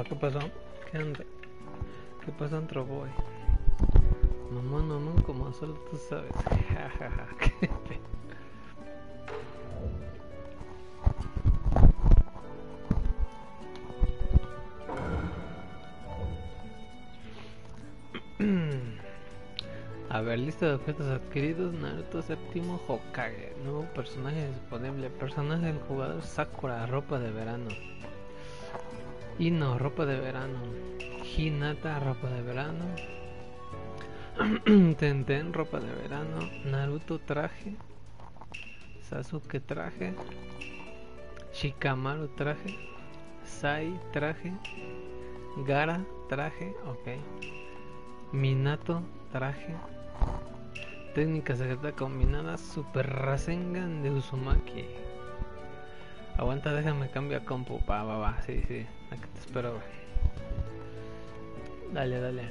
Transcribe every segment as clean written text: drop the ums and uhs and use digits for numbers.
¿Qué pasó? ¿Qué onda? ¿Qué pasó, Antroboy? Mamón, como solo tú sabes. Jajaja, qué pe... A ver, lista de objetos adquiridos. Naruto séptimo Hokage. Nuevo personaje disponible. Personaje del jugador Sakura, ropa de verano. Ino, ropa de verano. Hinata, ropa de verano. Tenten, ropa de verano. Naruto, traje. Sasuke, traje. Shikamaru, traje. Sai, traje. Gara, traje. Ok. Minato, traje. Técnica secreta combinada. Super Rasengan de Uzumaki. Aguanta, déjame cambiar a compu. Va. Sí. Aquí te espero, güey. Dale.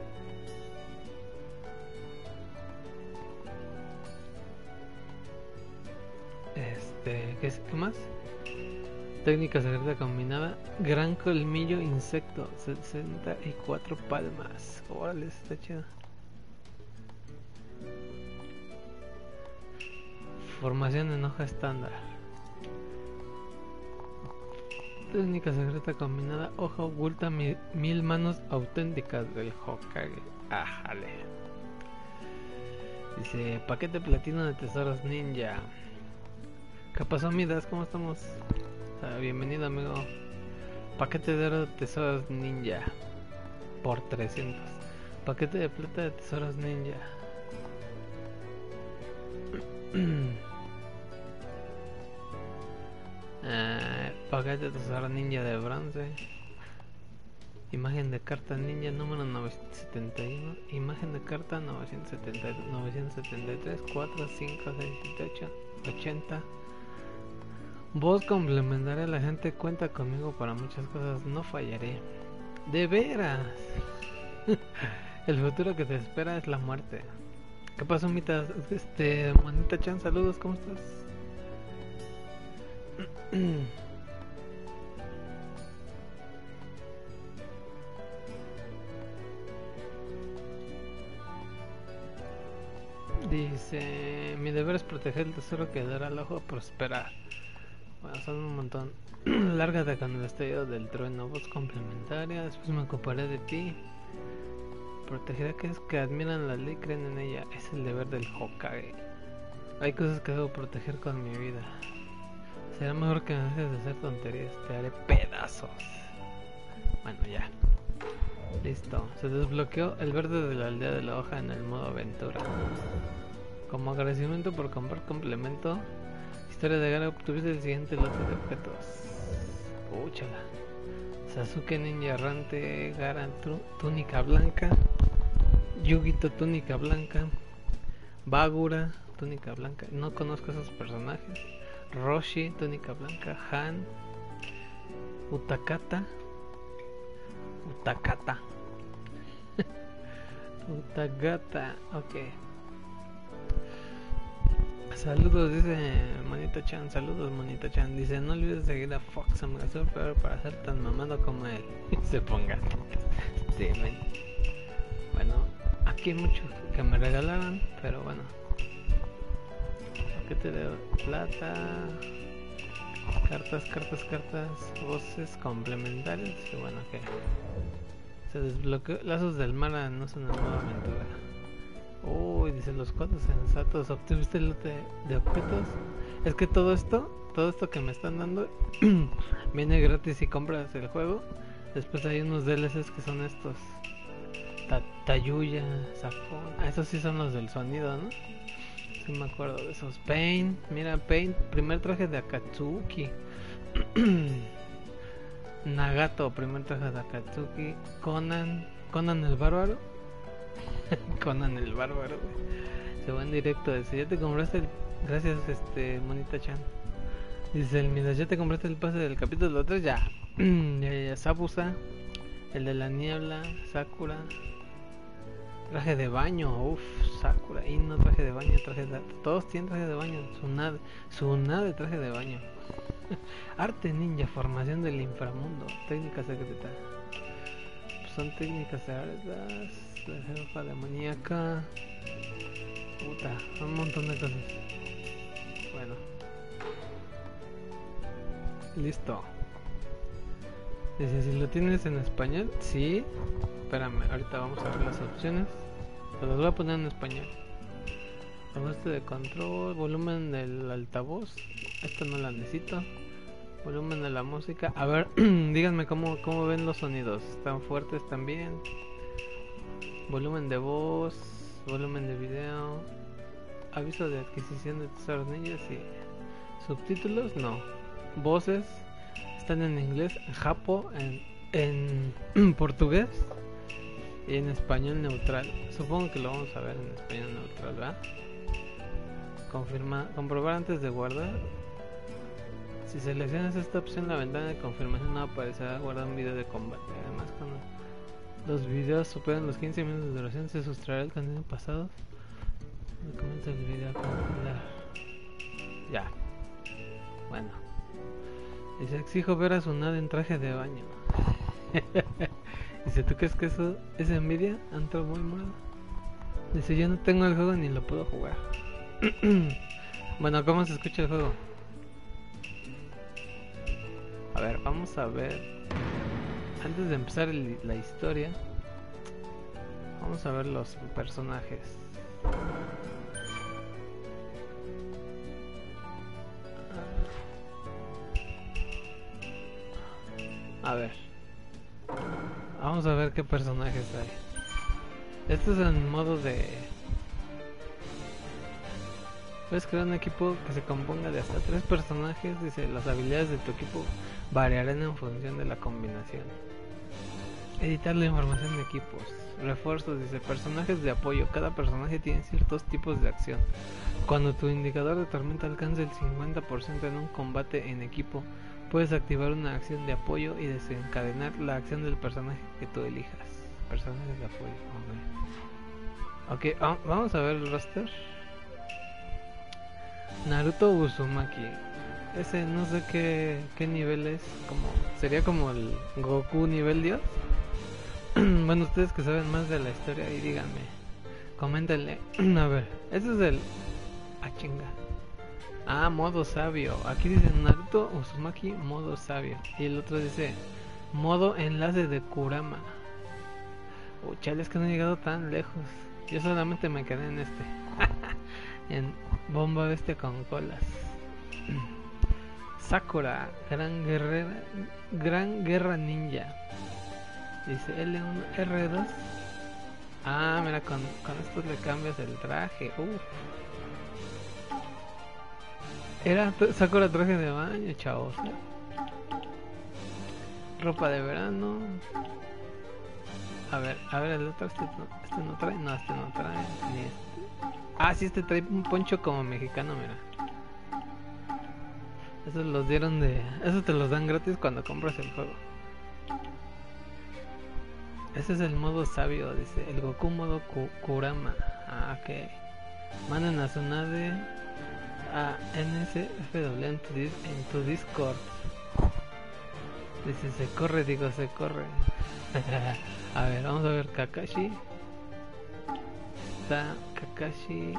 ¿Qué más? Técnica secreta combinada. Gran colmillo insecto. 64 palmas. Órale, está chido. Formación en hoja estándar. Técnica secreta combinada. Hoja oculta 1000 manos auténticas del Hokage. Ájale. Dice paquete platino de tesoros ninja. ¿Qué pasó, Midas? ¿Cómo estamos? Bienvenido, amigo. Paquete de oro de tesoros ninja por 300. Paquete de plata de tesoros ninja. Paquete de tesoro ninja de bronce. Imagen de carta ninja número 971. Imagen de carta 972, 973, 4, 5, 6, 7, 8, 80. Voz complementaria. La gente cuenta conmigo para muchas cosas. No fallaré. De veras. El futuro que te espera es la muerte. ¿Qué pasó, Mitas? Manita Chan, saludos, ¿cómo estás? Dice, mi deber es proteger el tesoro que dará al ojo prosperar. Bueno, son un montón. Lárgate con el estallido del trueno. Voz complementaria. Después me ocuparé de ti. Proteger a aquellos que admiran la ley y creen en ella. Es el deber del Hokage. Hay cosas que debo proteger con mi vida. Será mejor que me dejes de hacer tonterías. Te haré pedazos. Bueno, ya. Listo. Se desbloqueó el verde de la aldea de la hoja en el modo aventura. Como agradecimiento por comprar complemento historia de Gara, obtuviste el siguiente lote de objetos. Úchala. Sasuke ninja errante, Gara túnica blanca, Yugito túnica blanca, Bagura túnica blanca. No conozco esos personajes. Roshi túnica blanca, Han, Utakata, ok. Saludos, dice Monita Chan. Saludos, Monita Chan. Dice, no olvides seguir a Fox Amiga Surfer para ser tan mamado como él. Se ponga. Bueno, aquí hay muchos que me regalaron, pero bueno. Paquete de plata. Cartas. Voces complementarias. Y bueno, que se desbloqueó. Lazos del mar no son una nueva aventura. Uy, dice los cuadros sensatos. ¿Obtuviste el lote de objetos? Es que todo esto que me están dando viene gratis si compras el juego. Después hay unos DLCs que son estos. Tayuya, Sakon. Esos sí son los del sonido, ¿no? Sí me acuerdo de esos. Pain, mira, Pain, primer traje de Akatsuki. Nagato, primer traje de Akatsuki. Conan el bárbaro. Conan el bárbaro, se va en directo. Dice, ya te compraste el... Gracias, Monita Chan. Dice el Midas, ya te compraste el pase del capítulo 3. Ya. Sabusa, el de la niebla, Sakura, traje de baño. Sakura, y no traje de baño, todos tienen traje de baño. Tsunade traje de baño. Arte ninja, formación del inframundo, técnica secreta. son técnicas ardas, la jefa demoníaca. Puta, un montón de cosas. Bueno. Listo. Dice, si lo tienes en español, sí. Espérame, ahorita vamos a ver las opciones. Te las voy a poner en español. Ajuste de control, volumen del altavoz. Esto no la necesito. Volumen de la música. A ver, díganme cómo ven los sonidos. ¿Están fuertes también? Volumen de voz, volumen de video. Aviso de adquisición de tesoros ninjas y subtítulos, no. Voces están en inglés, en japo, en portugués y en español neutral. Supongo que lo vamos a ver en español neutral, ¿verdad? Comprobar antes de guardar. Si seleccionas esta opción, la ventana de confirmación no aparecerá guardar un video de combate. Además, cuando los videos superan los 15 minutos de duración, se sustraerá el contenido pasado. Comienza el video a calcular. Ya. Bueno. Dice, exijo ver a Tsunade en traje de baño. Dice, ¿tú crees que eso es envidia? Antro muy mal. Dice, yo no tengo el juego ni lo puedo jugar. Bueno, ¿cómo se escucha el juego? A ver, vamos a ver. Antes de empezar la historia, vamos a ver los personajes. A ver, vamos a ver qué personajes hay. Este es el modo de... Puedes crear un equipo que se componga de hasta 3 personajes. Dice, las habilidades de tu equipo variarán en función de la combinación. Editar la información de equipos. Refuerzos, dice, personajes de apoyo. Cada personaje tiene ciertos tipos de acción. Cuando tu indicador de tormenta alcance el 50% en un combate en equipo, puedes activar una acción de apoyo y desencadenar la acción del personaje que tú elijas. Personajes de apoyo. Ok, vamos a ver el roster. Naruto Uzumaki. Ese no sé qué nivel es. Sería como el Goku nivel Dios. Bueno, ustedes que saben más de la historia, y díganme, coméntenle. A ver, ese es el... chinga. Modo sabio. Aquí dice Naruto Uzumaki modo sabio. Y el otro dice modo enlace de Kurama. Chale, es que no he llegado tan lejos. Yo solamente me quedé en este. En bomba bestia con colas. Sakura, gran guerra ninja. Dice L1, R2. Mira, con esto le cambias el traje. Era Sakura traje de baño, chavos. Ropa de verano. A ver, el otro, este no trae. No, este no trae. Ni este. Sí, este trae un poncho como mexicano, mira. Esos los dieron de... Esos te los dan gratis cuando compras el juego. Ese es el modo sabio, dice. El Goku modo Kurama. Ok. Manden a Tsunade a NSFW en tu Discord. Dice, se corre. A ver, vamos a ver Kakashi. Está Kakashi,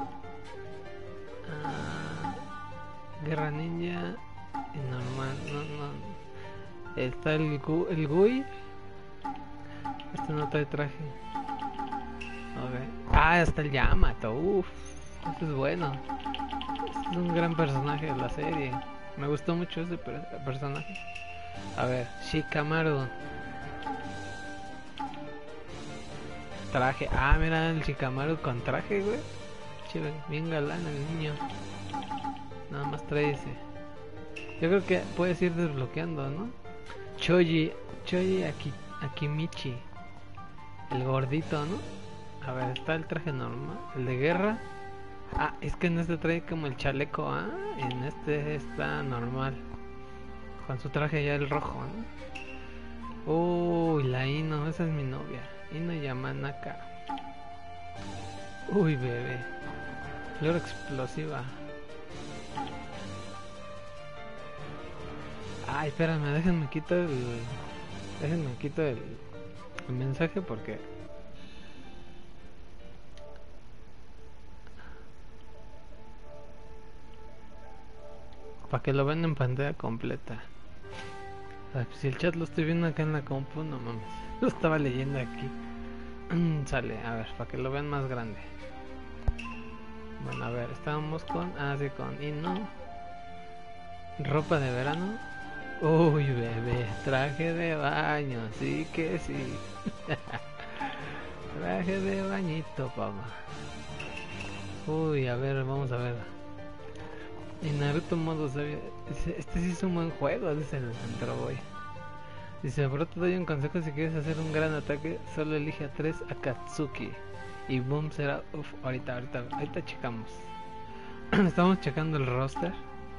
Guerra Ninja y normal. No. Está el Gui. Este no trae traje. Okay. Está el Yamato. Este es bueno. Este es un gran personaje de la serie. Me gustó mucho ese personaje. A ver, Shikamaru. Traje. Mira el Shikamaru con traje, güey. Chévere, bien galán el niño. Nada más trae ese. Yo creo que puedes ir desbloqueando, ¿no? Choji Akimichi. El gordito, ¿no? A ver, está el traje normal. El de guerra. Es que en este trae como el chaleco, en este está normal. Con su traje ya el rojo, ¿no? La Ino, esa es mi novia. Ino Yamanaka. Bebé. Flor explosiva. Espérame, déjenme quito el el mensaje porque para que lo vean en pantalla completa. Ay, pues si el chat lo estoy viendo acá en la compu, no mames. Lo estaba leyendo aquí. Sale, a ver, para que lo vean más grande. Bueno, a ver, estábamos con... Ah, sí, con Ino. Ropa de verano. Uy, bebé, traje de baño, sí que sí. Traje de bañito, papá. Uy, a ver, vamos a ver. Y Naruto modo sabio. Este sí es un buen juego, dice el Centro Boy. Dice, bro, te doy un consejo: si quieres hacer un gran ataque, solo elige a 3 Akatsuki. Y boom será... Uf, ahorita checamos. Estamos checando el roster.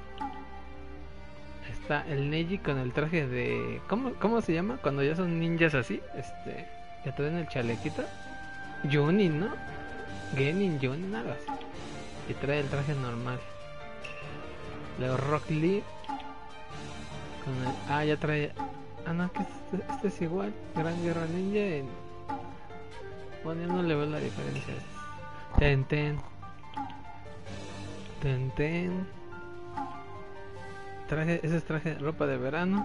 Está el Neji con el traje de... ¿Cómo se llama? Cuando ya son ninjas así. Que traen el chalequito. Junin, ¿no? Genin, Junin, algo así. Y trae el traje normal. Luego Rock Lee con el... ya trae... no, que este es igual. Gran Guerra Ninja. Bueno, yo no le veo la diferencia. Ten. Ese es traje, ropa de verano.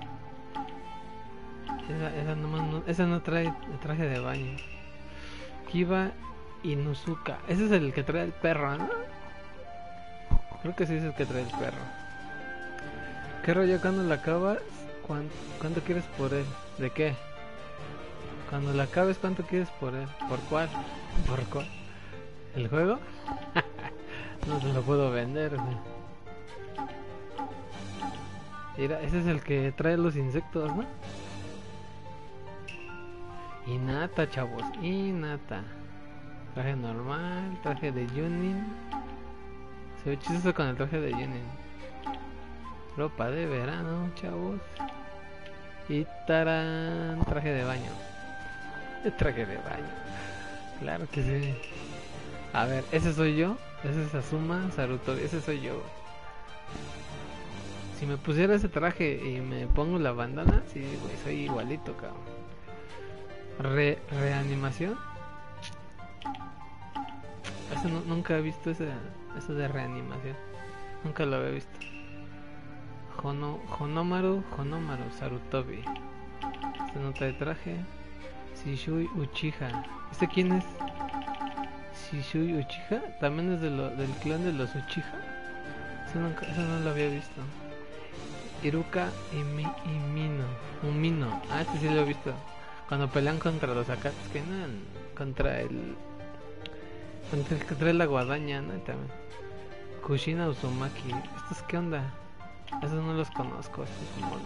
Esa no trae traje de baño. Kiba Inuzuka. Ese es el que trae el perro, ¿no? Creo que sí es el que trae el perro. ¿Qué rollo cuando la acabas? ¿Cuánto quieres por él? ¿De qué? Cuando la acabes, ¿cuánto quieres por él? ¿Por cuál? ¿Por cuál? ¿El juego? No te lo puedo vender, güey. Mira, ese es el que trae los insectos, ¿no? Hinata, chavos, Hinata. Traje normal, traje de Junin. Se ve chistoso con el traje de Junin. Ropa de verano, chavos. Y tarán, traje de baño. Traje de baño. Claro que sí. A ver, ese soy yo. Ese es Asuma Sarutobi. Ese soy yo. Si me pusiera ese traje y me pongo la bandana, sí, güey, soy igualito, cabrón. Reanimación. Eso nunca he visto eso de reanimación. Nunca lo había visto. Honomaru Sarutobi. Este no trae traje. Shishui Uchiha. ¿Este quién es? Shishui Uchiha. También es del clan de los Uchiha. Eso no lo había visto. Iruka Umino. Este sí lo he visto. Cuando pelean contra los Akatsuki, ¿no? Contra el que trae la guadaña, ¿no? También. Kushina Uzumaki. ¿Estos qué onda? Esos no los conozco, estos monos.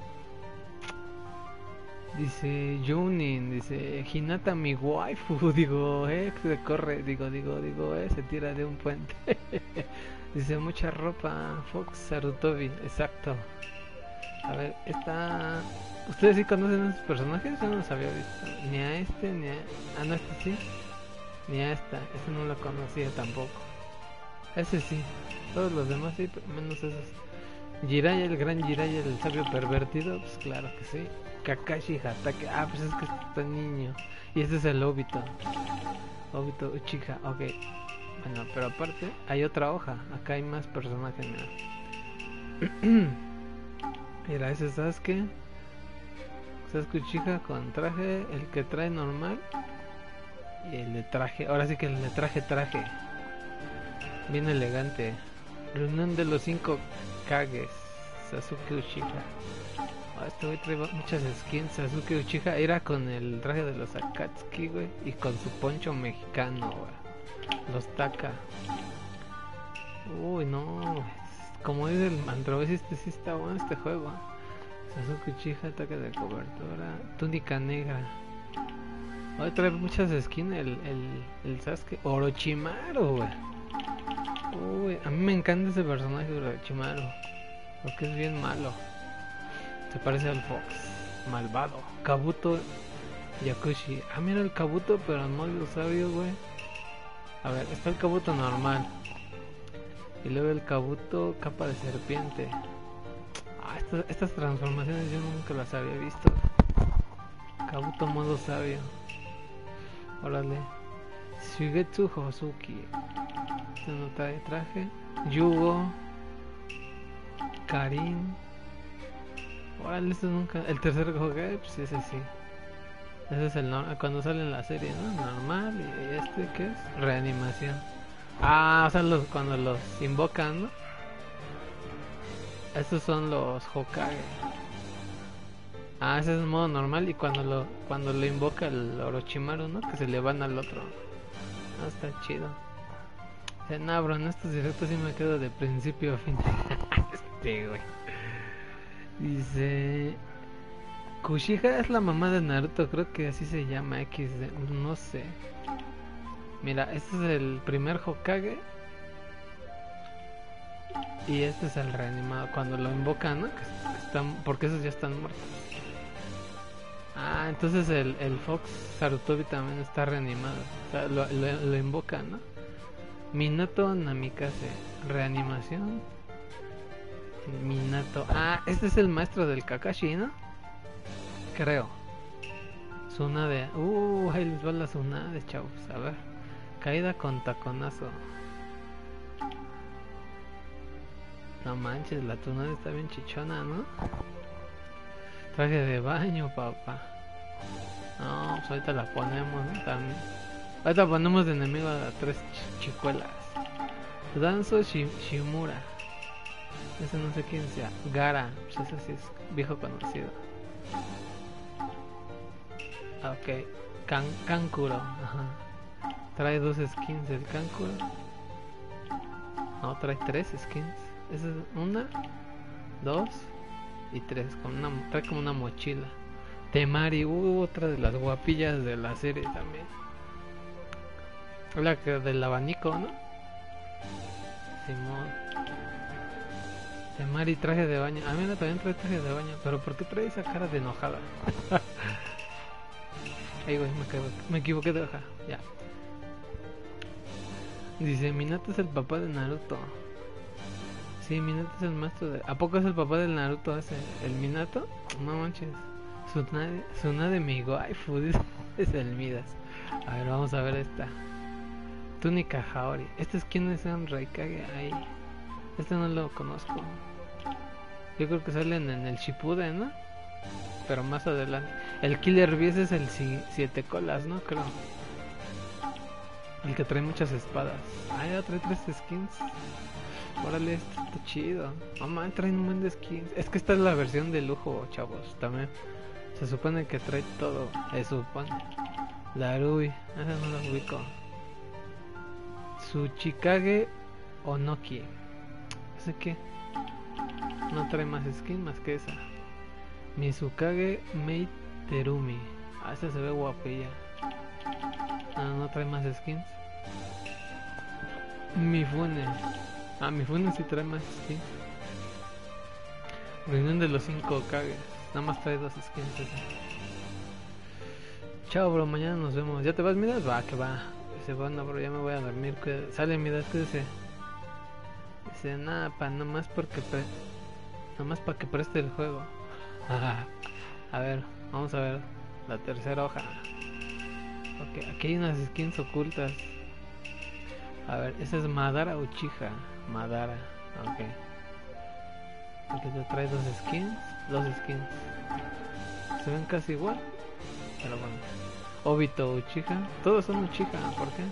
Dice Junin, dice Hinata mi waifu, digo, se corre, digo, se tira de un puente. Dice mucha ropa, Fox Sarutobi, exacto. A ver, ¿ustedes sí conocen a esos personajes? Yo no los había visto. Ni a este, ni a... no, este sí. Ni a esta no la conocía tampoco. Ese sí, todos los demás sí, menos esos. Jiraiya, el gran Jiraiya, el sabio pervertido, pues claro que sí. Kakashi Hatake, pues es que está niño. Y este es el Obito Uchiha, ok. Bueno, pero aparte hay otra hoja. Acá hay más personajes, mira. Mira, ese es Sasuke Uchiha con traje. El que trae normal. Y el de traje, ahora sí que el de traje. Bien elegante. Reunión de los 5 Kages. Sasuke Uchiha. Este güey trae muchas skins. Sasuke Uchiha era con el traje de los Akatsuki, güey. Y con su poncho mexicano, güey. Los Taka. Uy, no. Como dice el Mantroves, sí está bueno este juego. Sasuke Uchiha, ataque de cobertura. Túnica negra. Hoy trae muchas skins el Sasuke. Orochimaru, güey. Uy, a mí me encanta ese personaje, Orochimaru. Porque es bien malo. Se parece al Fox. Malvado. Kabuto Yakushi. Mira el Kabuto, pero en modo sabio, güey. A ver, está el Kabuto normal. Y luego el Kabuto capa de serpiente. Estas transformaciones yo nunca las había visto. Kabuto modo sabio. Órale. Shugetsu Hosuki. Este no trae traje. Yugo. Karin. Órale, este nunca. El tercer Hokage, pues ese sí. Ese es el cuando sale en la serie, ¿no? Normal. Y este, ¿qué es? Reanimación. Ah, o sea, cuando los invocan, ¿no? Estos son los Hokage. Ah, ese es el modo normal. Y cuando lo invoca el Orochimaru, ¿no? Que se le van al otro. Ah, está chido. O sea, nah, bro, en estos directos sí me quedo de principio a fin. Güey. Dice... Kushiha es la mamá de Naruto, creo que así se llama, XD, no sé. Mira, este es el primer Hokage. Y este es el reanimado, cuando lo invocan, ¿no? Porque esos ya están muertos. Ah, entonces el Fox Sarutobi también está reanimado. O sea, lo invocan, ¿no? Minato Namikaze, reanimación. Minato. Ah, este es el maestro del Kakashi, ¿no? Creo. Tsunade. Ahí les va la Tsunade, chavos. A ver. Caída con taconazo. No manches, la Tsunade está bien chichona, ¿no? Traje de baño, papá. No, pues ahorita la ponemos, ¿no? También. Ahorita ponemos de enemigo a 3 chicuelas. Danzo Shimura. Ese no sé quién sea. Gara. Pues ese sí es viejo conocido. Ok. Kankuro. Ajá. Trae 2 skins el Kankuro. No, trae 3 skins. Esa es 1, 2 y 3. Trae como una mochila. Temari, otra de las guapillas de la serie también. La que del abanico, ¿no? Simón. Temari, traje de baño. A mí también trae traje de baño. Pero ¿por qué trae esa cara de enojada? Ay, güey, me equivoqué de hoja. Ya. Dice, Minato es el papá de Naruto. Sí, Minato es el maestro de... ¿A poco es el papá del Naruto ese? ¿El Minato? No manches. Tsunade mi waifu. Es el Midas. A ver, vamos a ver esta. Túnica Haori. ¿Este es quién es un Raikage? Ahí. Este no lo conozco. Yo creo que salen en el Shippuden, ¿no? Pero más adelante. El Killer Bee es el 7 colas, ¿no? Creo. El que trae muchas espadas. Ah, ya trae 3 skins. Órale, esto está chido. Mamá, traen un buen de skins. Es que esta es la versión de lujo, chavos. También se supone que trae todo. Se supone. Larui, esa no la ubico. Tsuchikage Onoki. ¿Ese qué? No trae más skins más que esa. Mizukage Mei Terumi. Ah, esta se ve guapilla. No trae más skins. Mifune. Ah, Mifune sí trae más skins. Reunión de los 5 Kages. Nada más trae 2 skins esa. Chao, bro, mañana nos vemos. ¿Ya te vas, Midas? Va, que va. Dice, bueno, bro, ya me voy a dormir. Sale, Midas, ¿qué dice? Dice, nada, nomás porque nomás para que preste el juego. A ver, vamos a ver la tercera hoja. Ok, aquí hay unas skins ocultas. A ver, esa es Madara Uchiha. Madara, ok. Aquí te trae 2 skins. 2 skins. Se ven casi igual. Pero bueno. Obito Uchiha. Todos son Uchiha, ¿por qué?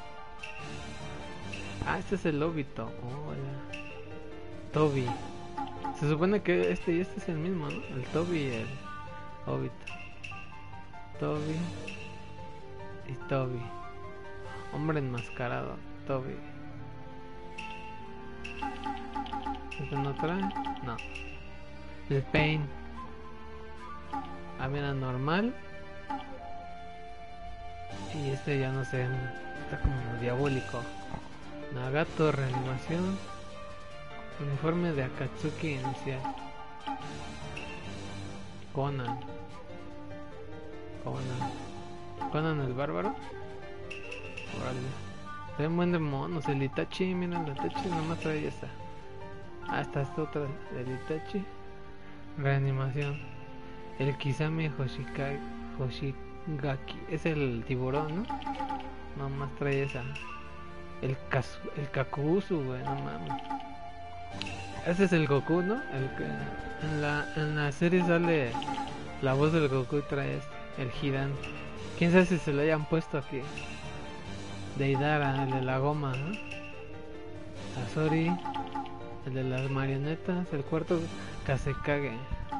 Ah, este es el Obito. Hola. Tobi. Se supone que este y este es el mismo, ¿no? El Tobi y el Obito. Tobi y Tobi. Hombre enmascarado. Tobi. ¿Este no trae? No. El Pain. Ah, mira, normal. Y este ya no sé. Está como diabólico. Nagato, reanimación. Uniforme de Akatsuki inicial. Conan el bárbaro. Órale. Se ven buen de monos. El Itachi, mira, el Itachi nomás trae esta. Ah, esta otra. El Itachi. Reanimación. El Kisame Gaki, es el tiburón, ¿no? Nomás trae esa. El Kakuzu, güey, no mames. Ese es el Goku, ¿no? El que en la serie sale la voz del Goku y trae el Hidan. Quién sabe si se lo hayan puesto aquí. Deidara, el de la goma, ¿no? Azori, el de las marionetas. El cuarto, Kasekage.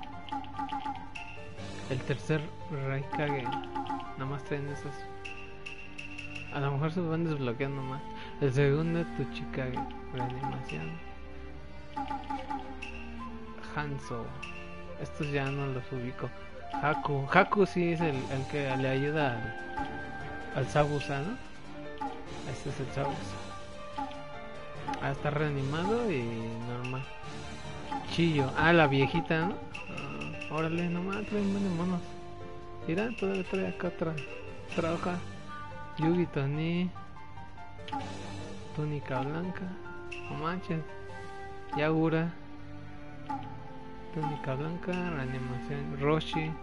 El tercer, Raikage. Nada más traen esos. A lo mejor se van desbloqueando más. El segundo, Tuchikage. Reanimación. Hanzo. Estos ya no los ubico. Haku sí es el que le ayuda al Zabuza, ¿no? Este es el Zabuza. Está reanimado y normal. Chillo. La viejita, ¿no? Órale, nomás traen buenos monos. Mira, todavía trae acá otra hoja. Yugi Toni. Túnica blanca. No manches. Yagura. Túnica blanca. Reanimación. Roshi,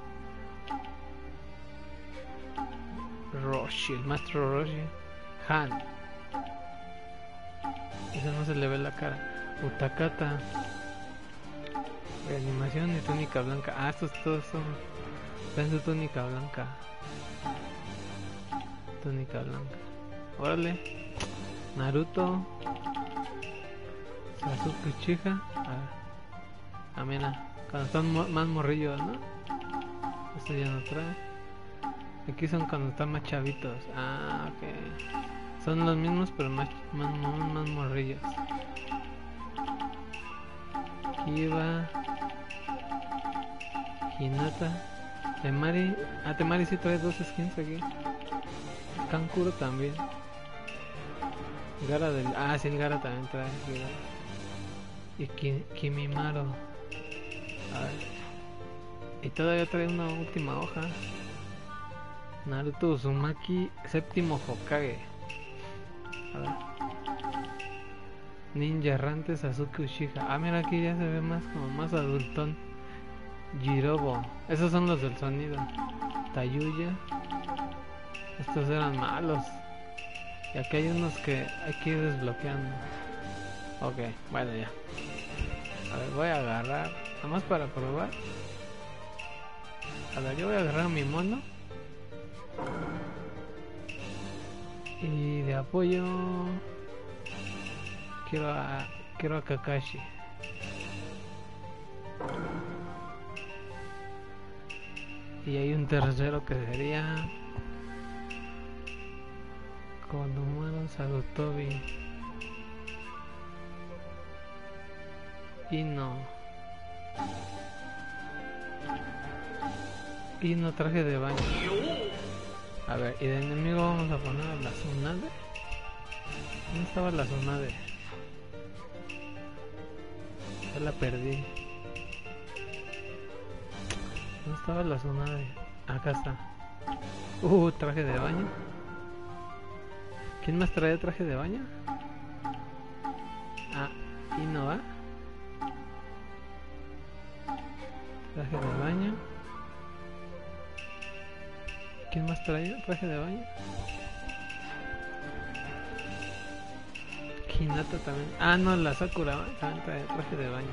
el maestro Roshi. Han. Esa no se le ve la cara. Utakata. Reanimación y túnica blanca. Estos todos son. Ven su túnica blanca. Túnica blanca. Órale. Naruto. Sasuke Uchiha. Mira. Cuando están más morrillos, ¿no? Esto ya no trae. Aquí son cuando están más chavitos. Ok. Son los mismos pero más morrillos. Kiba. Hinata. Temari. Temari sí trae dos skins aquí. Kankuro también. Gara del... sí, el Gara también trae. Y Kimimaro. A ver. Y todavía trae una última hoja. Naruto Uzumaki, séptimo Hokage. A ver. Ninja errante Sasuke Uchiha. Mira, aquí ya se ve más como más adultón. Jirobo. Esos son los del sonido. Tayuya. Estos eran malos. Y aquí hay unos que hay que ir desbloqueando. Ok, bueno ya. A ver, voy a agarrar. Nada más para probar. A ver, yo voy a agarrar a mi mono. Y de apoyo quiero a Kakashi. Y hay un tercero que sería Konohamaru Sarutobi. Y no traje de baño. A ver, y de enemigo vamos a poner a la Tsunade. ¿Dónde estaba la Tsunade? Ya la perdí. ¿Dónde estaba la Tsunade? Acá está. Traje de baño. ¿Quién más trae traje de baño? Inoa. Traje de baño. ¿Quién más trae traje de baño? Hinata también. No, la Sakura también trae traje de baño.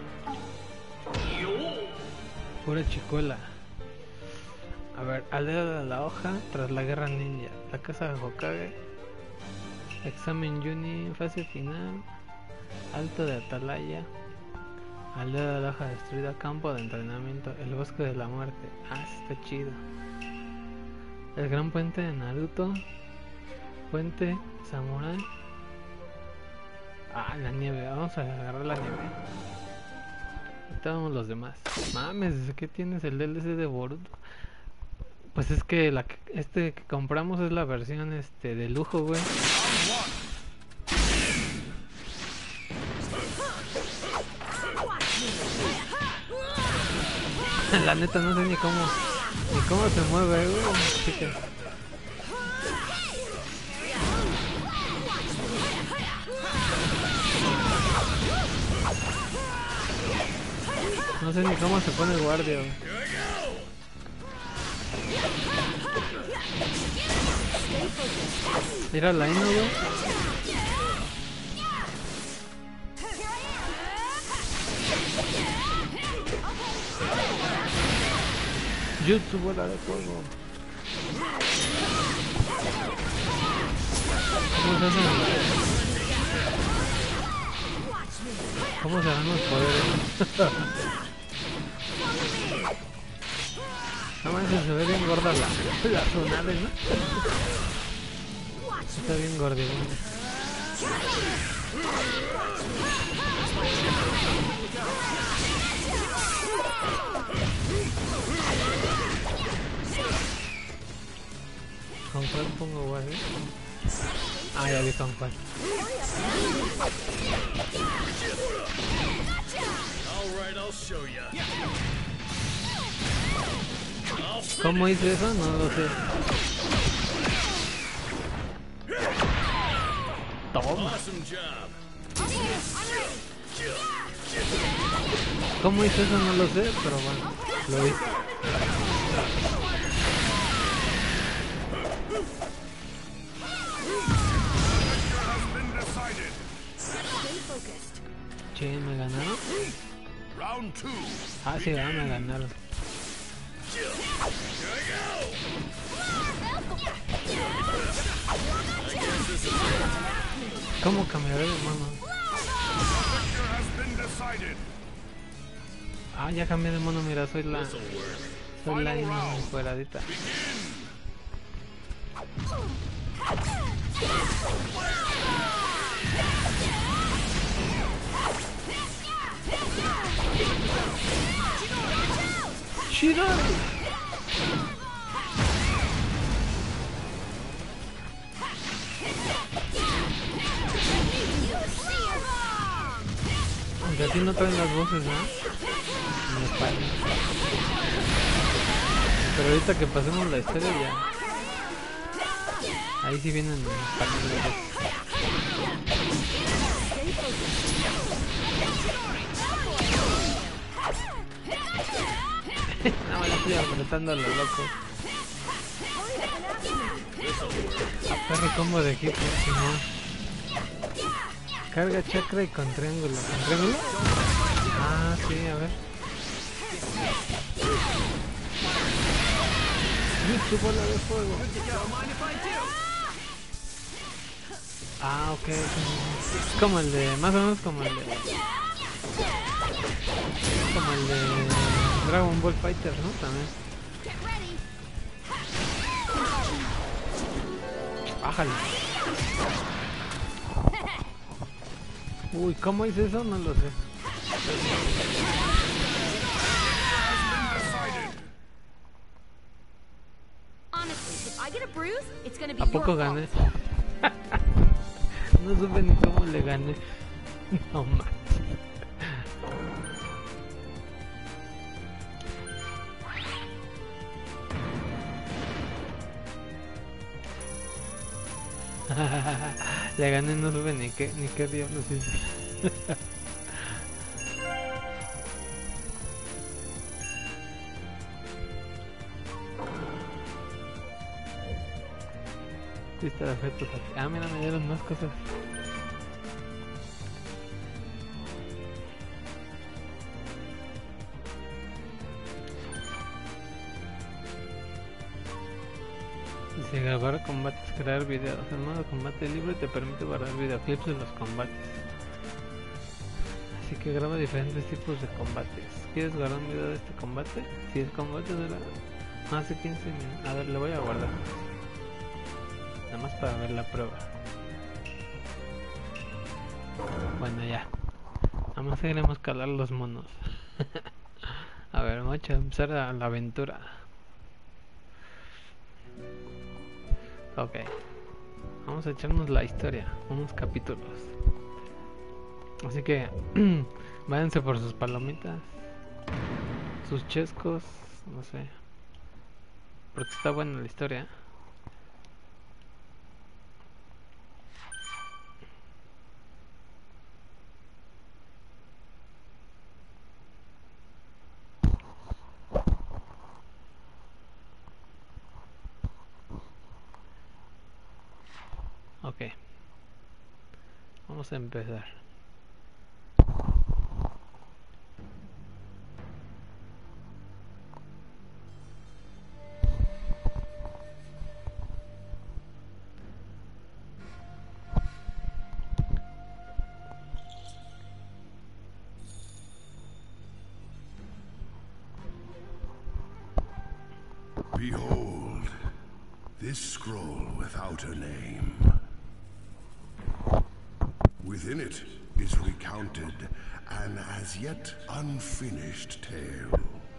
Pura chicuela. A ver, aldea de la hoja tras la guerra ninja. La casa de Hokage. Examen Juni, fase final. Alto de Atalaya. Aldea de la hoja destruida. Campo de entrenamiento. El bosque de la muerte. Está chido. El gran puente de Naruto. Puente Samurai. La nieve. Vamos a agarrar la nieve. Ahorita vamos los demás. Mames, ¿qué tienes el DLC de Boruto? Pues es que este que compramos es la versión de lujo, güey. La neta no sé ni cómo se mueve, güey. Chicas. No sé ni cómo se pone el guardia, güey. Tira la Ino, güey. Jutsu, bola de fuego. ¿Cómo se hacen? ¿Cómo se dan los poderes? No manches, se ve bien gorda la Tsunade, ¿no? Está bien gordibón. ¿Con cuál pongo, güey? Ah, ya vi con cuál. ¿Cómo hice eso? No lo sé. Toma. ¿Cómo hice eso? No lo sé, pero bueno, lo hice. Che, ¿me ganaron? Ah, sí, me ganaron. ¿Cómo cambiaré de mano? Ah, ya cambié de mono, mira, soy la encueradita. ¡Chidori! Aunque a ti no traen las voces, ¿no? En español. Pero ahorita que pasemos la historia ya. Ahí sí vienen en español las voces. No, me la estoy apretando a lo loco. Aperre combo de equipo, Simón. Carga chakra y con triángulo. ¿Con triángulo? Ah, sí, a ver. Jutsu, bola de fuego. Ah, ok. Es como el de... Más o menos como el de... Como el de Dragon Ball Fighter, ¿no? También. Bájale. Uy, ¿cómo hice eso? No lo sé. ¿A poco gané? No supe ni cómo le gané. No más. Le gané, no supe ni qué diablos hice. Lista de objetos aquí. Ah, mira, me dieron más cosas. Dice grabar combates, crear videos. El modo combate libre te permite guardar videoclips de los combates. Así que graba diferentes tipos de combates. ¿Quieres guardar un video de este combate? Si el combate dura más de 15 minutos. A ver, le voy a guardar. Nada más para ver la prueba. Bueno, ya. Nada más queremos calar los monos. A ver, vamos a empezar la aventura. Ok. Vamos a echarnos la historia. Unos capítulos. Así que váyanse por sus palomitas, sus chescos, no sé, porque está buena la historia. Ok, vamos a empezar. Behold, this scroll without a name. Within it is recounted an as yet unfinished tale.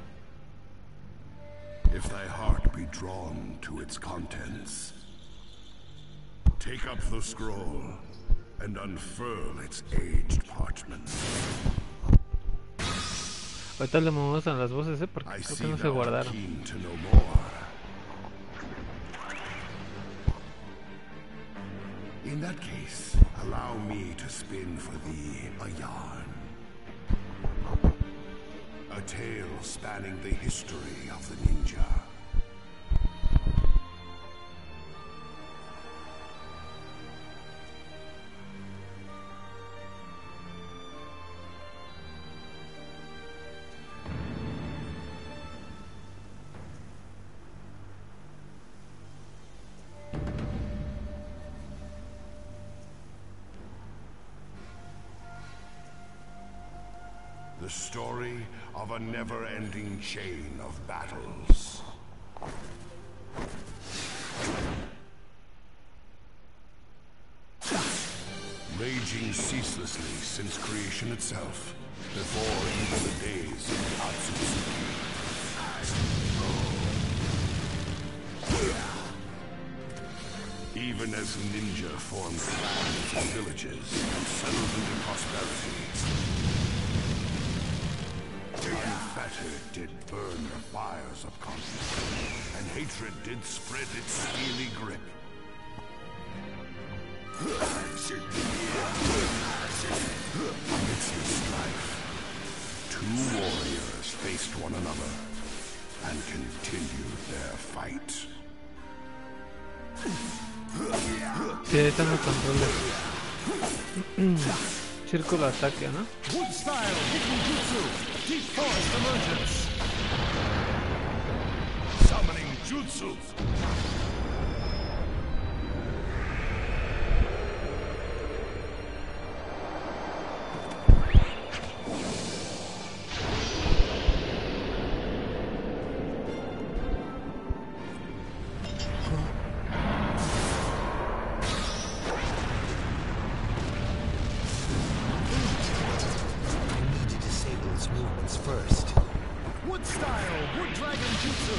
If thy heart be drawn to its contents, take up the scroll and unfurl its aged parchment. Ahorita le movemos a las voces, porque creo que no se guardaron. In that case, allow me to spin for thee a yarn. A tale spanning the history of the ninja. The story of a never-ending chain of battles. Raging ceaselessly since creation itself, before even the days of the Otsutsuki. Even as ninja formed clans and villages and settled into prosperity, unfettered did burn the fires of conflict, and hatred did spread its steely grip. Amidst the strife, two warriors faced one another and continued their fight. Sí, ahí están los controles. Círculo ataque, ¿no? Wood style, Hidden Jutsu, Deep Forest Emergence. Summoning Jutsu. First. Wood style, Wood Dragon Jutsu.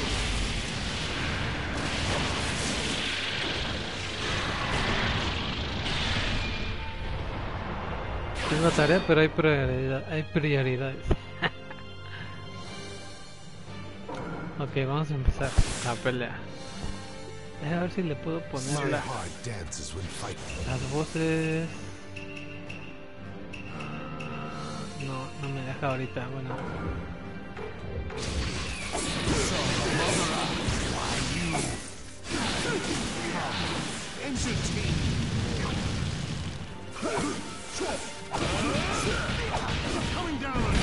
Tengo tarea, pero hay prioridades. Ok, vamos a empezar la pelea. A ver si le puedo poner las voces. No me deja ahorita, bueno. Coming down on you.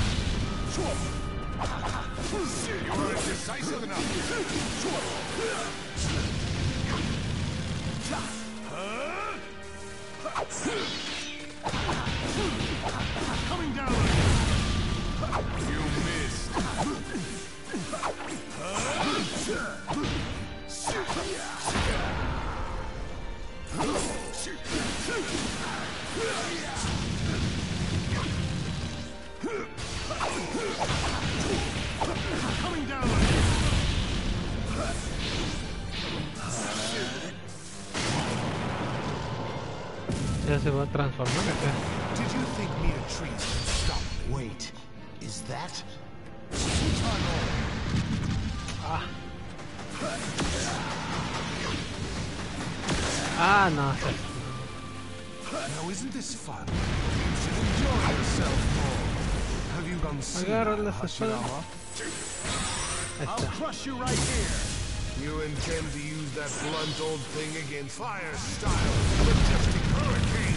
You weren't decisive enough. Coming down on you. You missed. Coming down on you. Ya se va a transformar acá. Did you think mere trees could stop? Wait, is that? No. Now isn't this fun? You should enjoy yourself more. Have you gone see Hashirama? I'll crush you right here. You intend to use that blunt old thing again. Fire style, majestic hurricane.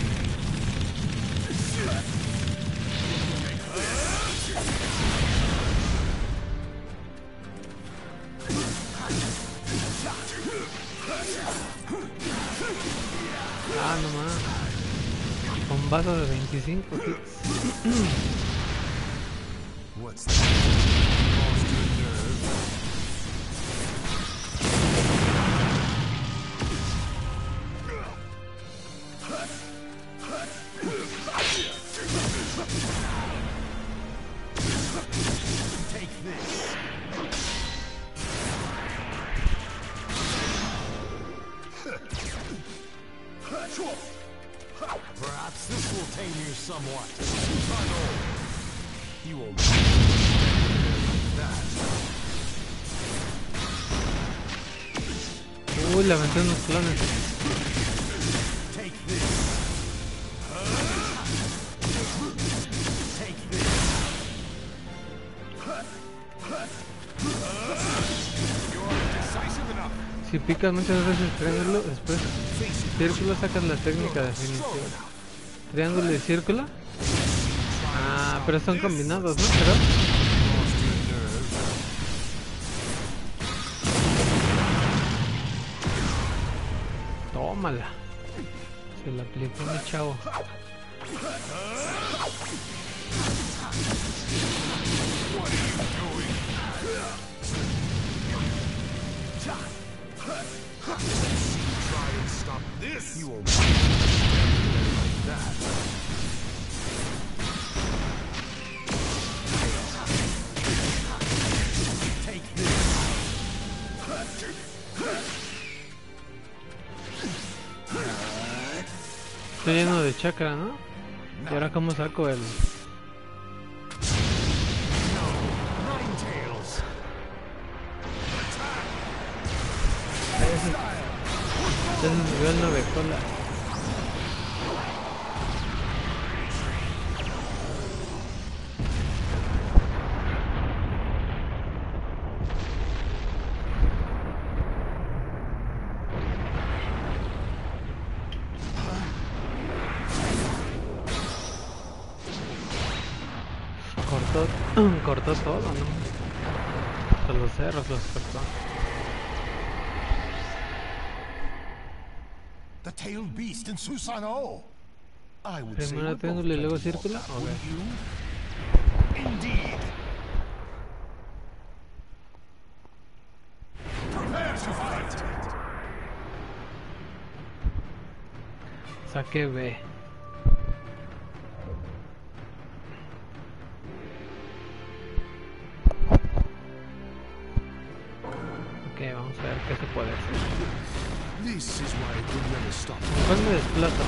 Ah, no más. Combazo de 25 hits. What's that? Lost your nerve? Take this. Perhaps this will tame you somewhat. You won't that. Uy, le aventé unos clones. Take this. Take this. You're decisive enough. Si picas muchas veces triángulo, después círculo, sacas la técnica definitiva. Triángulo y círculo. Ah, pero son combinados, ¿no? Pero tómala. Se la aplicó mi chavo. Try and stop this. You won't like that. Take this. Estoy lleno de chakra, ¿no? Y ahora cómo saco el... Ya se subió el 9 cola. Cortó todo, ¿no? Hasta los cerros los cortó. The tailed beast in Susanoo. I would say Primero we're triángulo y both luego judging círculo. on that, Ok. wouldn't you? Indeed. Prepare to fight. Saque B. Ok, vamos a ver qué se puede hacer. This is why it would never stop. ¿Cuál me desplazo?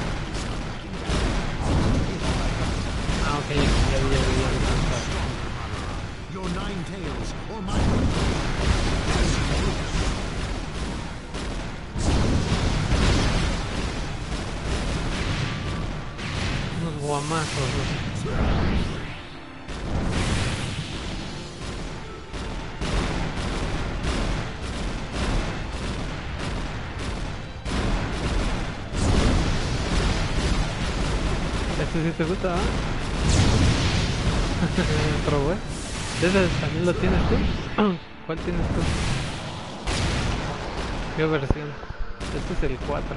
Ah, ok, ya vi. Your nine tails or my Unos guamazos. Este sí te gusta, ¿ah? Otro güey. ¿De ese también lo tienes tú? ¿Cuál tienes tú? ¿Qué versión? Este es el 4.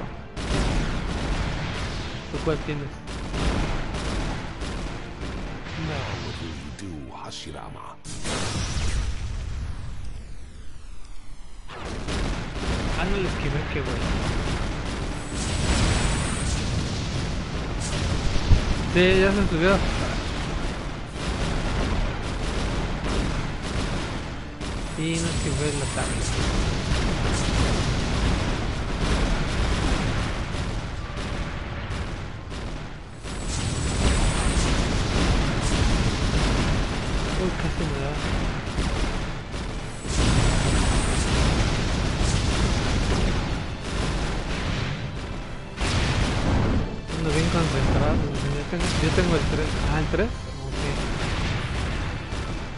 ¿Tú cuál tienes? Now what will you do, Hashirama? Ah, no le esquivé, qué güey. Sí, ya se subió. Y no esquivé el ataque. Uy, casi me da. Ando bien concentrado. Yo tengo el 3. Ah, el 3. Ok.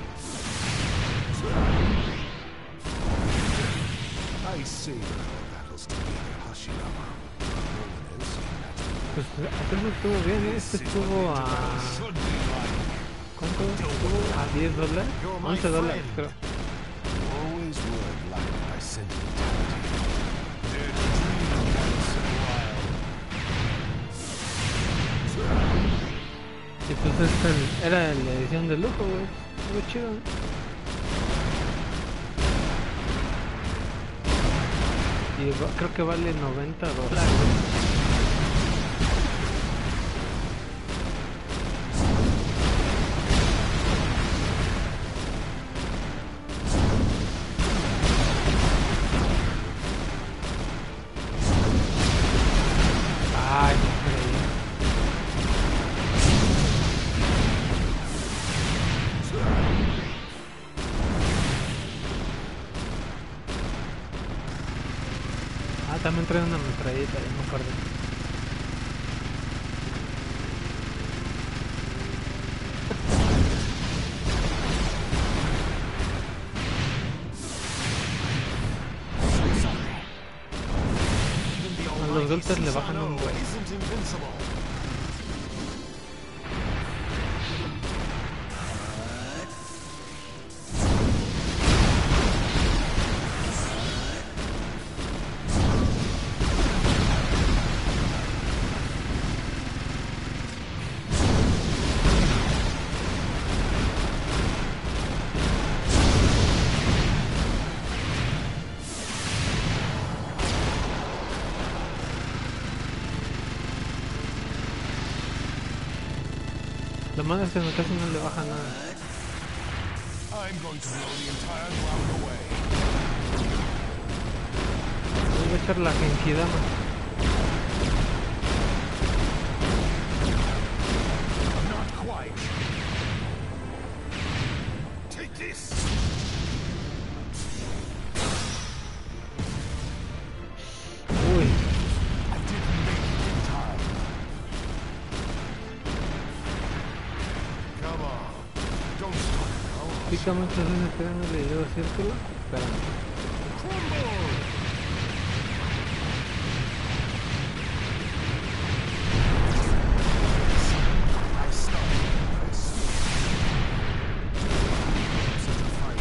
I savor that Pues hasta eso estuvo bien, ¿eh? Este estuvo a... ¿Cuánto estuvo? ¿A $10? $11 creo. Always were blinded by sentimentality. Dare to dream once in a while. Y pues esta era la edición de lujo, güey. Estuvo chido. Y creo que vale $90. Ay, también trae una metralleta, ya me acuerdo. A los golpes le bajan un buen. Isn't invincible. Lo malo es que casi no le baja nada. I'm going to blow the entire ground away. Voy a echar la Genkidama. Not quite. Take this. Uy, I didn't make it in time. Come on. Don't stop now. pica muchas veces pegándole y luego círculo. Espera. Crumble. I started this. Such a fight.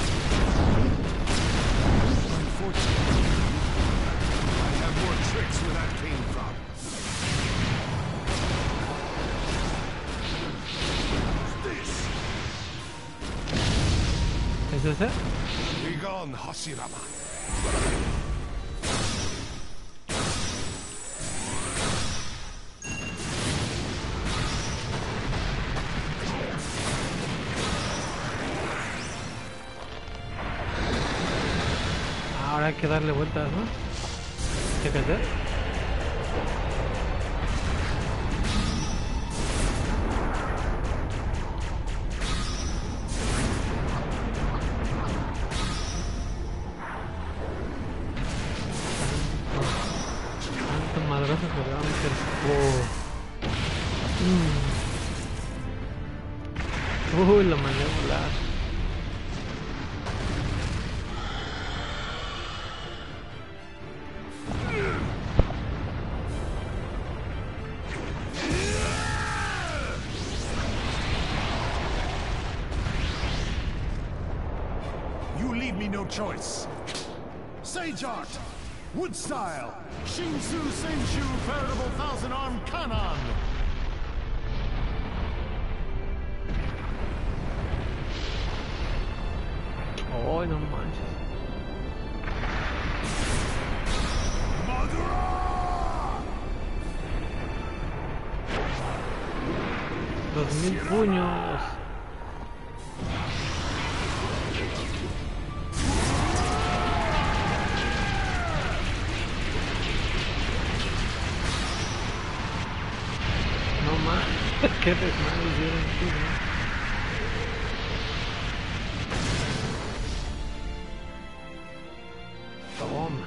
Unfortunately, I have more tricks where that came from. This. ¿Es ese? Be gone, Hashirama. Ahora hay que darle vueltas, ¿no? Chécate. Tanto madrazo que le va a meter. Uy, lo mandé a volar. You leave me no choice. Sage art, wood style, Shinsu Senshu, veritable thousand-armed Kanon. Ay, no manches. Madara! 2000 puños. No más. Qué desmadre hicieron aquí, ¿no? Toma.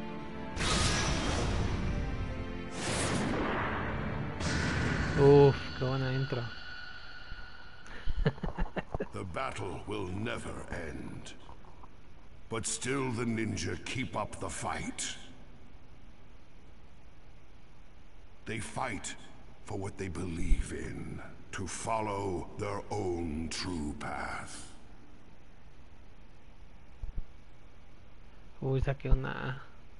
Uf. Qué buena intro. The battle will never end. But still the ninja keep up the fight. They fight for what they believe in, to follow their own true path. Uy, saqué una A.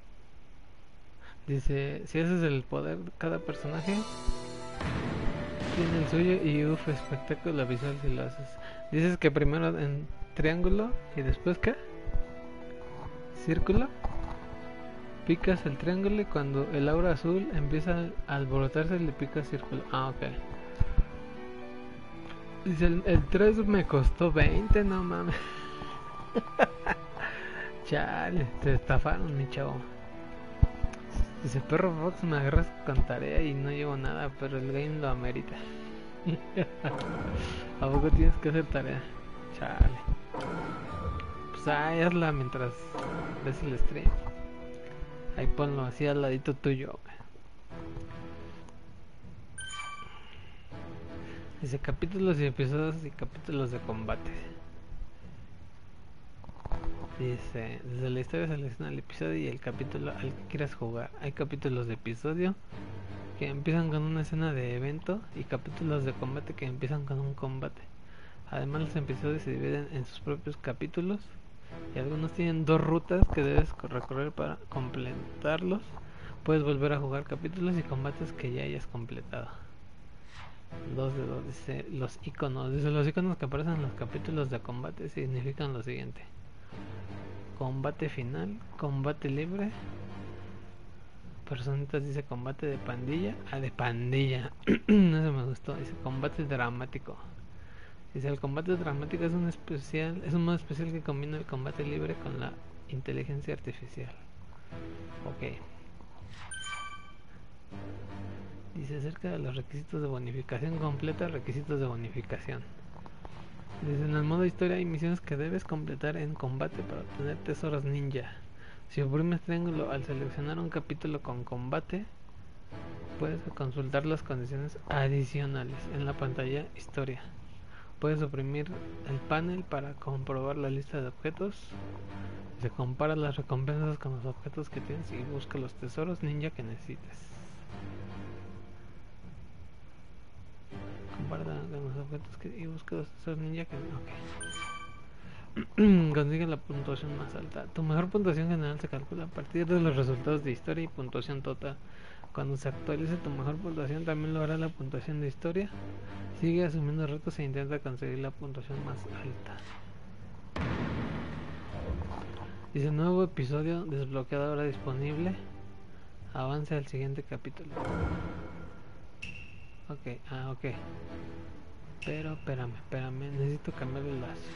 Dice, si haces el poder de cada personaje, tiene el suyo y uff, espectáculo visual si lo haces. Dices que primero en triángulo y después ¿qué? Círculo. Picas el triángulo y cuando el aura azul empieza a alborotarse le picas círculo. Ah, ok. Dice, el 3 me costó 20, no mames. Chale, te estafaron, mi chavo. Dice, perro Fox, me agarras con tarea y no llevo nada, pero el game lo amerita. ¿A poco tienes que hacer tarea? Chale. Pues ahí hazla mientras ves el stream. Ahí ponlo así al ladito tuyo. Dice, capítulos y episodios y capítulos de combate. Dice, desde la historia selecciona el episodio y el capítulo al que quieras jugar. Hay capítulos de episodio que empiezan con una escena de evento y capítulos de combate que empiezan con un combate. Además los episodios se dividen en sus propios capítulos y algunos tienen 2 rutas que debes recorrer para completarlos. Puedes volver a jugar capítulos y combates que ya hayas completado. 2 de 2, dice los iconos. Dice, los iconos que aparecen en los capítulos de combate significan lo siguiente: combate final, combate libre. Personitas dice combate de pandilla. Ah, de pandilla. Eso me gustó. Dice combate dramático. Dice, el combate dramático es un modo especial que combina el combate libre con la inteligencia artificial. Ok. Dice, acerca de los requisitos de bonificación completa, requisitos de bonificación. Dice, en el modo historia hay misiones que debes completar en combate para obtener tesoros ninja. Si oprimes triángulo al seleccionar un capítulo con combate, puedes consultar las condiciones adicionales en la pantalla historia. Puedes oprimir el panel para comprobar la lista de objetos. Se compara las recompensas con los objetos que tienes y busca los tesoros ninja que necesites. Compara con los objetos y busca los tesoros ninja que... Ok. Consigue la puntuación más alta. Tu mejor puntuación general se calcula a partir de los resultados de historia y puntuación total. Cuando se actualice tu mejor puntuación, también lo hará la puntuación de historia. Sigue asumiendo retos e intenta conseguir la puntuación más alta. Dice, nuevo episodio desbloqueado ahora disponible. Avance al siguiente capítulo. Ok, ok. Pero espérame, necesito cambiarle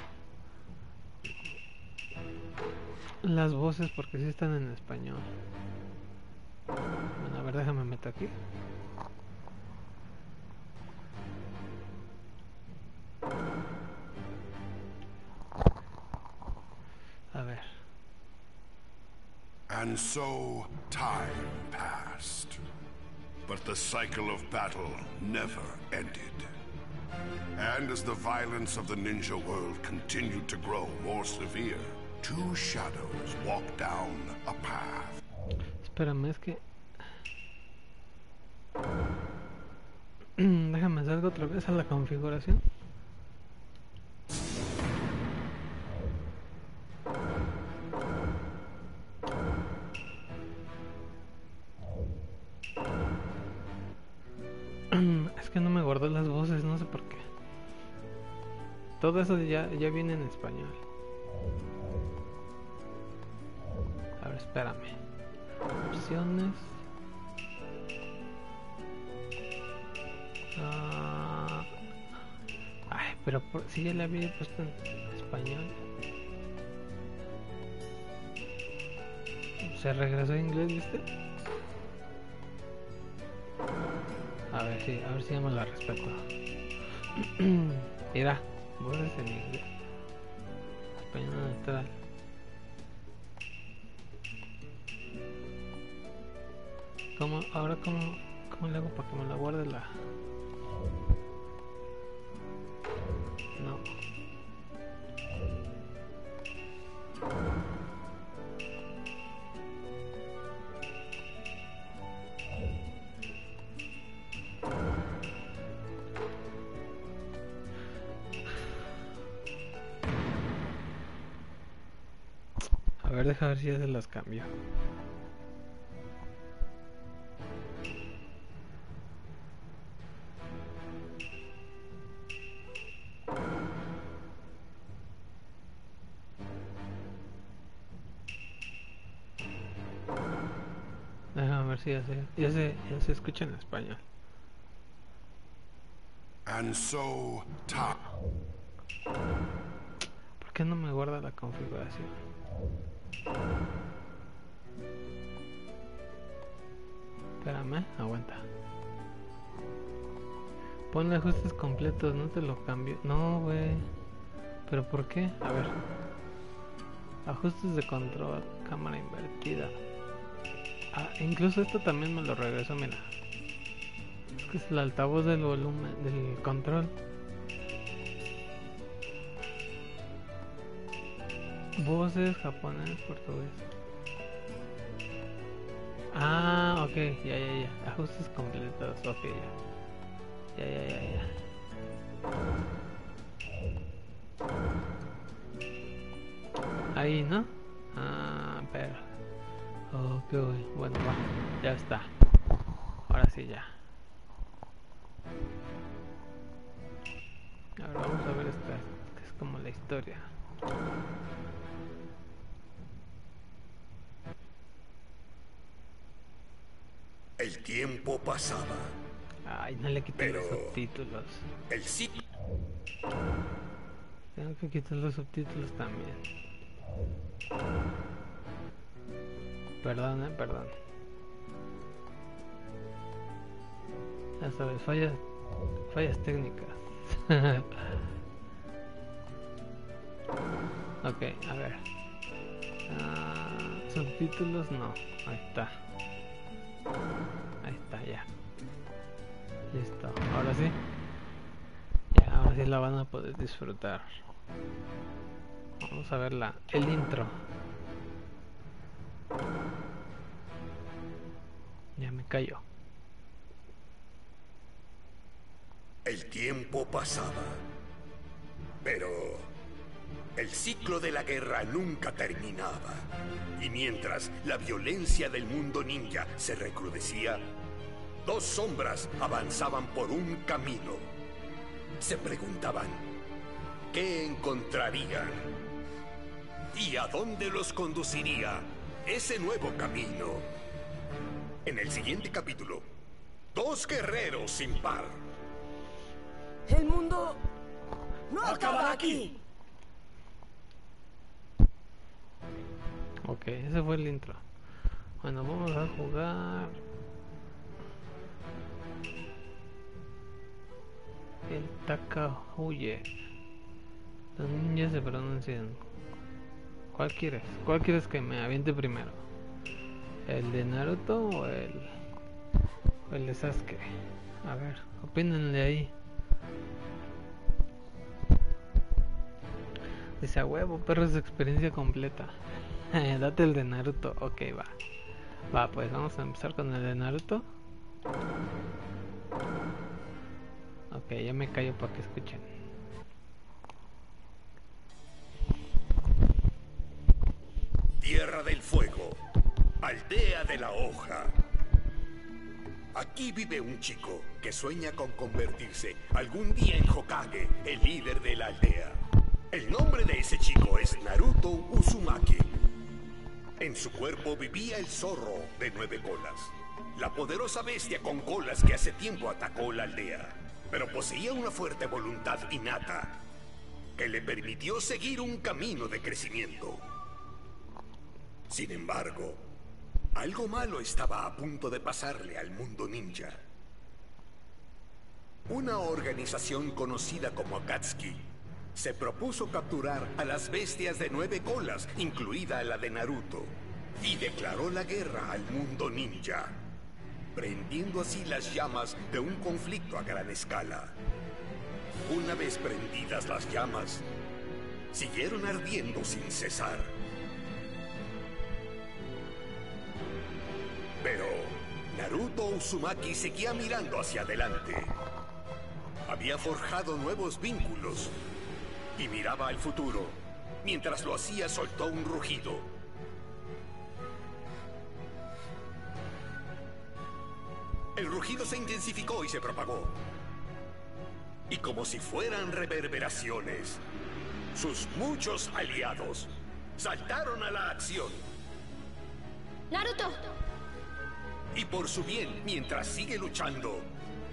las voces porque sí están en español. Bueno, a ver, déjame meter aquí. A ver. And so time passed. But the cycle of battle never ended. And as the violence of the ninja world continued to grow more severe, 2 shadows walked down a path. Espérame, es que... Déjame salgo otra vez a la configuración. Es que no me guardó las voces, no sé por qué. Todo eso ya viene en español. A ver, espérame. Opciones. Ay, pero si ya la había puesto en español. Se regresó a inglés, ¿viste? A ver si ya me la respeto. Mira, voces en inglés. Español neutral. ¿Cómo le hago para que me la guarde la... No. A ver, deja ver si ya se las cambio. Déjame ver si ya se escucha en español. And so, time. ¿Por qué no me guarda la configuración? Espérame, aguanta. Ponle ajustes completos, no te lo cambio. No, güey. ¿Pero por qué? A ver. Ajustes de control, cámara invertida. Ah, incluso esto también me lo regresó, mira. Es que es el altavoz del volumen, del control. Voces, japonés, portugués. Ah, ok, ya. Ajustes completos, ok, ya. Ahí, ¿no? Ah, pero... Ok, bueno, va, ya está. Ahora sí, ya. Ahora vamos a ver esta, que es como la historia. El tiempo pasaba. Ay, no le quité los subtítulos. El ciclo. Tengo que quitar los subtítulos también. Perdón. Ya sabes, fallas técnicas. Ok, a ver. Subtítulos no. Ahí está, ya. Listo, ahora sí. Ya, ahora sí la van a poder disfrutar. Vamos a ver el intro. Ya me callo. El tiempo pasaba, pero el ciclo de la guerra nunca terminaba. Y mientras la violencia del mundo ninja se recrudecía, dos sombras avanzaban por un camino. Se preguntaban, ¿qué encontrarían? ¿Y a dónde los conduciría ese nuevo camino? En el siguiente capítulo, dos guerreros sin par. El mundo no acaba aquí. Ok, ese fue el intro. Bueno, vamos a jugar el Takahuje. Los ninjas se pronuncian. ¿Cuál quieres? ¿Cuál quieres que me aviente primero? ¿El de Naruto o el de Sasuke? A ver, opínenle ahí. Dice a huevo, perros de experiencia completa. Date el de Naruto. Ok, va, pues vamos a empezar con el de Naruto. Ok, ya me callo para que escuchen. Tierra del Fuego, aldea de la hoja. Aquí vive un chico que sueña con convertirse algún día en Hokage, el líder de la aldea. El nombre de ese chico es Naruto Uzumaki. En su cuerpo vivía el zorro de 9 colas, la poderosa bestia con colas que hace tiempo atacó la aldea, pero poseía una fuerte voluntad innata que le permitió seguir un camino de crecimiento. Sin embargo, algo malo estaba a punto de pasarle al mundo ninja. Una organización conocida como Akatsuki se propuso capturar a las bestias de 9 colas, incluida la de Naruto, y declaró la guerra al mundo ninja, prendiendo así las llamas de un conflicto a gran escala. Una vez prendidas las llamas, siguieron ardiendo sin cesar. Pero Naruto Uzumaki seguía mirando hacia adelante. Había forjado nuevos vínculos y miraba al futuro. Mientras lo hacía, soltó un rugido. El rugido se intensificó y se propagó. Y como si fueran reverberaciones, sus muchos aliados saltaron a la acción. ¡Naruto! Y por su bien, mientras sigue luchando.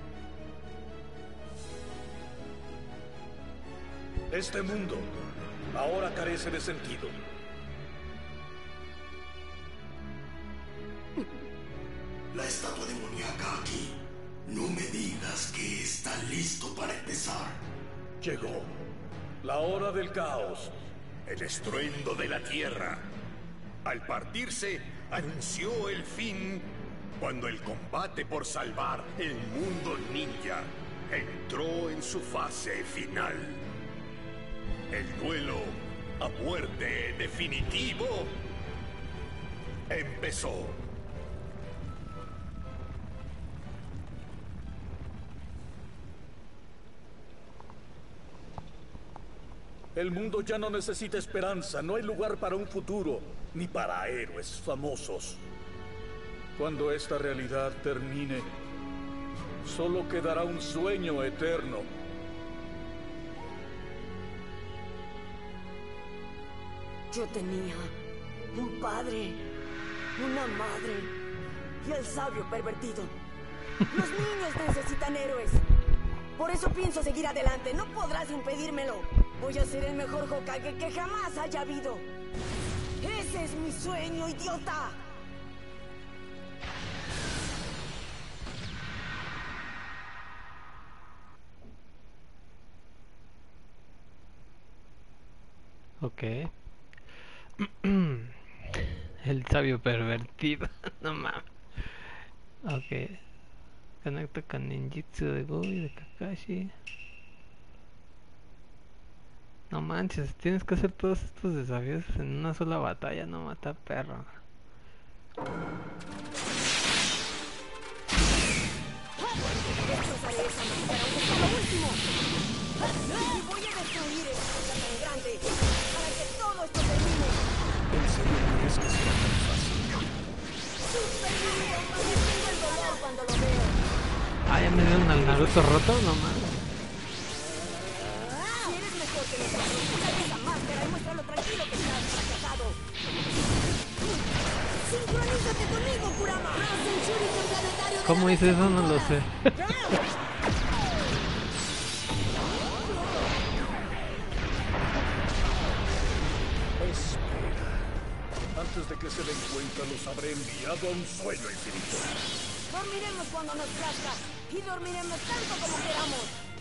Este mundo ahora carece de sentido. La estatua demoníaca aquí. No me digas que está listo para empezar. Llegó la hora del caos. El estruendo de la tierra, al partirse, anunció el fin cuando el combate por salvar el mundo ninja entró en su fase final. El duelo a muerte definitivo empezó. El mundo ya no necesita esperanza, no hay lugar para un futuro, ni para héroes famosos. Cuando esta realidad termine, solo quedará un sueño eterno. Yo tenía un padre, una madre y el sabio pervertido. Los niños necesitan héroes. Por eso pienso seguir adelante. No podrás impedírmelo. Voy a ser el mejor Hokage que jamás haya habido. Ese es mi sueño, idiota. Ok. El sabio pervertido. No mames. Ok. Conecta con ninjutsu de Go y de Kakashi. No manches, tienes que hacer todos estos desafíos en una sola batalla, no mata perro. Destrozaré esa máscara, aunque sea lo último. Y voy a destruir esta cosa tan grande para que todo esto termine. ¿En serio crees que será tan fácil? Super Ninja, me tengo el dolor cuando lo veo. Ah, ya me dieron al Naruto roto, no mames. Si eres mejor que nosotros, quítate esa máscara y muestra lo tranquilo que estás fracasado. Sincronízate conmigo, Kurama. ¿Cómo hice eso? No lo sé. Espera. Antes de que se den cuenta, los habré enviado a un sueño infinito. Dormiremos cuando nos plazca y dormiremos tanto como queramos.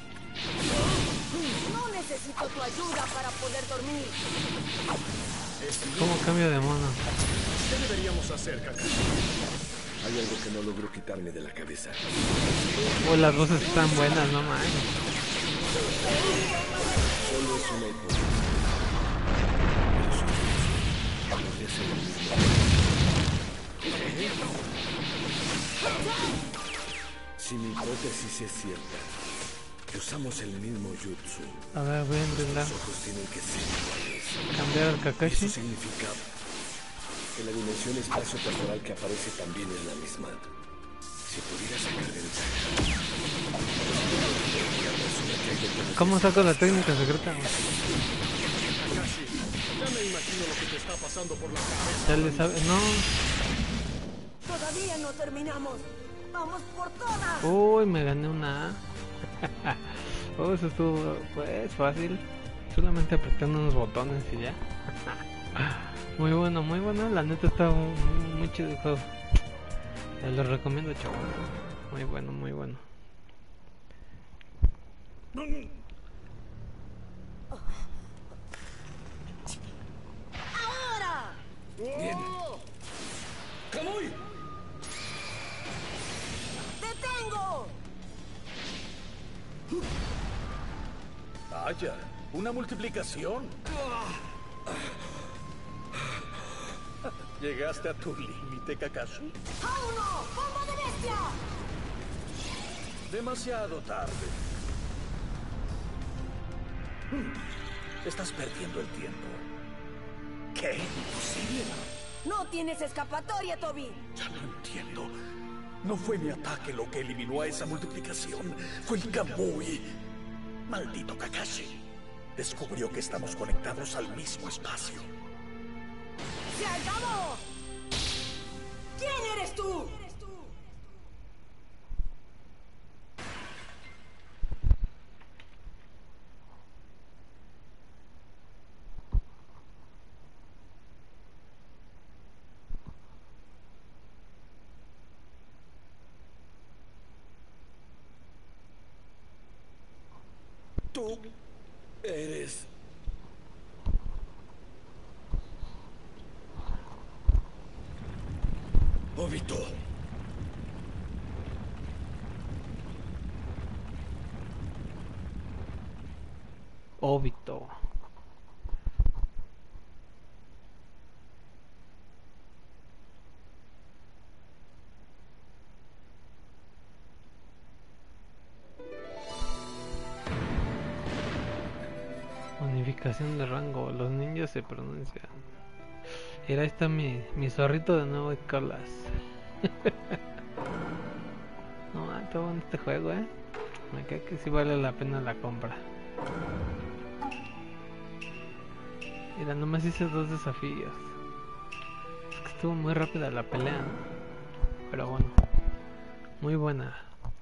No necesito tu ayuda para poder dormir. ¿Cómo cambio de mono? ¿Qué deberíamos hacer, Kakashi? Hay algo que no logro quitarme de la cabeza. Oh, las voces están buenas, no mames. Solo es una hipótesis. Pero podría ser el mismo. Si mi hipótesis es cierta, que usamos el mismo jutsu, A ver, voy a intentar los ojos tienen que ser iguales. cambiar al Eso Kakashi. significa que la dimensión espacio-temporal que aparece también es la misma. Si pudiera sacar ventaja. ¿Cómo saco la técnica secreta? Kakashi, ya me imagino lo que te está pasando por la cabeza. Ya le sabe. No. Todavía no terminamos. Vamos por todas. Uy, me gané una A. Oh, eso estuvo pues fácil. Solamente apretando unos botones y ya. Muy bueno, muy bueno. La neta está muy chido el juego. Te lo recomiendo, chavos. Muy bueno, muy bueno. ¡Ahora! Bien. ¡Kamui! ¡Detengo! Vaya, una multiplicación. ¿Llegaste a tu límite, Kakashi? ¡Fauno! ¡Bomba de bestia! Demasiado tarde. Estás perdiendo el tiempo. ¿Qué? ¿Imposible? No tienes escapatoria, Toby. Ya no entiendo. No fue mi ataque lo que eliminó a esa multiplicación. Fue el Kamui. Maldito Kakashi. Descubrió que estamos conectados al mismo espacio. ¡Se acabó! ¿Quién eres tú? Tú eres... Obito. Obito. Unificación de rango. Los ninjas se pronuncian. Mira, ahí está mi zorrito de nuevo y colas. No, está bueno este juego, me cae que sí vale la pena la compra. Mira, nomás hice 2 desafíos. Es que estuvo muy rápida la pelea, ¿no? Pero bueno, muy buena.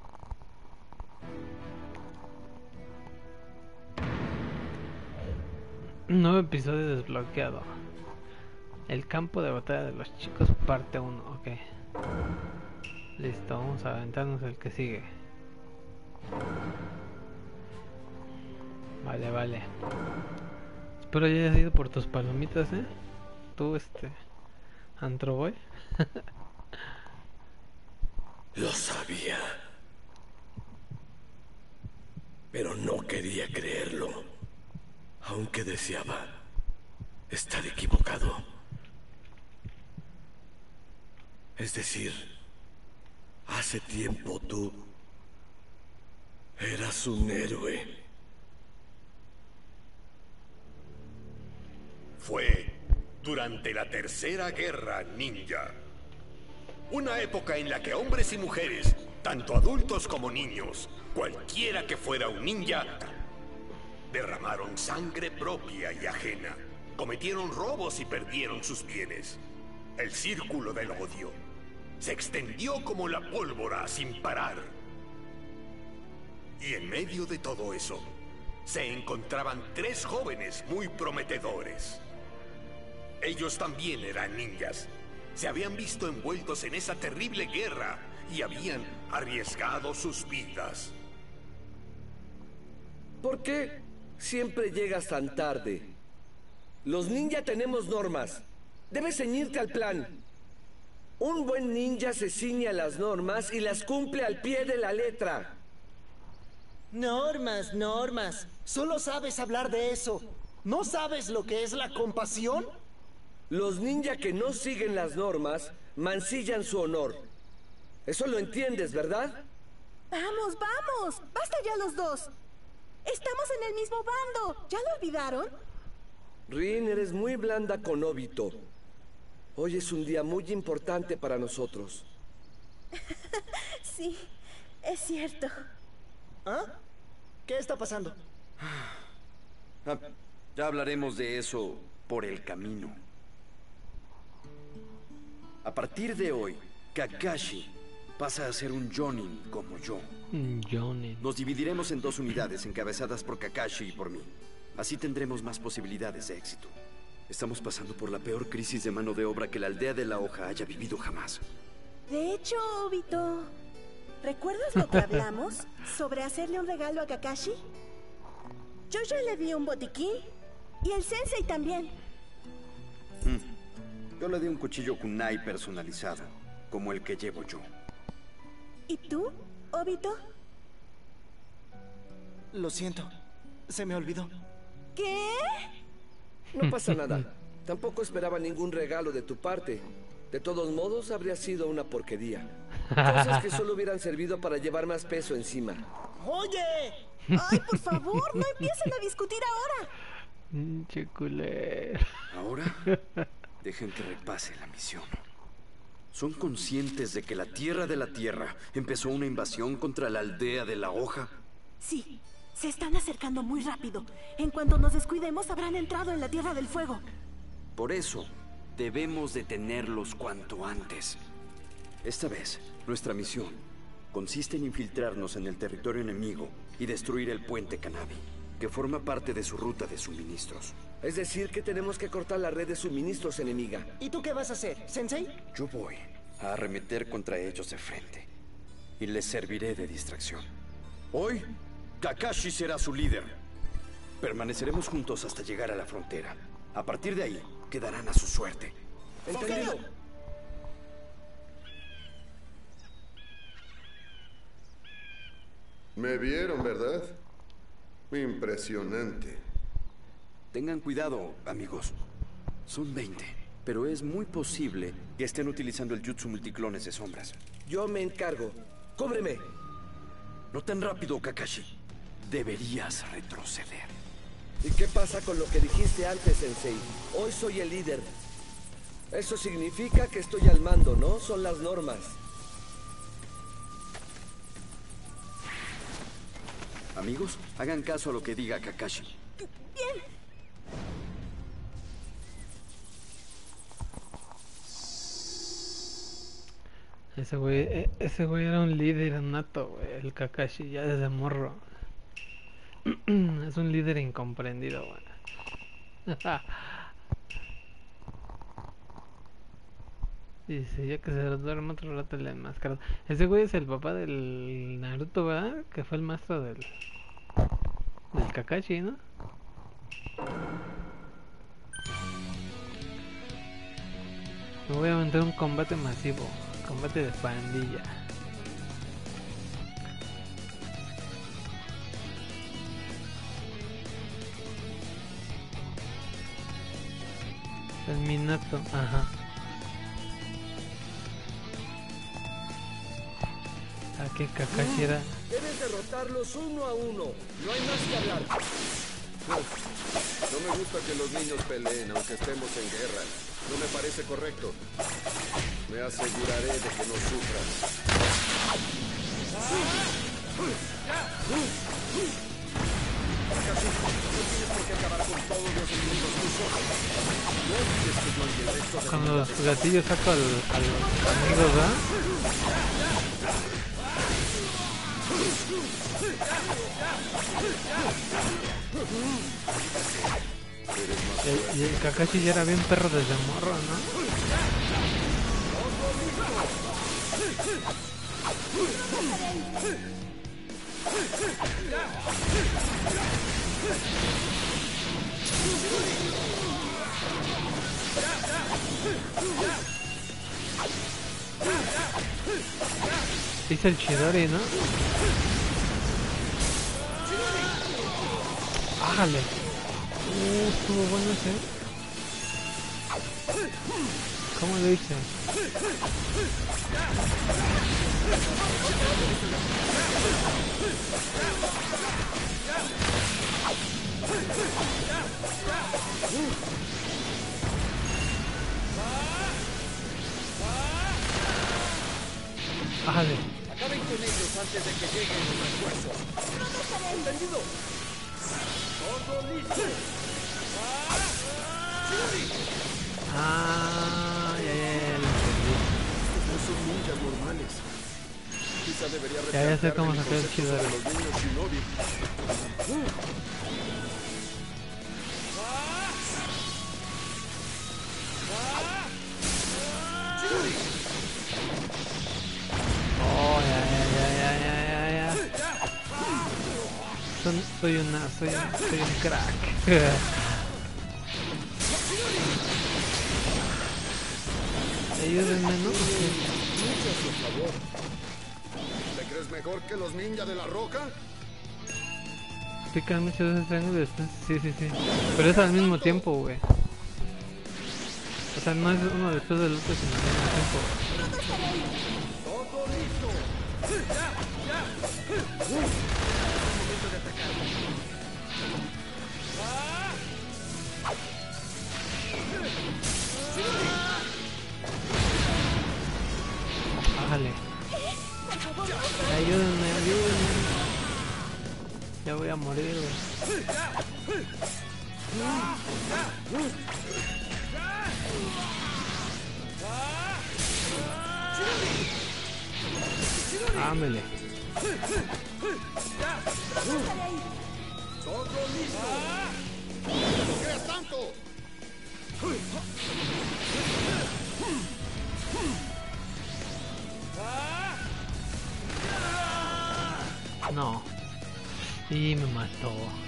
Nuevo episodio desbloqueado. El campo de batalla de los chicos, parte 1. Ok. Listo, vamos a aventarnos el que sigue. Vale. Espero ya hayas ido por tus palomitas, Tú, Antroboy. Lo sabía. Pero no quería creerlo. Aunque deseaba estar equivocado. Es decir, hace tiempo tú eras un héroe. Fue durante la Tercera Guerra Ninja. Una época en la que hombres y mujeres, tanto adultos como niños, cualquiera que fuera un ninja, derramaron sangre propia y ajena, cometieron robos y perdieron sus bienes. El círculo del odio se extendió como la pólvora sin parar. Y en medio de todo eso, se encontraban 3 jóvenes muy prometedores. Ellos también eran ninjas. Se habían visto envueltos en esa terrible guerra y habían arriesgado sus vidas. ¿Por qué siempre llegas tan tarde? Los ninja tenemos normas. Debes ceñirte al plan. Un buen ninja se ciñe a las normas y las cumple al pie de la letra. Normas. Solo sabes hablar de eso. ¿No sabes lo que es la compasión? Los ninja que no siguen las normas mancillan su honor. Eso lo entiendes, ¿verdad? Vamos. Basta ya los dos. Estamos en el mismo bando. ¿Ya lo olvidaron? Rin, eres muy blanda con Obito. Hoy es un día muy importante para nosotros. Sí, es cierto. ¿Ah? ¿Qué está pasando? Ya hablaremos de eso por el camino. A partir de hoy, Kakashi pasa a ser un Jonin como yo. Jonin. Nos dividiremos en 2 unidades encabezadas por Kakashi y por mí. Así tendremos más posibilidades de éxito. Estamos pasando por la peor crisis de mano de obra que la aldea de la hoja haya vivido jamás. De hecho, Obito, ¿recuerdas lo que hablamos sobre hacerle un regalo a Kakashi? Yo ya le di un botiquín y el sensei también. Yo le di un cuchillo kunai personalizado, como el que llevo yo. ¿Y tú, Obito? Lo siento. Se me olvidó. ¿Qué? No pasa nada. Tampoco esperaba ningún regalo de tu parte. De todos modos, habría sido una porquería. Cosas que solo hubieran servido para llevar más peso encima. ¡Oye! ¡Ay, por favor! ¡No empiecen a discutir ahora! Chiculero. Ahora, dejen que repase la misión. ¿Son conscientes de que la Tierra de la Tierra empezó una invasión contra la aldea de la hoja? Sí, se están acercando muy rápido. En cuanto nos descuidemos, habrán entrado en la Tierra del Fuego. Por eso, debemos detenerlos cuanto antes. Esta vez, nuestra misión consiste en infiltrarnos en el territorio enemigo y destruir el puente Kanabi, que forma parte de su ruta de suministros. Es decir, que tenemos que cortar la red de suministros enemiga. ¿Y tú qué vas a hacer, Sensei? Yo voy a arremeter contra ellos de frente y les serviré de distracción. Hoy, Kakashi será su líder. Permaneceremos juntos hasta llegar a la frontera. A partir de ahí, quedarán a su suerte. ¿Entendido? Me vieron, ¿verdad? Impresionante. Tengan cuidado, amigos. Son 20, pero es muy posible que estén utilizando el jutsu multiclones de sombras. Yo me encargo. ¡Cúbreme! No tan rápido, Kakashi. Deberías retroceder. ¿Y qué pasa con lo que dijiste antes, Sensei? Hoy soy el líder. Eso significa que estoy al mando, ¿no? Son las normas. Amigos, hagan caso a lo que diga Kakashi. Bien. Ese güey era un líder nato, güey, el Kakashi, ya desde morro. Es un líder incomprendido, güey. Dice, ya que se duerme otro rato le enmascarado. Ese güey es el papá del Naruto, ¿verdad? Que fue el maestro del Kakashi, ¿no? Me voy a aventar un combate masivo. Combate de pandilla. El Minato, ajá. Aquí Kakashi era. Debes derrotarlos uno a uno. No hay más que hablar. No me gusta que los niños peleen, aunque estemos en guerra. No me parece correcto. Me aseguraré de que no sufran. Casi, no tienes por qué acabar con todos los enemigos tú solo. No olvides que yo y el resto de con los gatillos saco a los amigos, ¿verdad? Y el Kakashi ya era bien perro desde morro, ¿no? Dice el Chidori, ¿no? ¡Ájale! Estuvo bueno ese. ¿Cómo lo hice? ¡Ájale! Acaben con ellos antes de que lleguen los refuerzos. ¡No dejaré! ¿Entendido? ¡Todo listo! Ah, ya lo entendí. No son ninjas normales. Quizá debería Ya sé cómo sacar el Chidori. los niños Shinobi. Oh, ya. Soy un crack. Ayúdenme, ¿no? Ninjas, por favor. ¿Te crees mejor que los ninjas de la roca? pican muchas veces sangre después. Sí. Pero es al mismo tiempo, güey. O sea, no es uno después del otro, sino al mismo tiempo. ¡Todo listo! Momento de atacar. Bájale. Ayúdenme. Ya voy a morir, güey. Ámele. ¡Todo listo! ¡No creas tanto! No. Y me mató.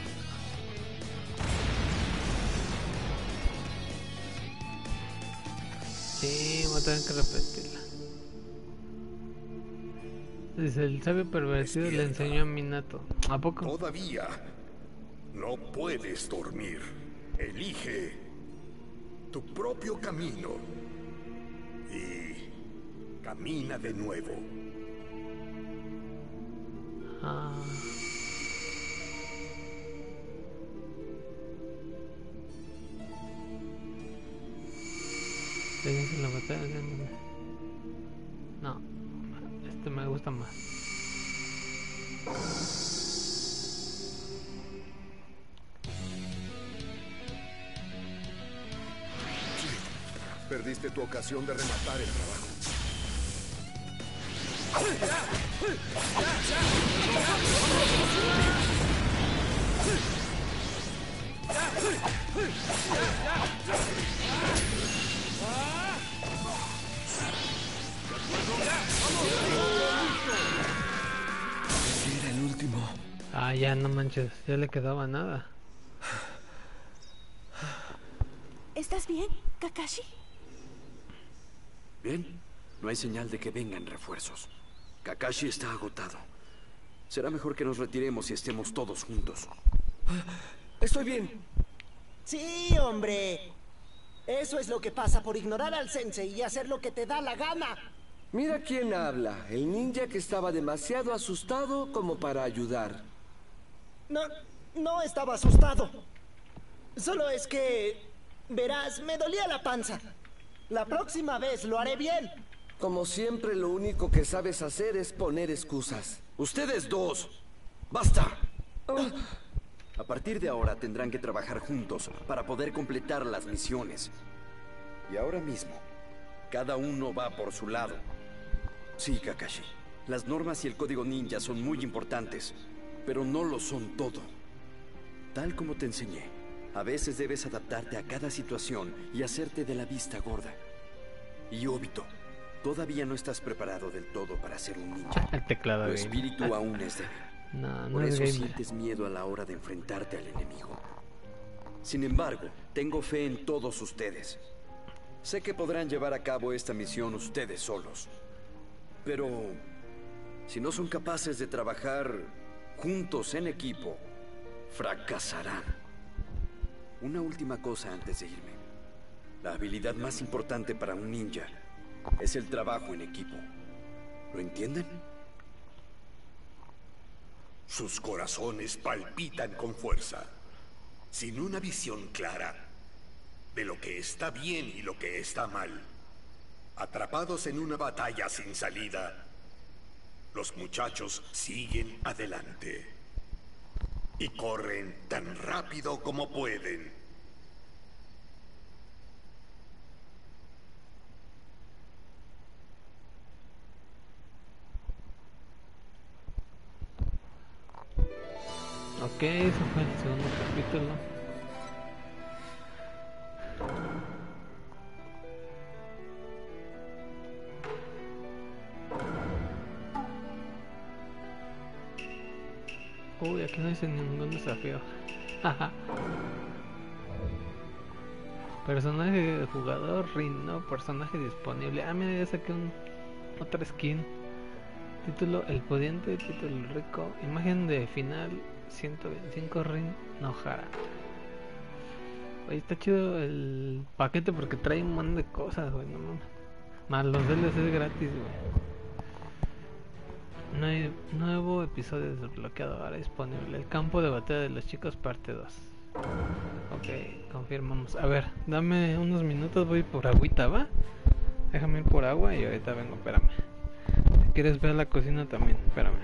Sí, voy a tener que repetirla. Dice, el sabio pervertido le enseñó a Minato. ¿A poco? Todavía no puedes dormir. Elige tu propio camino y camina de nuevo. Ah. En la batalla. No, este me gusta más. Perdiste tu ocasión de rematar el trabajo. Ese era el último. Ah, ya no manches, ya le quedaba nada. ¿Estás bien, Kakashi? Bien, no hay señal de que vengan refuerzos. Kakashi está agotado. Será mejor que nos retiremos y estemos todos juntos. Estoy bien. Sí, hombre. Eso es lo que pasa por ignorar al sensei y hacer lo que te da la gana. Mira quién habla. El ninja que estaba demasiado asustado como para ayudar. No estaba asustado. Solo es que... Verás, me dolía la panza. La próxima vez lo haré bien. Como siempre, lo único que sabes hacer es poner excusas. ¡Ustedes dos! ¡Basta! A partir de ahora tendrán que trabajar juntos para poder completar las misiones. Y ahora mismo, cada uno va por su lado. Sí, Kakashi. Las normas y el código ninja son muy importantes, pero no lo son todo. Tal como te enseñé, a veces debes adaptarte a cada situación y hacerte de la vista gorda. Y Obito, todavía no estás preparado del todo para ser un ninja. El teclado. Tu espíritu aún es débil. No Por es eso gamer. sientes miedo a la hora de enfrentarte al enemigo. Sin embargo, tengo fe en todos ustedes. Sé que podrán llevar a cabo esta misión ustedes solos. Pero si no son capaces de trabajar juntos en equipo, fracasarán. Una última cosa antes de irme. La habilidad más importante para un ninja es el trabajo en equipo. ¿Lo entienden? Sus corazones palpitan con fuerza, sin una visión clara de lo que está bien y lo que está mal. Atrapados en una batalla sin salida, los muchachos siguen adelante y corren tan rápido como pueden. Ok, eso fue el segundo capítulo. Uy, aquí no hice ningún desafío. Personaje de jugador, ring, no, personaje disponible. Ah, mira, ya saqué otra skin. Título, el pudiente, título rico. Imagen de final, 125 Rin Nohara. Oye, está chido el paquete porque trae un montón de cosas, güey, no mames. Más los DLCs gratis, güey. Nuevo episodio desbloqueado ahora disponible. El campo de batalla de los chicos parte 2. Ok, confirmamos. A ver, dame unos minutos, voy por agüita, ¿va? Déjame ir por agua y ahorita vengo, espérame. Si quieres ver la cocina también, espérame.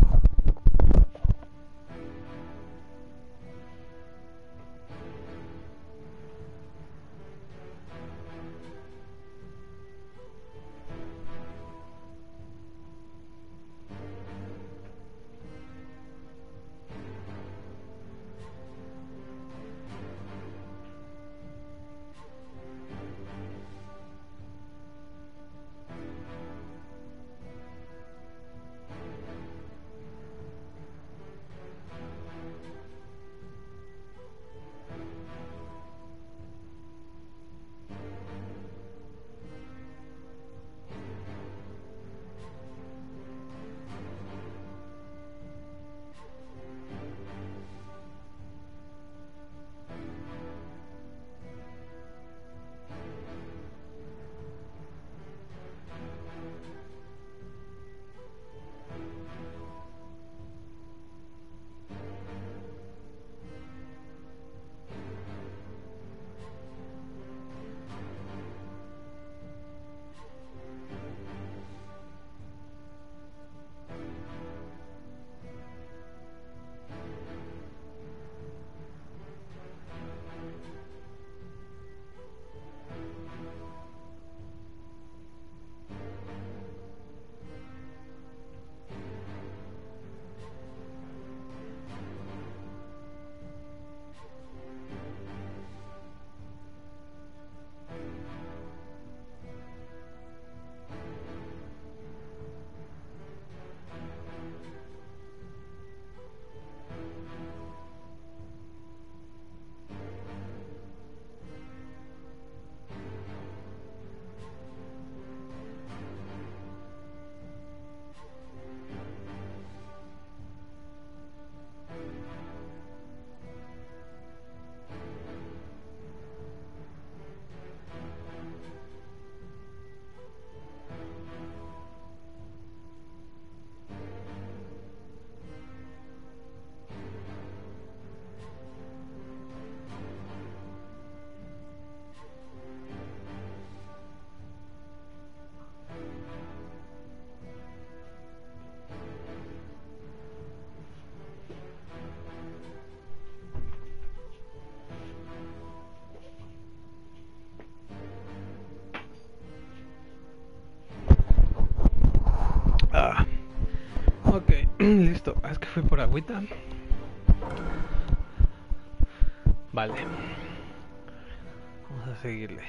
Listo, es que fui por agüita. Vale. Vamos a seguirle.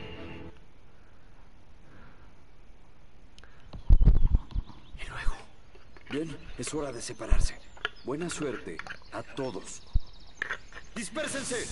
Y luego. Bien, es hora de separarse. Buena suerte a todos. ¡Dispérsense!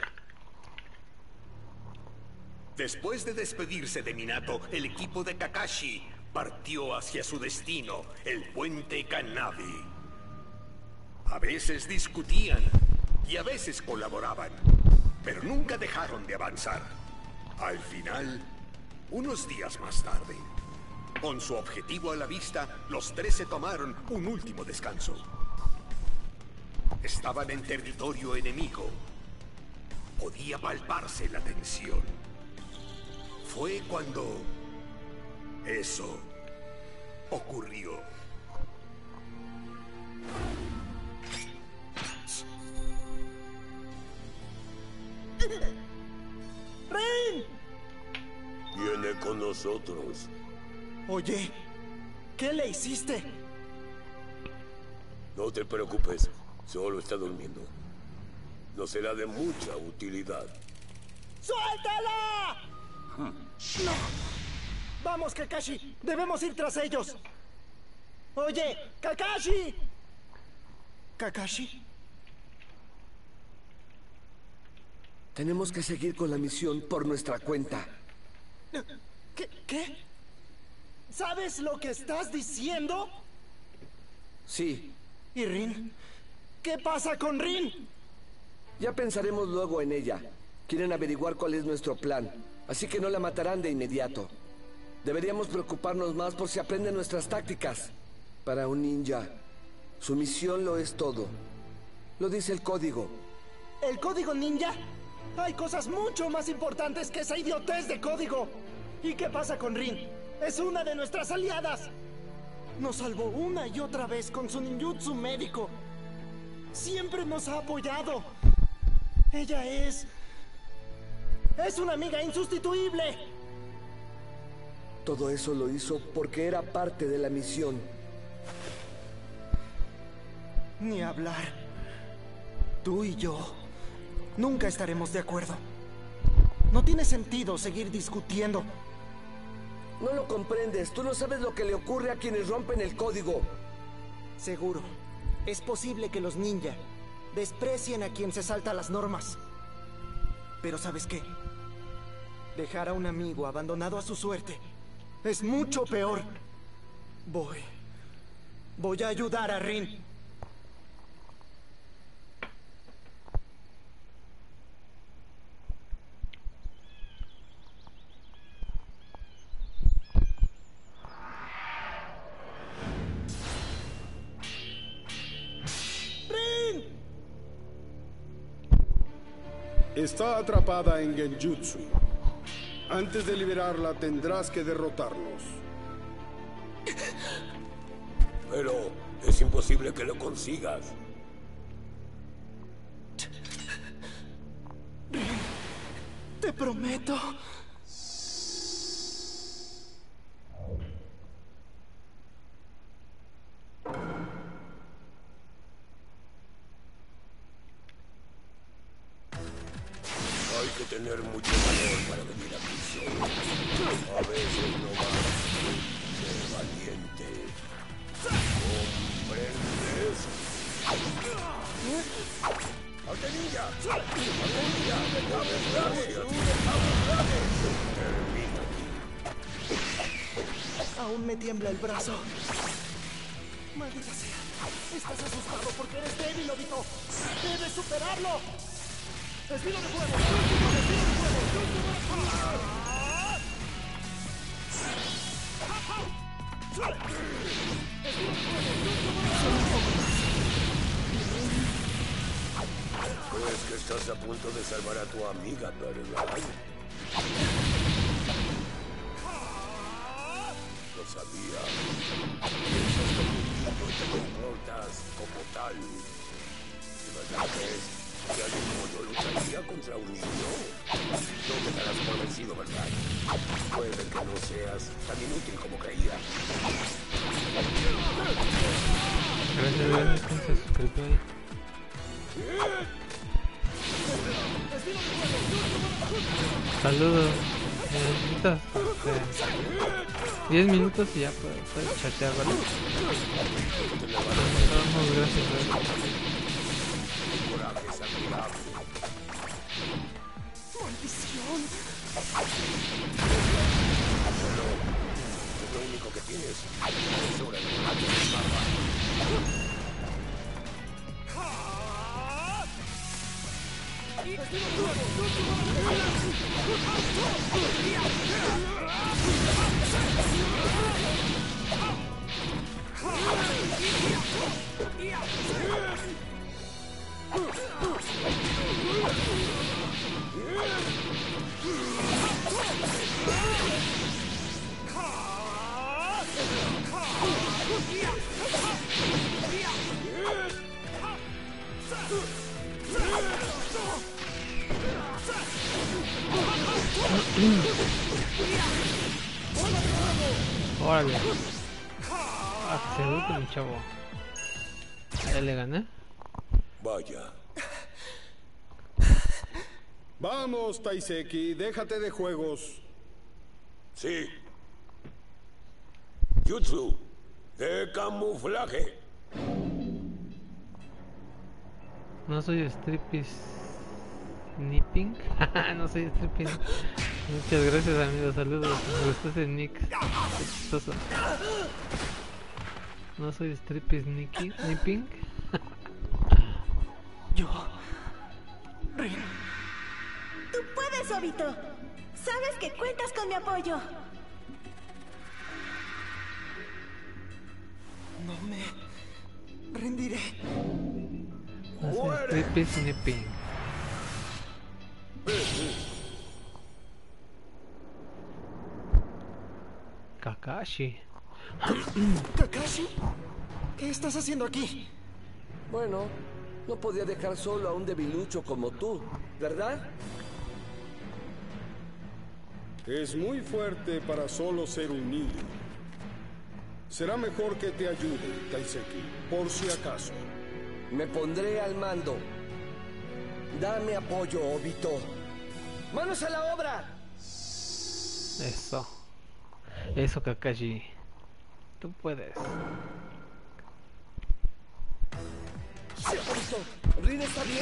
Después de despedirse de Minato, el equipo de Kakashi partió hacia su destino, el puente Kanabi. A veces discutían y a veces colaboraban, pero nunca dejaron de avanzar. Al final, unos días más tarde, con su objetivo a la vista, los tres se tomaron un último descanso. Estaban en territorio enemigo. Podía palparse la tensión. Fue cuando eso ocurrió. ¡Rin! Viene con nosotros. Oye, ¿qué le hiciste? No te preocupes, solo está durmiendo. No será de mucha utilidad. ¡Suéltala! ¡No! ¡Vamos, Kakashi! ¡Debemos ir tras ellos! ¡Oye! ¡Kakashi! ¿Kakashi? Tenemos que seguir con la misión por nuestra cuenta. ¿Qué? ¿Sabes lo que estás diciendo? Sí. ¿Y Rin? ¿Qué pasa con Rin? Ya pensaremos luego en ella. Quieren averiguar cuál es nuestro plan, así que no la matarán de inmediato. Deberíamos preocuparnos más por si aprenden nuestras tácticas. Para un ninja, su misión lo es todo. Lo dice el código. ¿El código ninja? Hay cosas mucho más importantes que esa idiotez de código. ¿Y qué pasa con Rin? Es una de nuestras aliadas. Nos salvó una y otra vez con su ninjutsu médico. Siempre nos ha apoyado. Ella es una amiga insustituible. Todo eso lo hizo porque era parte de la misión. Ni hablar. Tú y yo nunca estaremos de acuerdo. No tiene sentido seguir discutiendo. No lo comprendes. Tú no sabes lo que le ocurre a quienes rompen el código. Seguro. Es posible que los ninja desprecien a quien se salta las normas. Pero ¿sabes qué? Dejar a un amigo abandonado a su suerte es mucho peor. Voy a ayudar a Rin. Está atrapada en Genjutsu. Antes de liberarla tendrás que derrotarlos. Pero es imposible que lo consigas. Te prometo. Hay que tener mucho valor para venir a prisión. A veces no vas ser valiente. ¿Comprendes? ¡Altenilla! ¡Altenilla! ¡Dame gracias! Termina aquí. Aún me tiembla el brazo. Maldita sea. Estás asustado porque eres débil, Obito. Debes superarlo. ¡Estilo de fuego! ¡Estilo de fuego! ¿Crees que estás a punto de salvar a tu amiga, verdad? Lo sabía. Piensas que un niño y te comportas como tal. ¿De verdad crees que alguien como yo lucharía contra un niño? No te darás por vencido, ¿verdad? Puede que no seas tan inútil como creía. Gracias, ¿quién se suscribió ahí? Saludos. Necesitas 10 minutos y ya puedes chatear, ¿vale? Vamos, gracias. ¡Maldición! Es lo único que tienes. Es hora de matarte de barba. Órale. Seguro, mi chavo. Ya le gané. Vaya. Vamos, Taiseki, déjate de juegos. Sí. Jutsu de camuflaje. No soy striptease nipping. No soy striptease. Muchas gracias, amigos. Saludos. Me gustó ese nick. Qué chistoso. No soy striptease nipping. Rin. Tú puedes, Obito. Sabes que cuentas con mi apoyo. No me rendiré. Sleepy Snipping. Kakashi. ¿Kakashi? ¿Qué estás haciendo aquí? Bueno, no podía dejar solo a un debilucho como tú, ¿verdad? Es muy fuerte para solo ser un niño. Será mejor que te ayude, Taiseki, por si acaso. Me pondré al mando. Dame apoyo, Obito. ¡Manos a la obra! Eso. Eso, Kakashi. Tú puedes. Obito, ¿Rin está bien?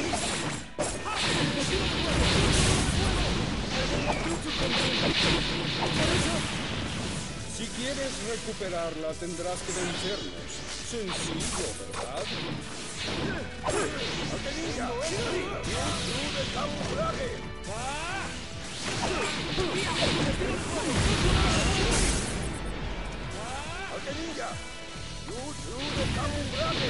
Si quieres recuperarla, tendrás que vencernos. Sencillo, ¿verdad? ¡Ninja! ¡De camuflaje! ¡Ninja! ¡De camuflaje!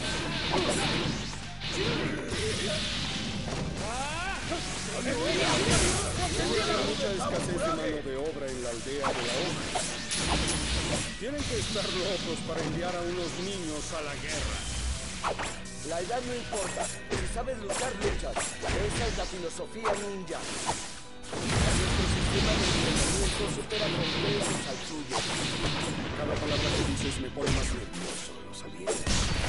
Hay mucha escasez de mano de obra en la aldea de la hoja. Tienen que estar locos para enviar a unos niños a la guerra. La edad no importa. Si sabes luchar, luchas. Esa es la filosofía ninja. Nuestro sistema de entrenamiento supera con creces al suyo. Cada palabra que dices me pone más nervioso, ¿lo sabías?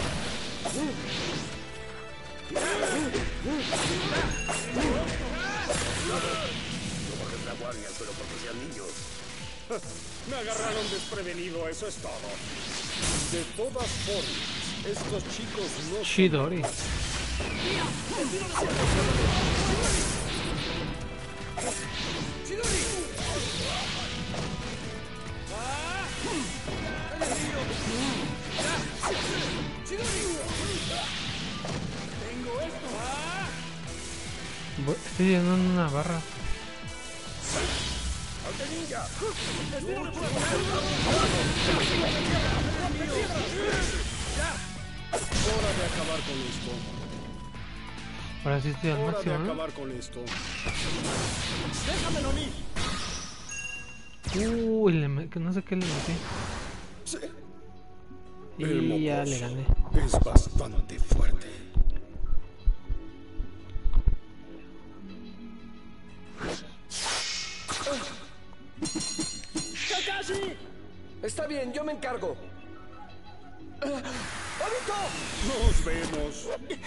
No bajen la guardia solo porque sean niños. Me agarraron desprevenido, eso es todo. De todas formas, estos chicos no... Chidori. Tengo esto. Estoy llenando una barra. ¡Ninja! Hora de acabar con esto. Ahora sí estoy al Hora de máximo, ¿no? acabar con esto. ¡Déjamelo, Ni! Que no sé qué le metí. Sí. Y ya le gané. Es bastante fuerte. ¡Kakashi! Está bien, yo me encargo. ¡Obito! Nos vemos.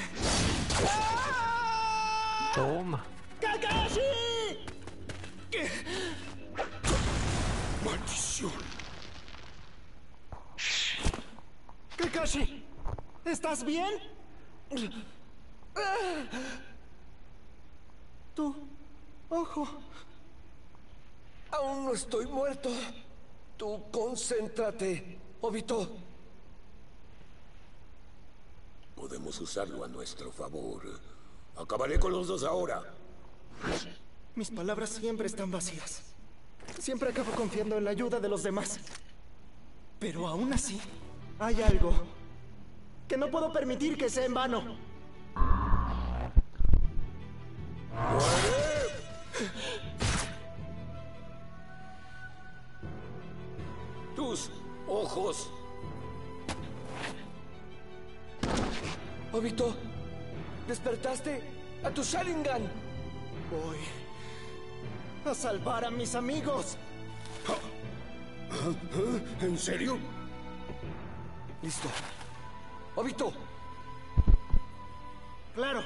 Toma. ¡Kakashi! ¡Maldición! ¡Kakashi! ¿Estás bien? Tu ojo. Aún no estoy muerto. Tú concéntrate, Obito. Podemos usarlo a nuestro favor. Acabaré con los dos ahora. Mis palabras siempre están vacías. Siempre acabo confiando en la ayuda de los demás. Pero aún así, hay algo que no puedo permitir que sea en vano. Tus ojos. Obito, ¿despertaste a tu Sharingan? Voy a salvar a mis amigos. ¿En serio? Listo. Obito. Claro.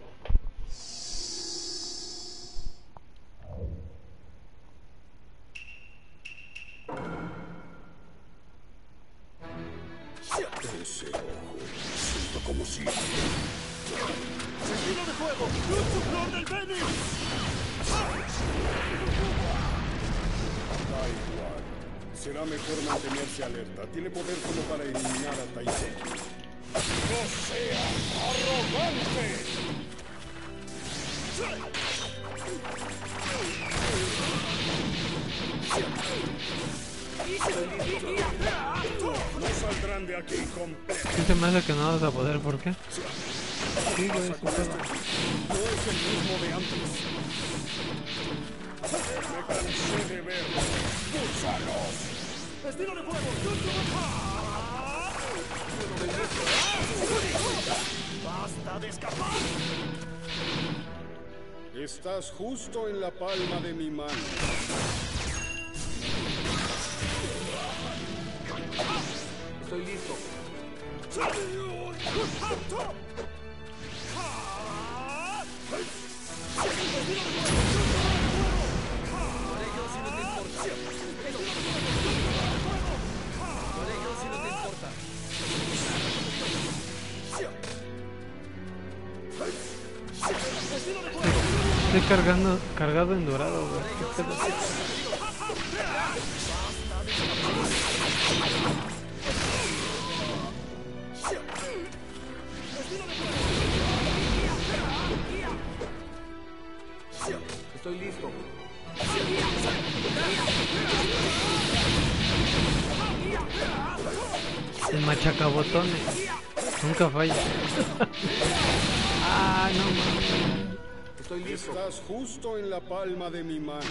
Ese ojo. Siento como si... ¡Sentido de fuego! ¡Jutsu Flor del Fénix! Da igual. Será mejor mantenerse alerta. Tiene poder como para eliminar a Taiseki. ¡No seas arrogante! de aquí completo. Sí se me hace que no vas a poder, ¿por qué? Sí, güey, No es el mismo de antes. Me cansé de verlo. ¡Púlsalos! ¡Estilo de fuego! ¡Basta de escapar! Estás justo en la palma de mi mano. Estoy listo. Estoy cargado en dorado, güey. ¿Qué pedo? Estoy listo. El machacabotones. Nunca falla. Ah, no mames. Estoy listo. Estás justo en la palma de mi mano.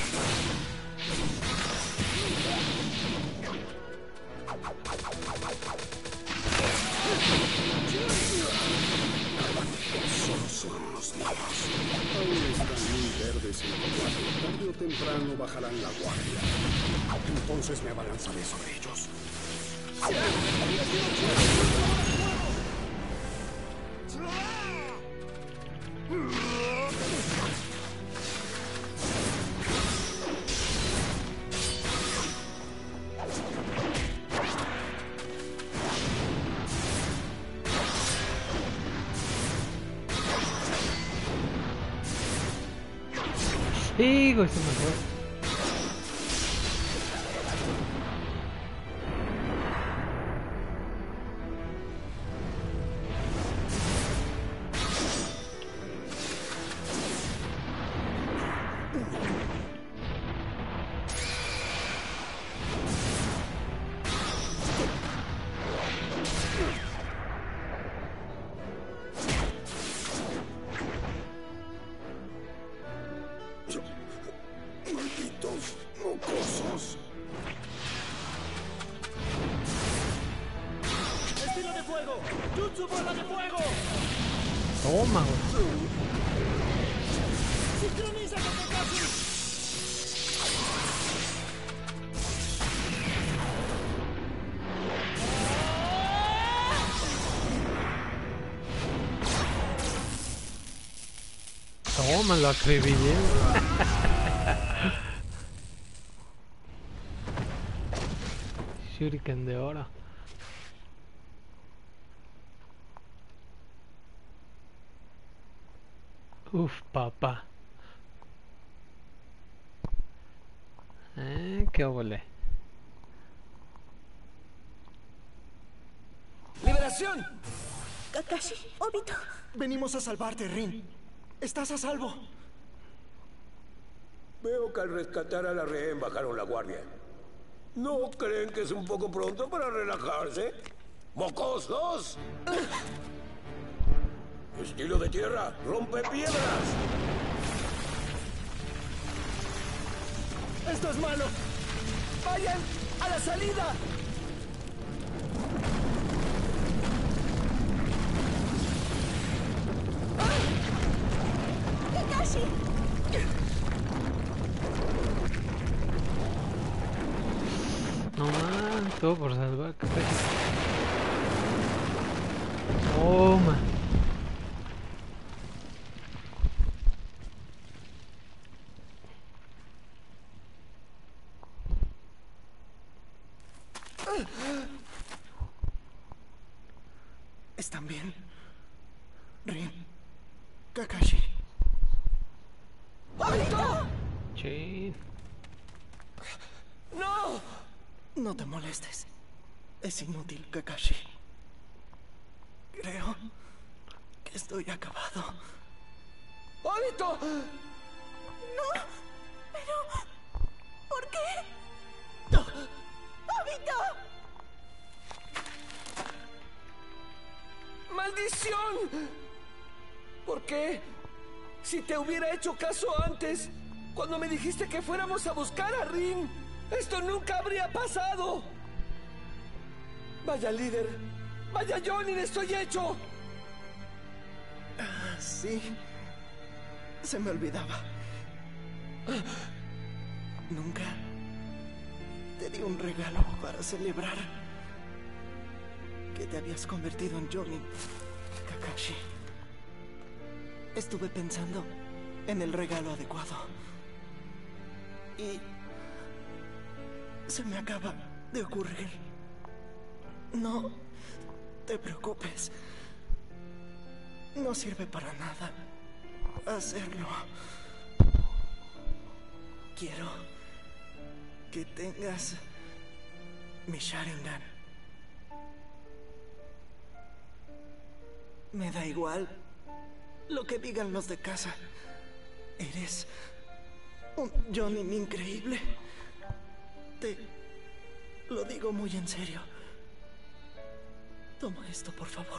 Solo son unos niños. Aún están muy verdes en combate. Tarde o temprano bajarán la guardia. Entonces me abalanzaré sobre ellos. Sí, güey, se me fue. Malditos mocosos. ¡Estilo de fuego! ¡Jutsu bola de fuego! Toma, güey. ¡Sincroniza con Kakashi! Toma, lo acribillé. Shuriken de oro. Uf, papá. Qué óvole. ¡Liberación! Kakashi, Obito. Venimos a salvarte, Rin. Estás a salvo. Veo que al rescatar a la rehén bajaron la guardia. ¿No creen que es un poco pronto para relajarse? ¡Mocosos! Estilo de tierra, rompe piedras. ¡Esto es malo! ¡Vayan a la salida! ¡Kakashi! No man, todo por salvar Kakashi. Oh man. ¿Están bien? Rin. Kakashi. ¡Obito! Sí. ¡No! No te molestes. Es inútil, Kakashi. Creo que estoy acabado. ¡Obito! No, pero... ¿por qué? ¡Obito! ¡Maldición! ¿Por qué? Si te hubiera hecho caso antes, cuando me dijiste que fuéramos a buscar a Rin, esto nunca habría pasado. Vaya líder, vaya Jonin, estoy hecho. Sí, se me olvidaba. Nunca te di un regalo para celebrar que te habías convertido en Jonin, Kakashi. Estuve pensando en el regalo adecuado y se me acaba de ocurrir. No te preocupes. No sirve para nada hacerlo. Quiero que tengas mi Sharingan. Me da igual lo que digan los de casa. Eres un Jonin increíble. Te lo digo muy en serio. Toma esto, por favor.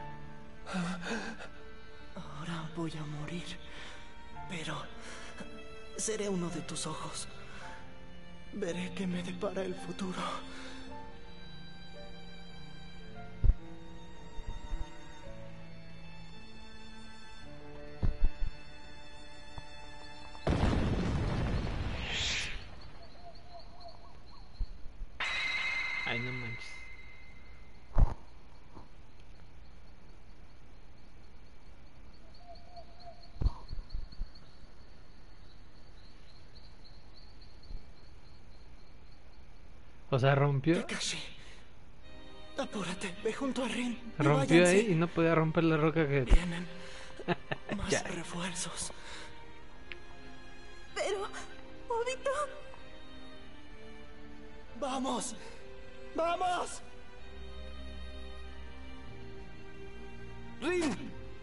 Ahora voy a morir, pero seré uno de tus ojos. Veré qué me depara el futuro. Ay, no manches. O sea, rompió. Kakashi, apúrate, ve junto a Rin. Rompió ahí y no podía romper la roca que... Vienen más refuerzos. Pero, Obito... ¡Vamos! ¡Vamos! ¡Rin!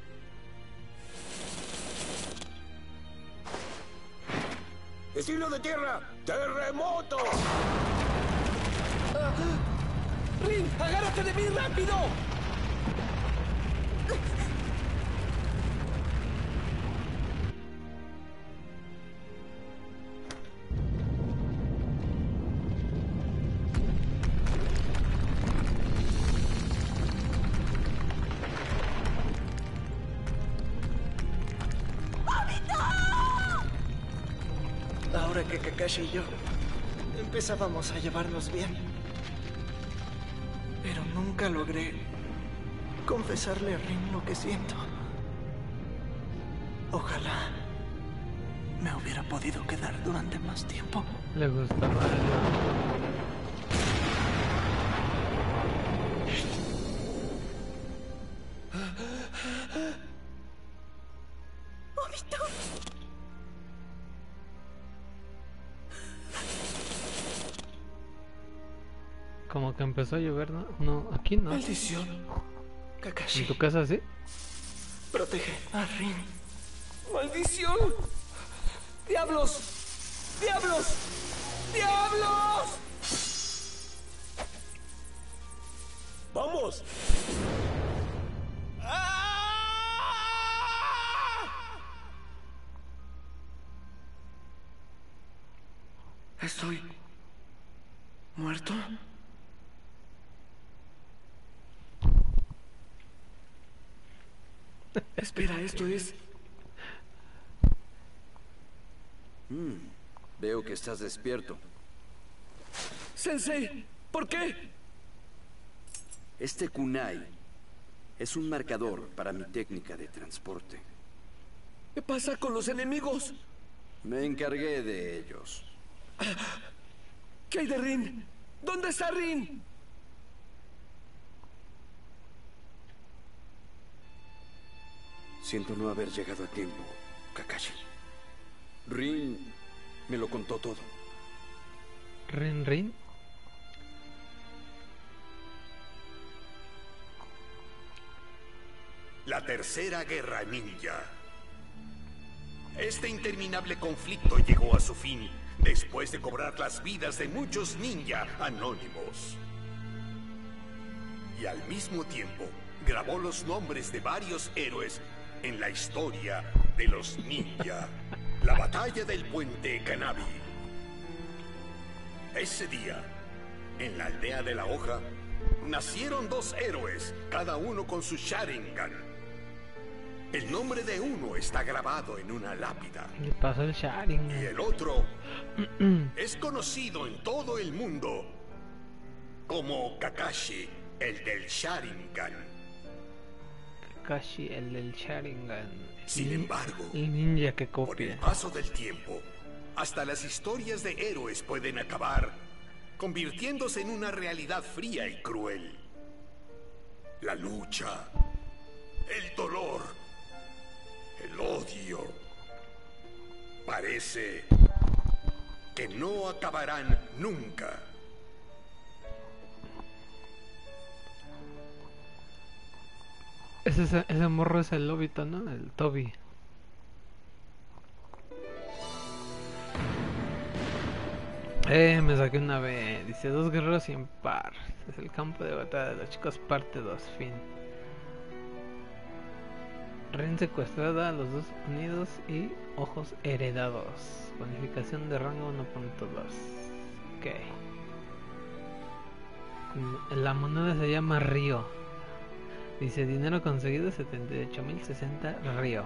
¡Estilo de tierra! ¡Terremoto! ¡Rin! ¡Agárrate de mí rápido! Ahora que Kakashi y yo empezábamos a llevarnos bien, pero nunca logré confesarle a Rin lo que siento. Ojalá me hubiera podido quedar durante más tiempo. Le gustaba. Obito. Como que empezó a llover, ¿no? No, aquí no. Maldición. Kakashi. ¿En tu casa sí? Protege a Rin. ¡Maldición! ¡Diablos! ¡Diablos! ¡Diablos! ¡Vamos! ¿Estoy muerto? Espera, esto es... Veo que estás despierto. Sensei, ¿por qué? Este kunai es un marcador para mi técnica de transporte. ¿Qué pasa con los enemigos? Me encargué de ellos. ¿Qué hay de Rin? ¿Dónde está Rin? Siento no haber llegado a tiempo, Kakashi. Rin me lo contó todo. ¿Rin? La Tercera Guerra Ninja. Este interminable conflicto llegó a su fin después de cobrar las vidas de muchos ninja anónimos. Y al mismo tiempo, grabó los nombres de varios héroes en la historia de los ninja. La batalla del puente Kanabi. Ese día, en la aldea de la hoja, nacieron dos héroes, cada uno con su Sharingan. El nombre de uno está grabado en una lápida. Le pasó el Sharingan. Y el otro es conocido en todo el mundo como Kakashi, el del Sharingan. Kakashi, el del Sharingan. Sin embargo, el ninja que con copia. el paso del tiempo, hasta las historias de héroes pueden acabar convirtiéndose en una realidad fría y cruel. La lucha, el dolor, el odio, parece que no acabarán nunca. Ese morro es el Obito, ¿no? El Toby. Me saqué una B. Dice 2 guerreros sin par. Es el campo de batalla de los chicos parte 2. Fin. Ren secuestrada, los dos unidos y ojos heredados. Bonificación de rango 1.2. Ok. La moneda se llama Río. Dice dinero conseguido 78.060 Río.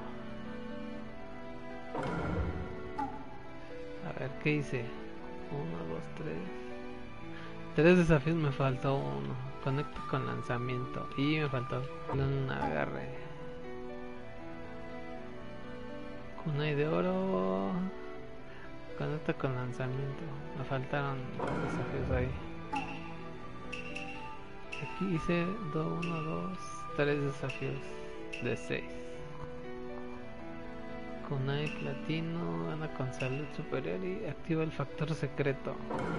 A ver, ¿qué hice? 1, 2, 3. 3 desafíos, me faltó uno. Conecto con lanzamiento. Y me faltó un agarre. Kunai de oro. Conecto con lanzamiento. Me faltaron 2 desafíos ahí. Aquí hice 1, 2, 3 desafíos de 6. Kunai platino, gana con salud superior y activa el factor secreto.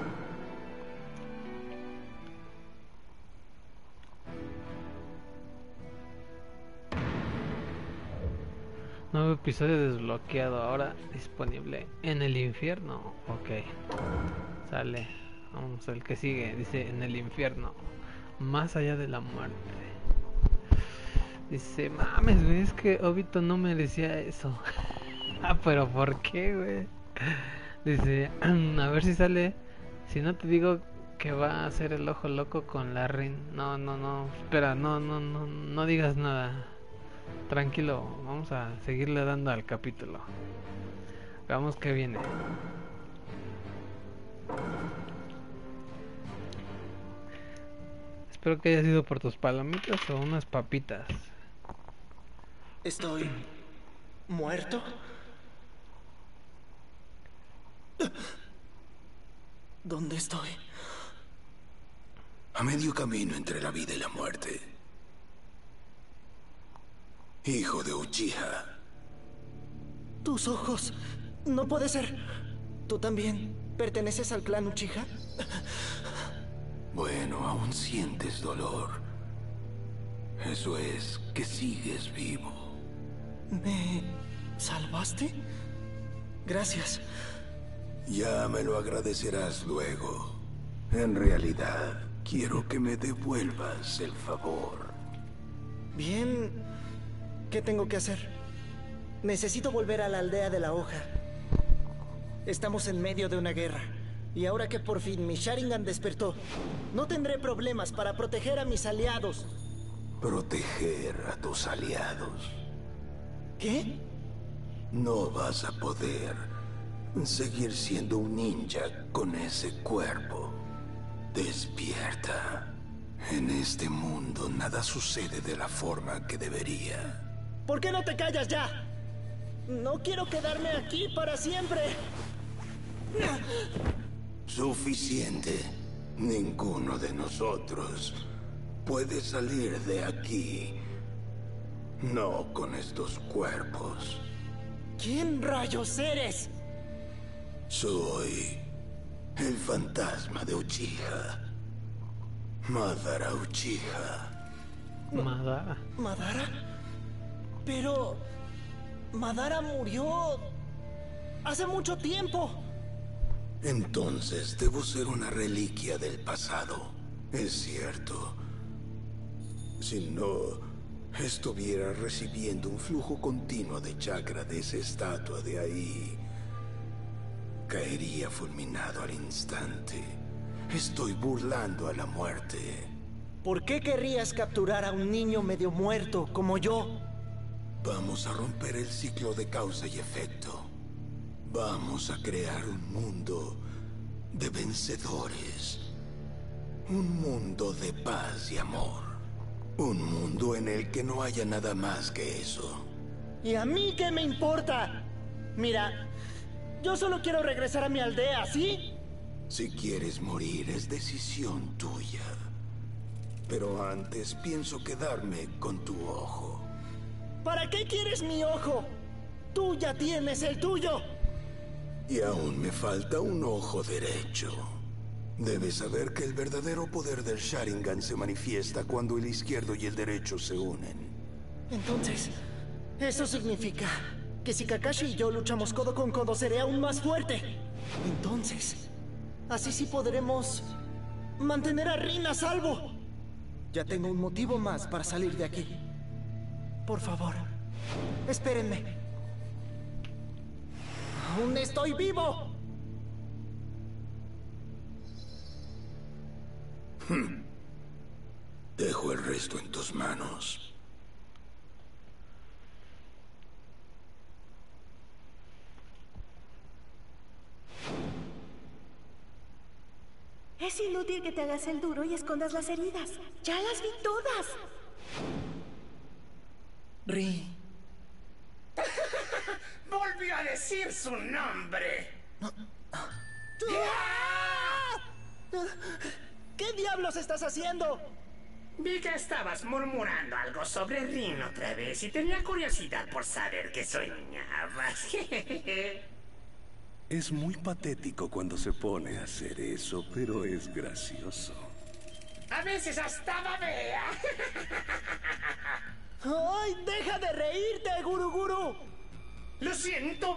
Nuevo episodio desbloqueado, ahora disponible en el infierno. Ok, sale. Vamos al que sigue, dice en el infierno, más allá de la muerte. Dice, mames, güey, es que Obito no merecía eso. Ah, pero ¿por qué, güey? Dice, a ver si sale. Si no te digo que va a hacer el ojo loco con la Rin. No, espera, no digas nada. Tranquilo, vamos a seguirle dando al capítulo. Veamos qué viene. Espero que haya sido por tus palomitas o unas papitas. ¿Estoy muerto? ¿Dónde estoy? A medio camino entre la vida y la muerte. Hijo de Uchiha. Tus ojos. No puede ser. ¿Tú también perteneces al clan Uchiha? Bueno, aún sientes dolor. Eso es que sigues vivo. ¿Me salvaste? Gracias. Ya me lo agradecerás luego. En realidad, quiero que me devuelvas el favor. Bien. ¿Qué tengo que hacer? Necesito volver a la aldea de la hoja. Estamos en medio de una guerra. Y ahora que por fin mi Sharingan despertó, no tendré problemas para proteger a mis aliados. ¿Proteger a tus aliados? ¿Qué? No vas a poder seguir siendo un ninja con ese cuerpo. Despierta. En este mundo nada sucede de la forma que debería. ¿Por qué no te callas ya? No quiero quedarme aquí para siempre. Suficiente. Ninguno de nosotros puede salir de aquí. No con estos cuerpos. ¿Quién rayos eres? Soy el fantasma de Uchiha. Madara Uchiha. Madara. ¿Madara? Pero... Madara murió... hace mucho tiempo. Entonces debo ser una reliquia del pasado. Es cierto. Si no estuviera recibiendo un flujo continuo de chakra de esa estatua de ahí, caería fulminado al instante. Estoy burlando a la muerte. ¿Por qué querrías capturar a un niño medio muerto como yo? Vamos a romper el ciclo de causa y efecto. Vamos a crear un mundo de vencedores. Un mundo de paz y amor. Un mundo en el que no haya nada más que eso. ¿Y a mí qué me importa? Mira, yo solo quiero regresar a mi aldea, ¿sí? Si quieres morir es decisión tuya. Pero antes pienso quedarme con tu ojo. ¿Para qué quieres mi ojo? Tú ya tienes el tuyo. Y aún me falta un ojo derecho. Debes saber que el verdadero poder del Sharingan se manifiesta cuando el izquierdo y el derecho se unen. Entonces, eso significa que si Kakashi y yo luchamos codo con codo, seré aún más fuerte. Entonces, así sí podremos mantener a Rin a salvo. Ya tengo un motivo más para salir de aquí. Por favor, espérenme. ¡Aún estoy vivo! Dejo el resto en tus manos. Es inútil que te hagas el duro y escondas las heridas. Ya las vi todas. Rin. Volvió a decir su nombre. ¿Qué diablos estás haciendo? Vi que estabas murmurando algo sobre Rin otra vez y tenía curiosidad por saber qué soñabas. Es muy patético cuando se pone a hacer eso, pero es gracioso. A veces hasta babea. ¡Ay, deja de reírte, Guru Guru! Lo siento.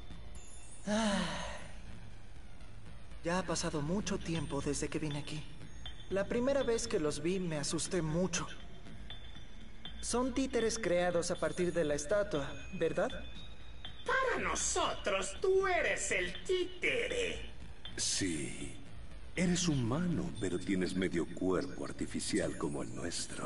Ya ha pasado mucho tiempo desde que vine aquí. La primera vez que los vi me asusté mucho. Son títeres creados a partir de la estatua, ¿verdad? Para nosotros, tú eres el títere. Sí. Eres humano, pero tienes medio cuerpo artificial como el nuestro.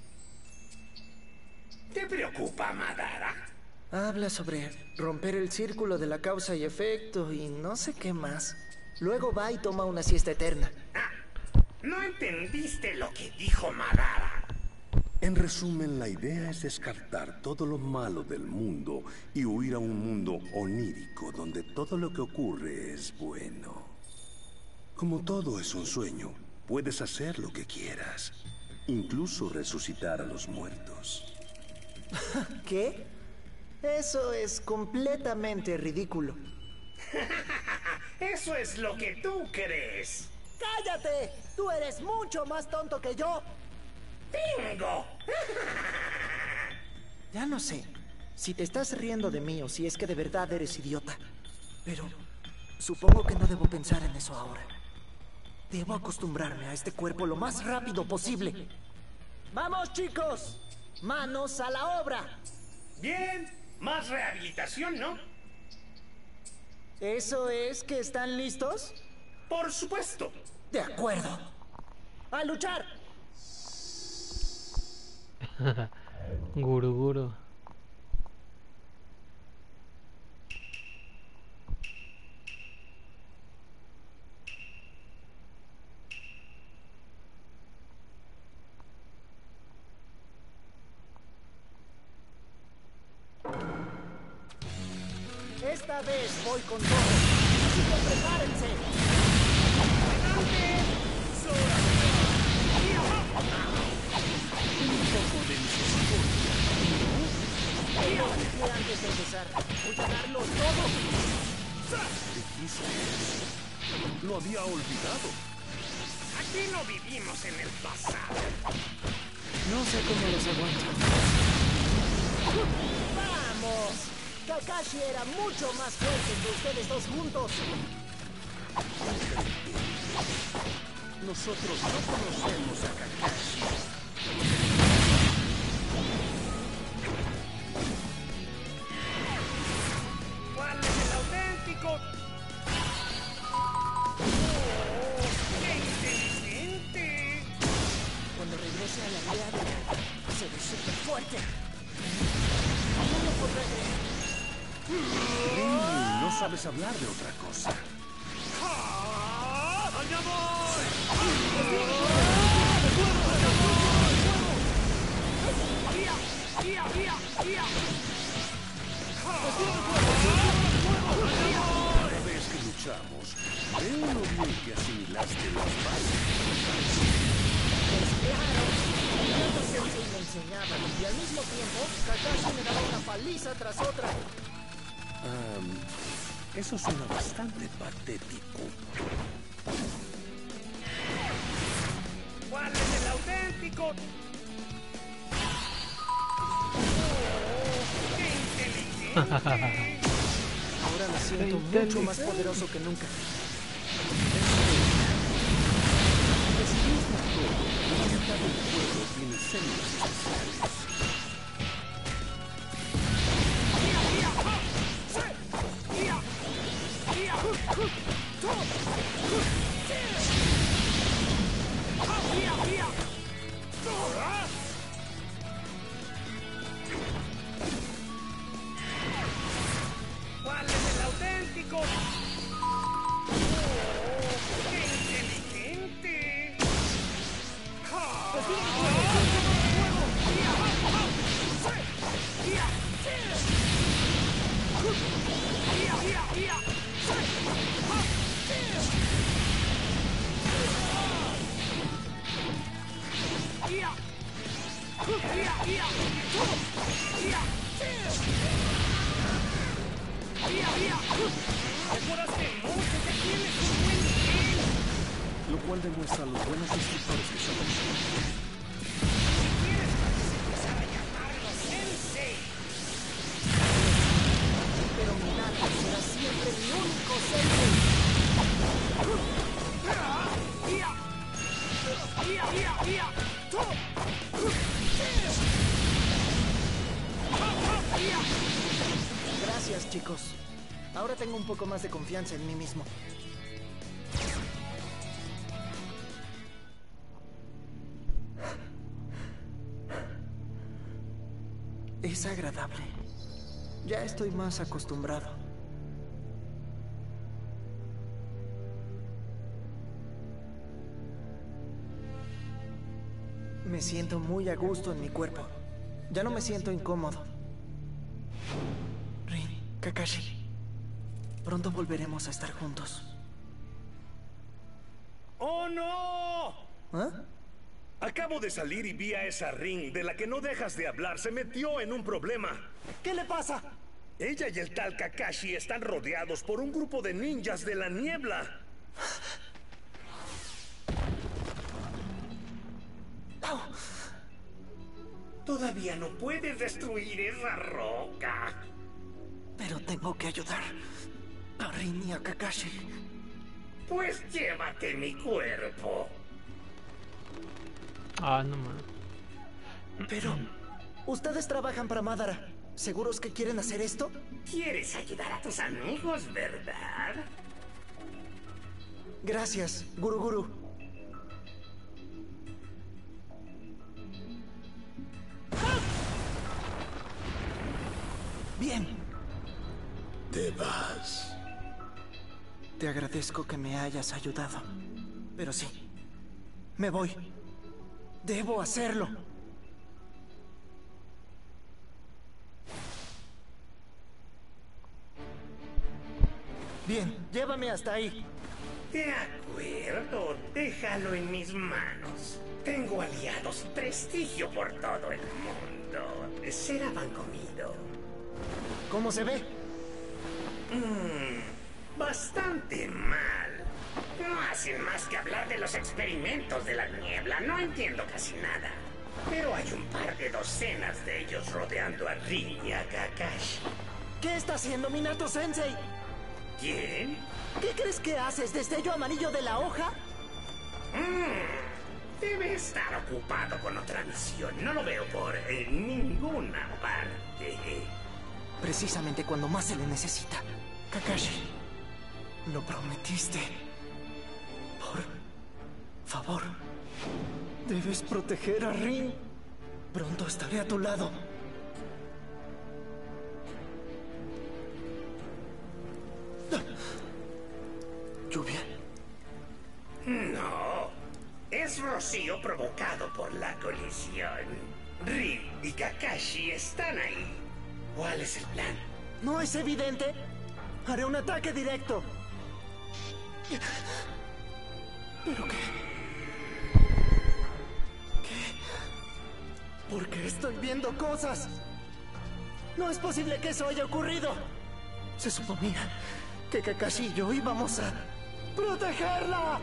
¿Te preocupa, Madara? Habla sobre romper el círculo de la causa y efecto y no sé qué más. Luego va y toma una siesta eterna. No entendiste lo que dijo Madara. En resumen, la idea es descartar todo lo malo del mundo y huir a un mundo onírico donde todo lo que ocurre es bueno. Como todo es un sueño, puedes hacer lo que quieras, incluso resucitar a los muertos. ¿Qué? Eso es completamente ridículo. Eso es lo que tú crees. ¡Cállate! ¡Tú eres mucho más tonto que yo! ¡Bingo! Ya no sé si te estás riendo de mí o si es que de verdad eres idiota. Pero supongo que no debo pensar en eso ahora. Debo acostumbrarme a este cuerpo lo más rápido posible. ¡Vamos, chicos! ¡Manos a la obra! Bien, más rehabilitación, ¿no? ¿Eso es que están listos? Por supuesto. De acuerdo. ¡A luchar! Guru Guru. Esta vez voy con todo. Así que prepárense. Antes de empezar, voy a darlo todo. Dijiste eso. Lo había olvidado. Aquí no vivimos en el pasado. No sé cómo los aguanto. ¡Vamos! Kakashi era mucho más fuerte que ustedes dos juntos. Nosotros no conocemos a Kakashi. sabes hablar de otra cosa. ¡Allá voy! Cada vez que luchamos, veo lo bien que asimilaste las bases. Pues claro, Minato Sensei me enseñaba y al mismo tiempo Kakashi me daba una paliza tras otra. Eso suena bastante patético. ¿Cuál es el auténtico? ¡Qué inteligente! Ahora me siento mucho más poderoso que nunca. Decidiste todo. La mitad del pueblo tiene células especiales. ¿Cuál es el auténtico? ¡Qué inteligente! ¡Mejoraste mucho! ¡Te tienes un buen nivel! Lo cual demuestra los buenos instructores que somos. Si quieres, puedes empezar a llamarlo Sensei. Pero Minato será siempre mi único Sensei. Gracias, chicos. Ahora tengo un poco más de confianza en mí mismo. Es agradable. Ya estoy más acostumbrado. Me siento muy a gusto en mi cuerpo. Ya no me siento incómodo. Rin, Kakashi, pronto volveremos a estar juntos. ¡Oh, no! ¿Ah? Acabo de salir y vi a esa Rin de la que no dejas de hablar. Se metió en un problema. ¿Qué le pasa? Ella y el tal Kakashi están rodeados por un grupo de ninjas de la niebla. Todavía no puedes destruir esa roca. Pero tengo que ayudar a Rin y a Kakashi. Pues llévate mi cuerpo. Ah, no mames. Pero ustedes trabajan para Madara. ¿Seguros que quieren hacer esto? ¿Quieres ayudar a tus amigos, verdad? Gracias, Guru Guru. Bien. Te vas. Te agradezco que me hayas ayudado. Pero sí, me voy. Debo hacerlo. Bien, llévame hasta ahí. De acuerdo, déjalo en mis manos. Tengo aliados y prestigio por todo el mundo. Será pan comido. ¿Cómo se ve? Bastante mal. No hacen más que hablar de los experimentos de la niebla. No entiendo casi nada. Pero hay un par de docenas de ellos rodeando a Rin y a Kakashi. ¿Qué está haciendo Minato Sensei? ¿Quién? ¿Qué crees que haces, destello amarillo de la hoja? Debe estar ocupado con otra misión. No lo veo por ninguna parte. Precisamente cuando más se le necesita. Kakashi, lo prometiste. Por favor, debes proteger a Rin. Pronto estaré a tu lado. ¿Lluvia? No. Es rocío provocado por la colisión. Rin y Kakashi están ahí. ¿Cuál es el plan? ¿No es evidente? Haré un ataque directo. ¿Pero qué? ¿Qué? ¿Por qué estoy viendo cosas? No es posible que eso haya ocurrido. Se suponía que Kakashi y yo íbamos a protegerla.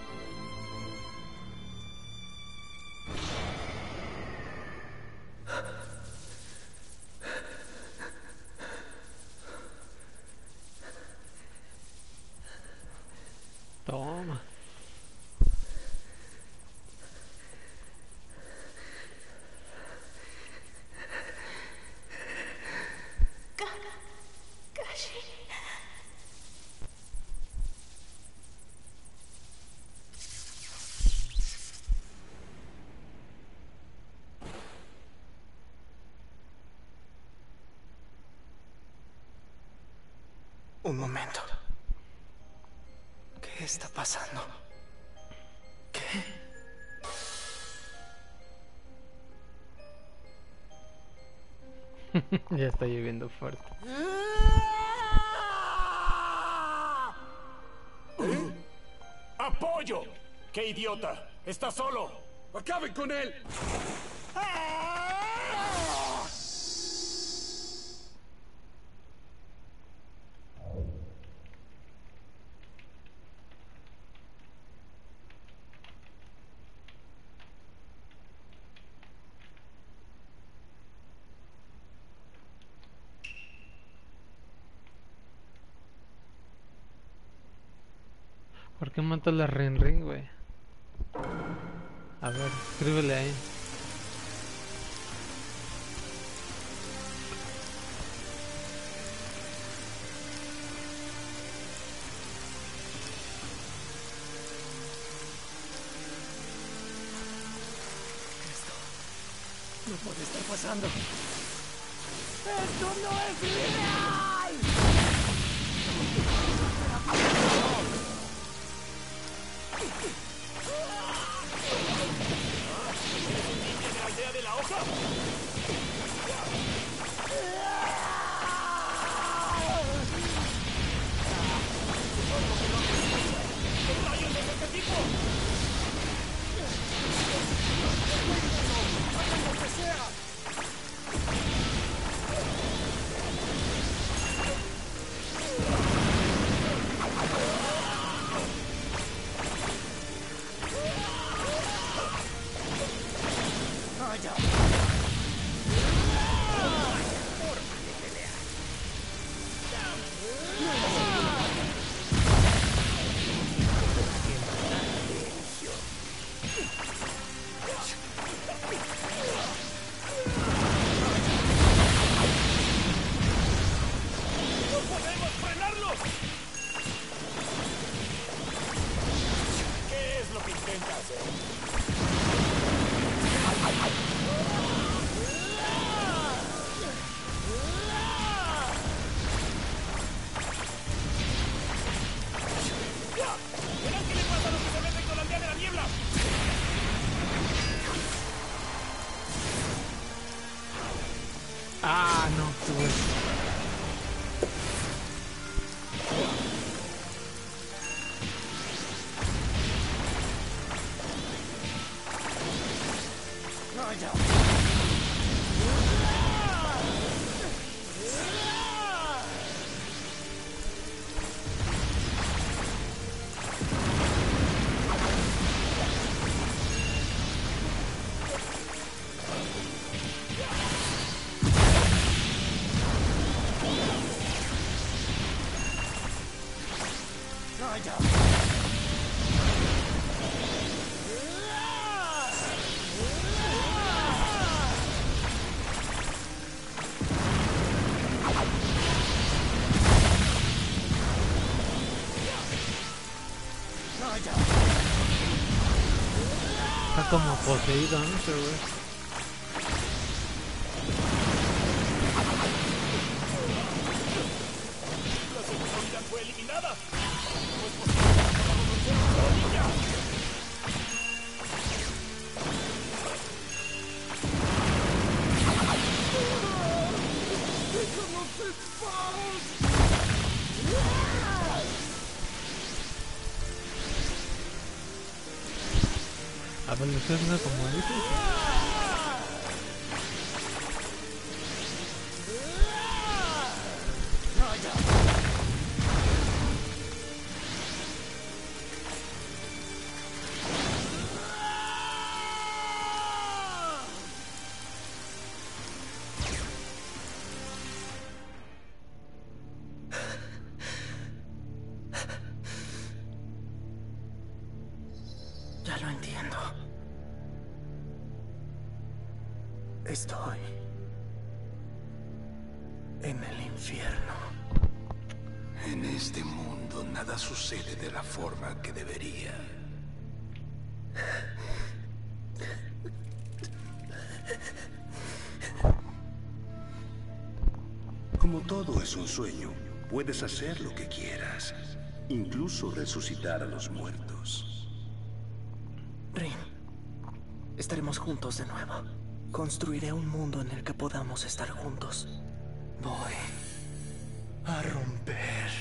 Toma. Kakashi. Un momento. ¿Qué está pasando? ¿Qué? Ya está lloviendo fuerte. ¡Apoyo! ¡Qué idiota! ¡Está solo! ¡Acaben con él! ¿Por qué mató a la Rin, güey? A ver, escríbele ahí. Esto no puede estar pasando. ¡Esto no es real! ¿De la aldea de la hoja? ¿Qué rayos es este tipo? ¡Hagan lo que sea! Ah, no, qué bueno. Está como poseído, ¿no? Ese güey. La segunda unidad fue eliminada. nada. No es posible que acabamos de vencer a un solo ninja. ¡Déjanos en paz! A ver, usted no como dice. Ya lo entiendo. Estoy en el infierno. En este mundo nada sucede de la forma que debería. Como todo es un sueño, puedes hacer lo que quieras, incluso resucitar a los muertos. Rin, estaremos juntos de nuevo. Construiré un mundo en el que podamos estar juntos. Voy a romper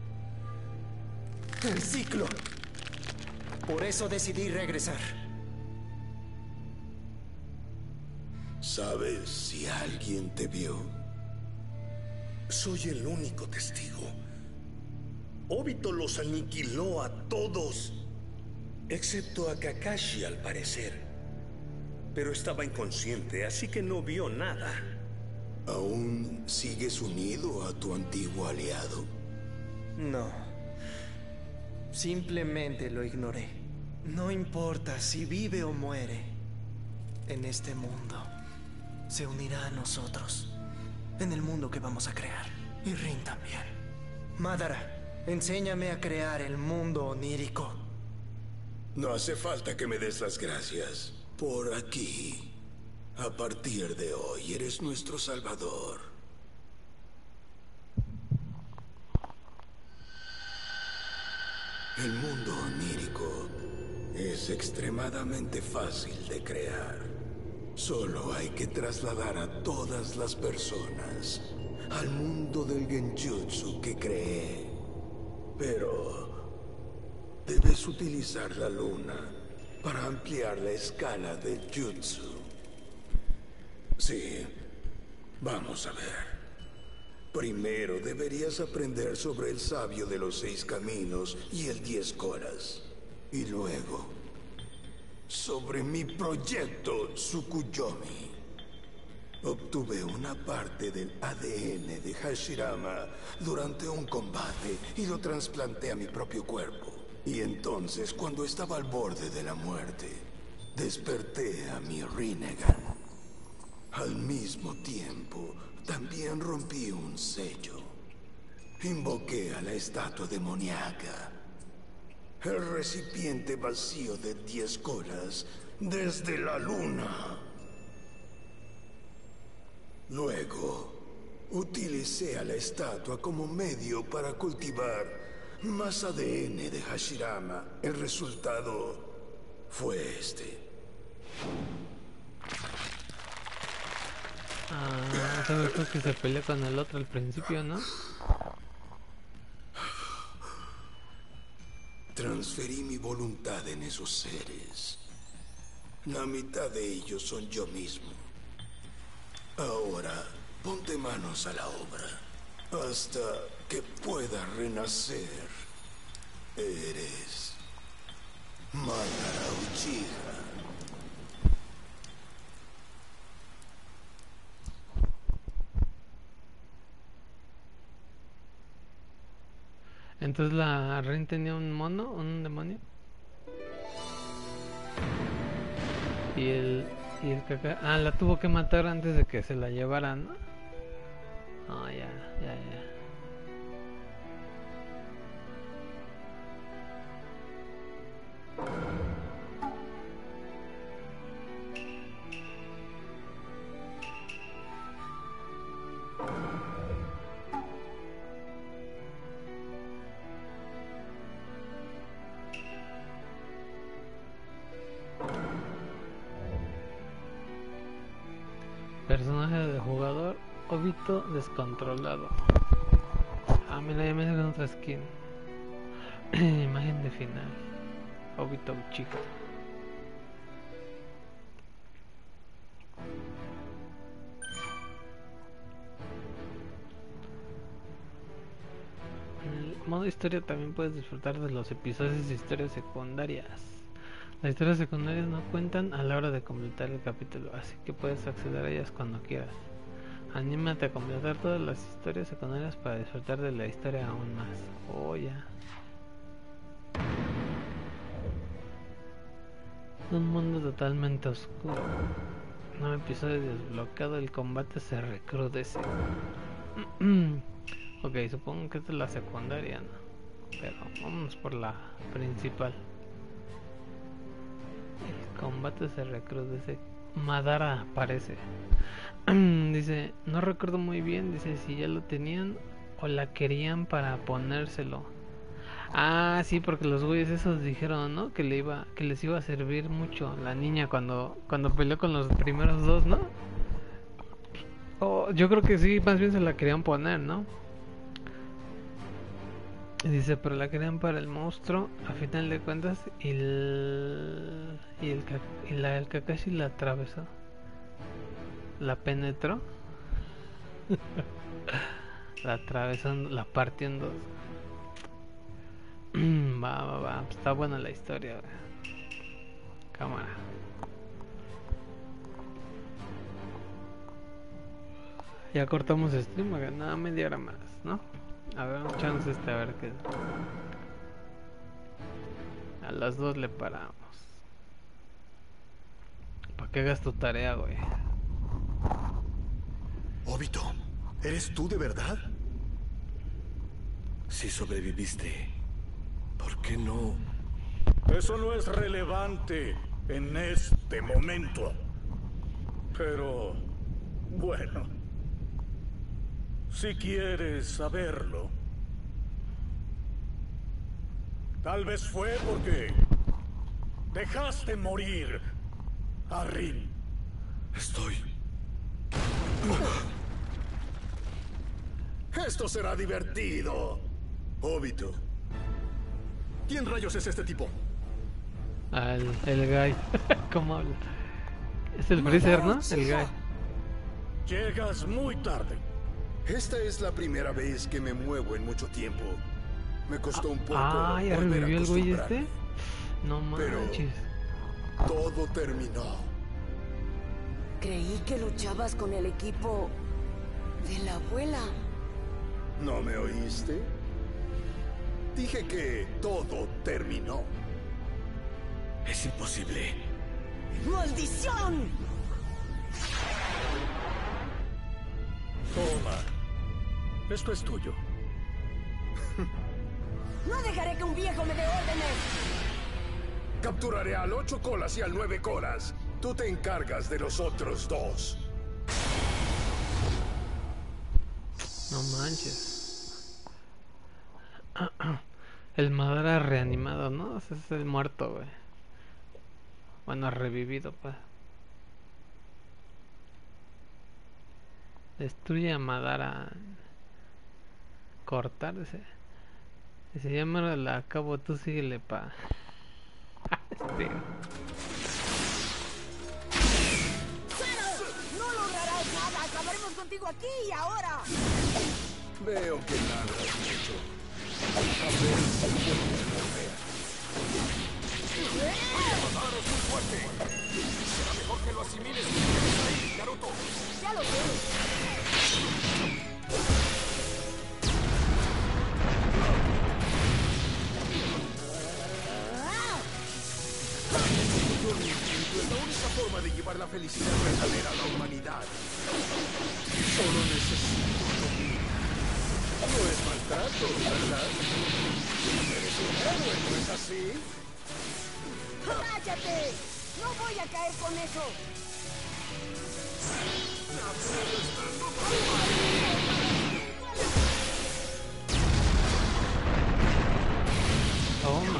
el ciclo. Por eso decidí regresar. ¿Sabes si alguien te vio? Soy el único testigo. Obito los aniquiló a todos, excepto a Kakashi al parecer. Pero estaba inconsciente, así que no vio nada. ¿Aún sigues unido a tu antiguo aliado? No. Simplemente lo ignoré. No importa si vive o muere. En este mundo, se unirá a nosotros. En el mundo que vamos a crear. Y Rin también. Madara, enséñame a crear el mundo onírico. No hace falta que me des las gracias. Por aquí. A partir de hoy eres nuestro salvador. El mundo onírico es extremadamente fácil de crear. Solo hay que trasladar a todas las personas al mundo del genjutsu que creé. Pero debes utilizar la luna para ampliar la escala del jutsu. Sí, vamos a ver. Primero deberías aprender sobre el sabio de los 6 caminos y el 10 colas. Y luego, sobre mi proyecto Tsukuyomi. Obtuve una parte del ADN de Hashirama durante un combate y lo trasplanté a mi propio cuerpo. Y entonces, cuando estaba al borde de la muerte, desperté a mi Rinnegan. Al mismo tiempo, también rompí un sello. Invoqué a la estatua demoníaca. El recipiente vacío de 10 colas desde la luna. Luego, utilicé a la estatua como medio para cultivar más ADN de Hashirama. El resultado fue este. ¿Sabes tú que se peleó con el otro al principio, no? Transferí mi voluntad en esos seres. La mitad de ellos son yo mismo. Ahora, ponte manos a la obra. Hasta que pueda renacer. Eres Madara Uchiha. Entonces la Rin tenía un mono, un demonio. Y el Kakashi... Ah, la tuvo que matar antes de que se la llevaran, ¿no? Ah, ya. Naruto descontrolado. Ah, mira, ya me salió otra skin. Imagen de final. Obito Uchiha. En el modo historia también puedes disfrutar de los episodios de historias secundarias. Las historias secundarias no cuentan a la hora de completar el capítulo, así que puedes acceder a ellas cuando quieras. Anímate a completar todas las historias secundarias para disfrutar de la historia aún más. Oh, ya. Un mundo totalmente oscuro. Nuevo episodio desbloqueado. El combate se recrudece. Ok, supongo que esta es la secundaria, ¿no? Pero vámonos por la principal. El combate se recrudece. Madara aparece. Dice, no recuerdo muy bien. Dice si ya lo tenían o la querían para ponérselo. Ah, sí, porque los güeyes esos dijeron, ¿no? Que les iba a servir mucho la niña cuando peleó con los primeros dos, ¿no? Oh, yo creo que sí, más bien se la querían poner, ¿no? Dice, pero la querían para el monstruo, a final de cuentas, y el Kakashi la atravesó. La penetró. La atravesó, la partió en dos. Va. Está buena la historia. Cámara. Ya cortamos stream, nada, media hora más, ¿no? A ver, chance a ver qué. A las 2 le paramos. Para que hagas tu tarea, güey. Obito, ¿eres tú de verdad? Si sobreviviste, ¿por qué no? Eso no es relevante en este momento. Pero, bueno, si quieres saberlo, tal vez fue porque dejaste morir a Rin. Esto será divertido. Obito, ¿quién rayos es este tipo? El guy. ¿Cómo habla? Es el Freezer, ¿no? El guy. Llegas muy tarde. Esta es la primera vez que me muevo en mucho tiempo. Me costó un poco. Ah, ¿ya revivió el güey este? No manches. Pero todo terminó. Creí que luchabas con el equipo de la abuela. ¿No me oíste? Dije que todo terminó. Es imposible. ¡Maldición! Toma. Esto es tuyo. No dejaré que un viejo me dé órdenes. Capturaré al 8 colas y al 9 colas. Tú te encargas de los otros dos. No manches. El Madara reanimado, ¿no? Ese es el muerto, güey. Bueno, revivido, pues. Destruye a Madara. Cortar ese. Se llama la acabo, tú síguele, pa. Este. ¡No lograrás nada! ¡Acabaremos contigo aquí y ahora! Veo que nada has hecho. A ver si puedes volver. Madara es muy fuerte. Será mejor que lo asimiles y te quedes ahí, Naruto. Ya lo sé. La única forma de llevar la felicidad verdadera a la humanidad. Solo necesito comida. No es maltrato, ¿verdad? Eres un héroe, ¿no es así? ¡Cállate! ¡No voy a caer con eso! Toma.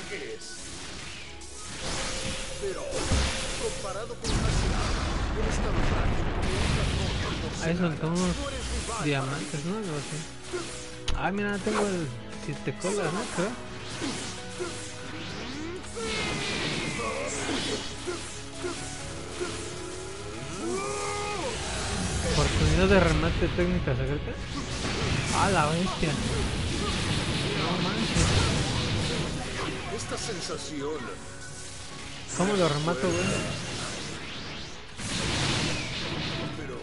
embriaguez. Pero, comparado con Hashirama, eres tan frágil como un cartón de porcelana. Ahí soltó unos No eres rival diamantes, ¿no? Algo así. Ah, mira, tengo el 7 colas, ¿no? Creo. Oportunidad de remate técnica secreta. Ah, la bestia. No manches. Esta sensación. ¿Cómo lo remato, güey? Pero...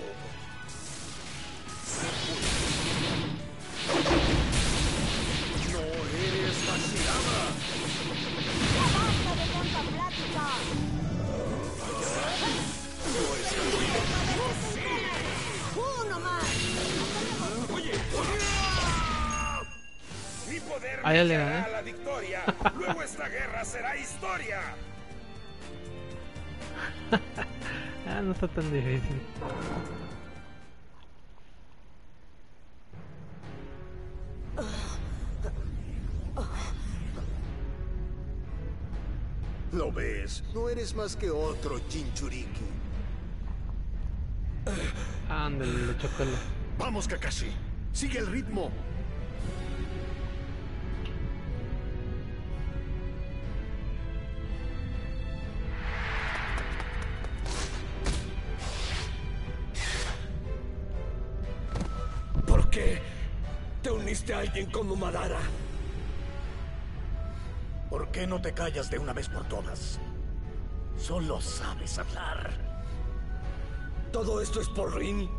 no eres Hashirama. ¡Ya basta de tanta plática! No es ¡Uno más! Oye, mi poder Ah, ya le llevará gané. a la victoria. Luego esta guerra será historia. Ah, no está tan difícil. ¿Lo ves? No eres más que otro Jinchuriki. Ándale, le chocó el... Vamos, Kakashi. Sigue el ritmo. ¿Por qué te uniste a alguien como Madara? ¿Por qué no te callas de una vez por todas? Solo sabes hablar. ¿Todo esto es por Rin?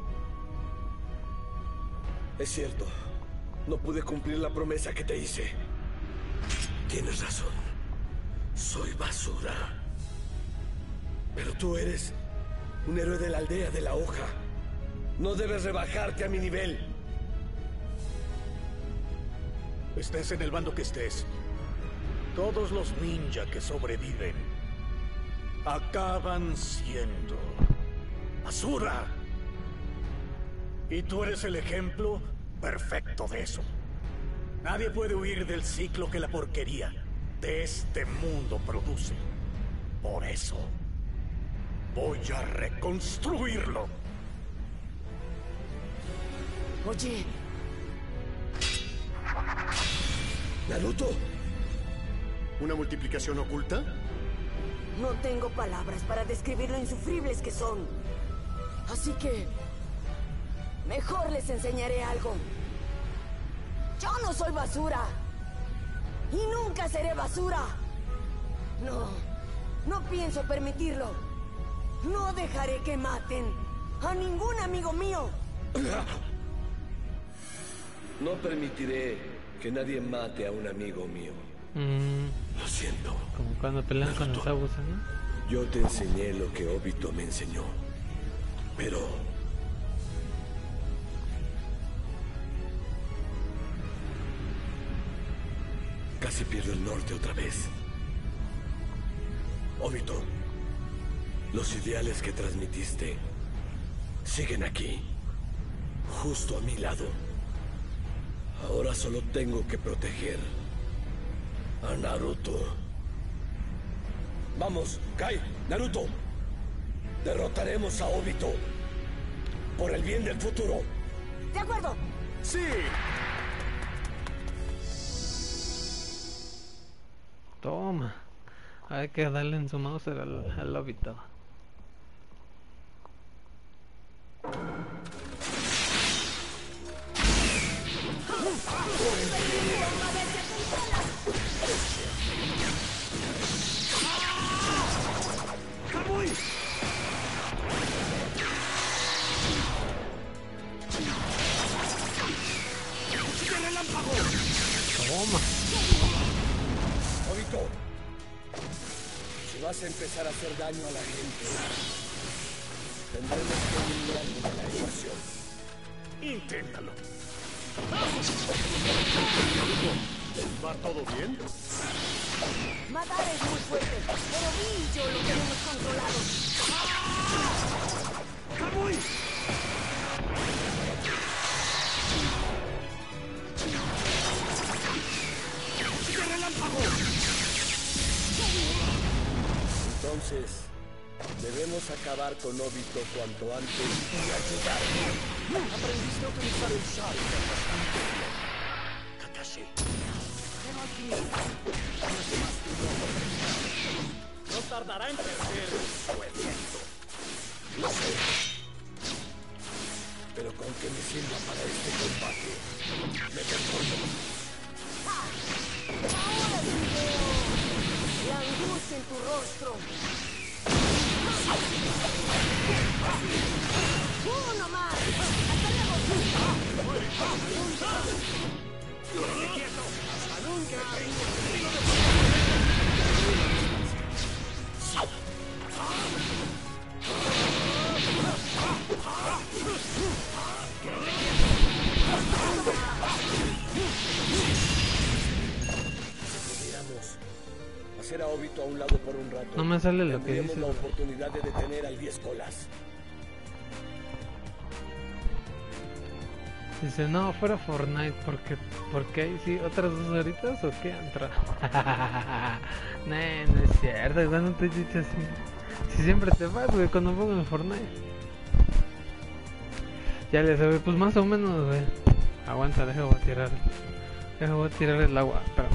Es cierto. No pude cumplir la promesa que te hice. Tienes razón. Soy basura. Pero tú eres un héroe de la aldea de la hoja. No debes rebajarte a mi nivel. Estés en el bando que estés. Todos los ninja que sobreviven acaban siendo basura. Y tú eres el ejemplo perfecto de eso. Nadie puede huir del ciclo que la porquería de este mundo produce. Por eso, voy a reconstruirlo. Oye, ¿Naruto? ¿Una multiplicación oculta? no tengo palabras para describir lo insufribles que son. Así que... mejor les enseñaré algo. Yo no soy basura. Y nunca seré basura. No pienso permitirlo. No dejaré que maten a ningún amigo mío. No permitiré que nadie mate a un amigo mío. Lo siento. Como cuando pelean con los abusos, ¿no? Yo te enseñé lo que Obito me enseñó. Pero... casi pierdo el norte otra vez. Obito, los ideales que transmitiste siguen aquí, justo a mi lado. Ahora solo tengo que proteger a Naruto. Vamos, Kai, Naruto. Derrotaremos a Obito. Por el bien del futuro. De acuerdo. Sí. Toma. Hay que darle en su mouse al Obito. Toma. Obito, si vas a empezar a hacer daño a la gente, tendremos que eliminarlo de la ecuación. Inténtalo. ¿Va todo bien? Matar es muy fuerte, pero Vi y yo lo tenemos controlado. ¡Kamui! ¡Relámpago! Entonces, debemos acabar con Obito cuanto antes y ayudarlo. Aprendiste a utilizar el Sharingan bastante bien, Kakashi. Pero al fin, no es más que un modo terminado. No tardará en perder su aliento. Lo sé. Pero con que me sirva para este combate, me conformo. Ahora sí veo la angustia en tu rostro. ¡Uno más! ¡Hasta luego! ¡Quieto! ¡Hasta nunca! Hacer a Obito a un lado por un rato. No me sale lo que Tendríamos dice. la oportunidad de detener al 10 colas. Dice, no, fuera Fortnite, porque ahí sí, otras 2 horitas o qué entra. No es cierto, cuando te he dicho así. Si siempre te vas, güey, cuando pongo en Fortnite. Ya le sabe, pues más o menos, güey. Aguanta, voy a tirar el agua, espera.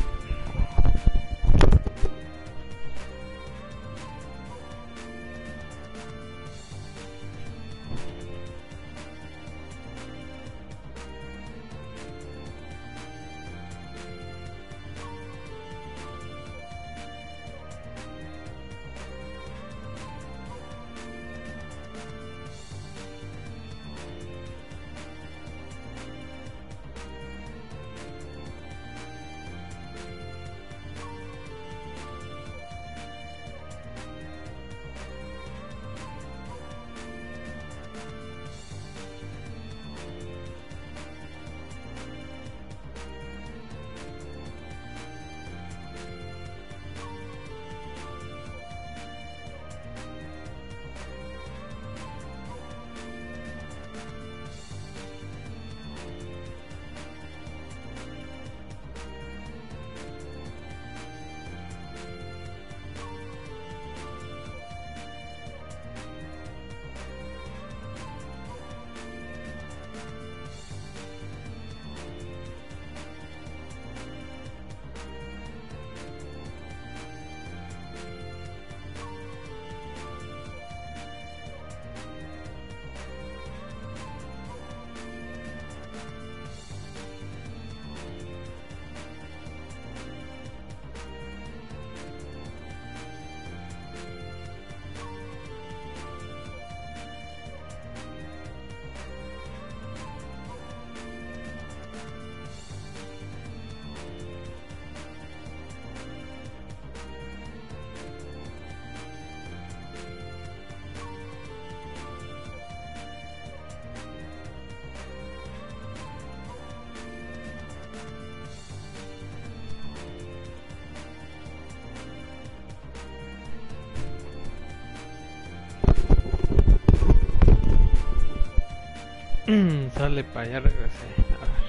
Sale para allá, regresé. A ver.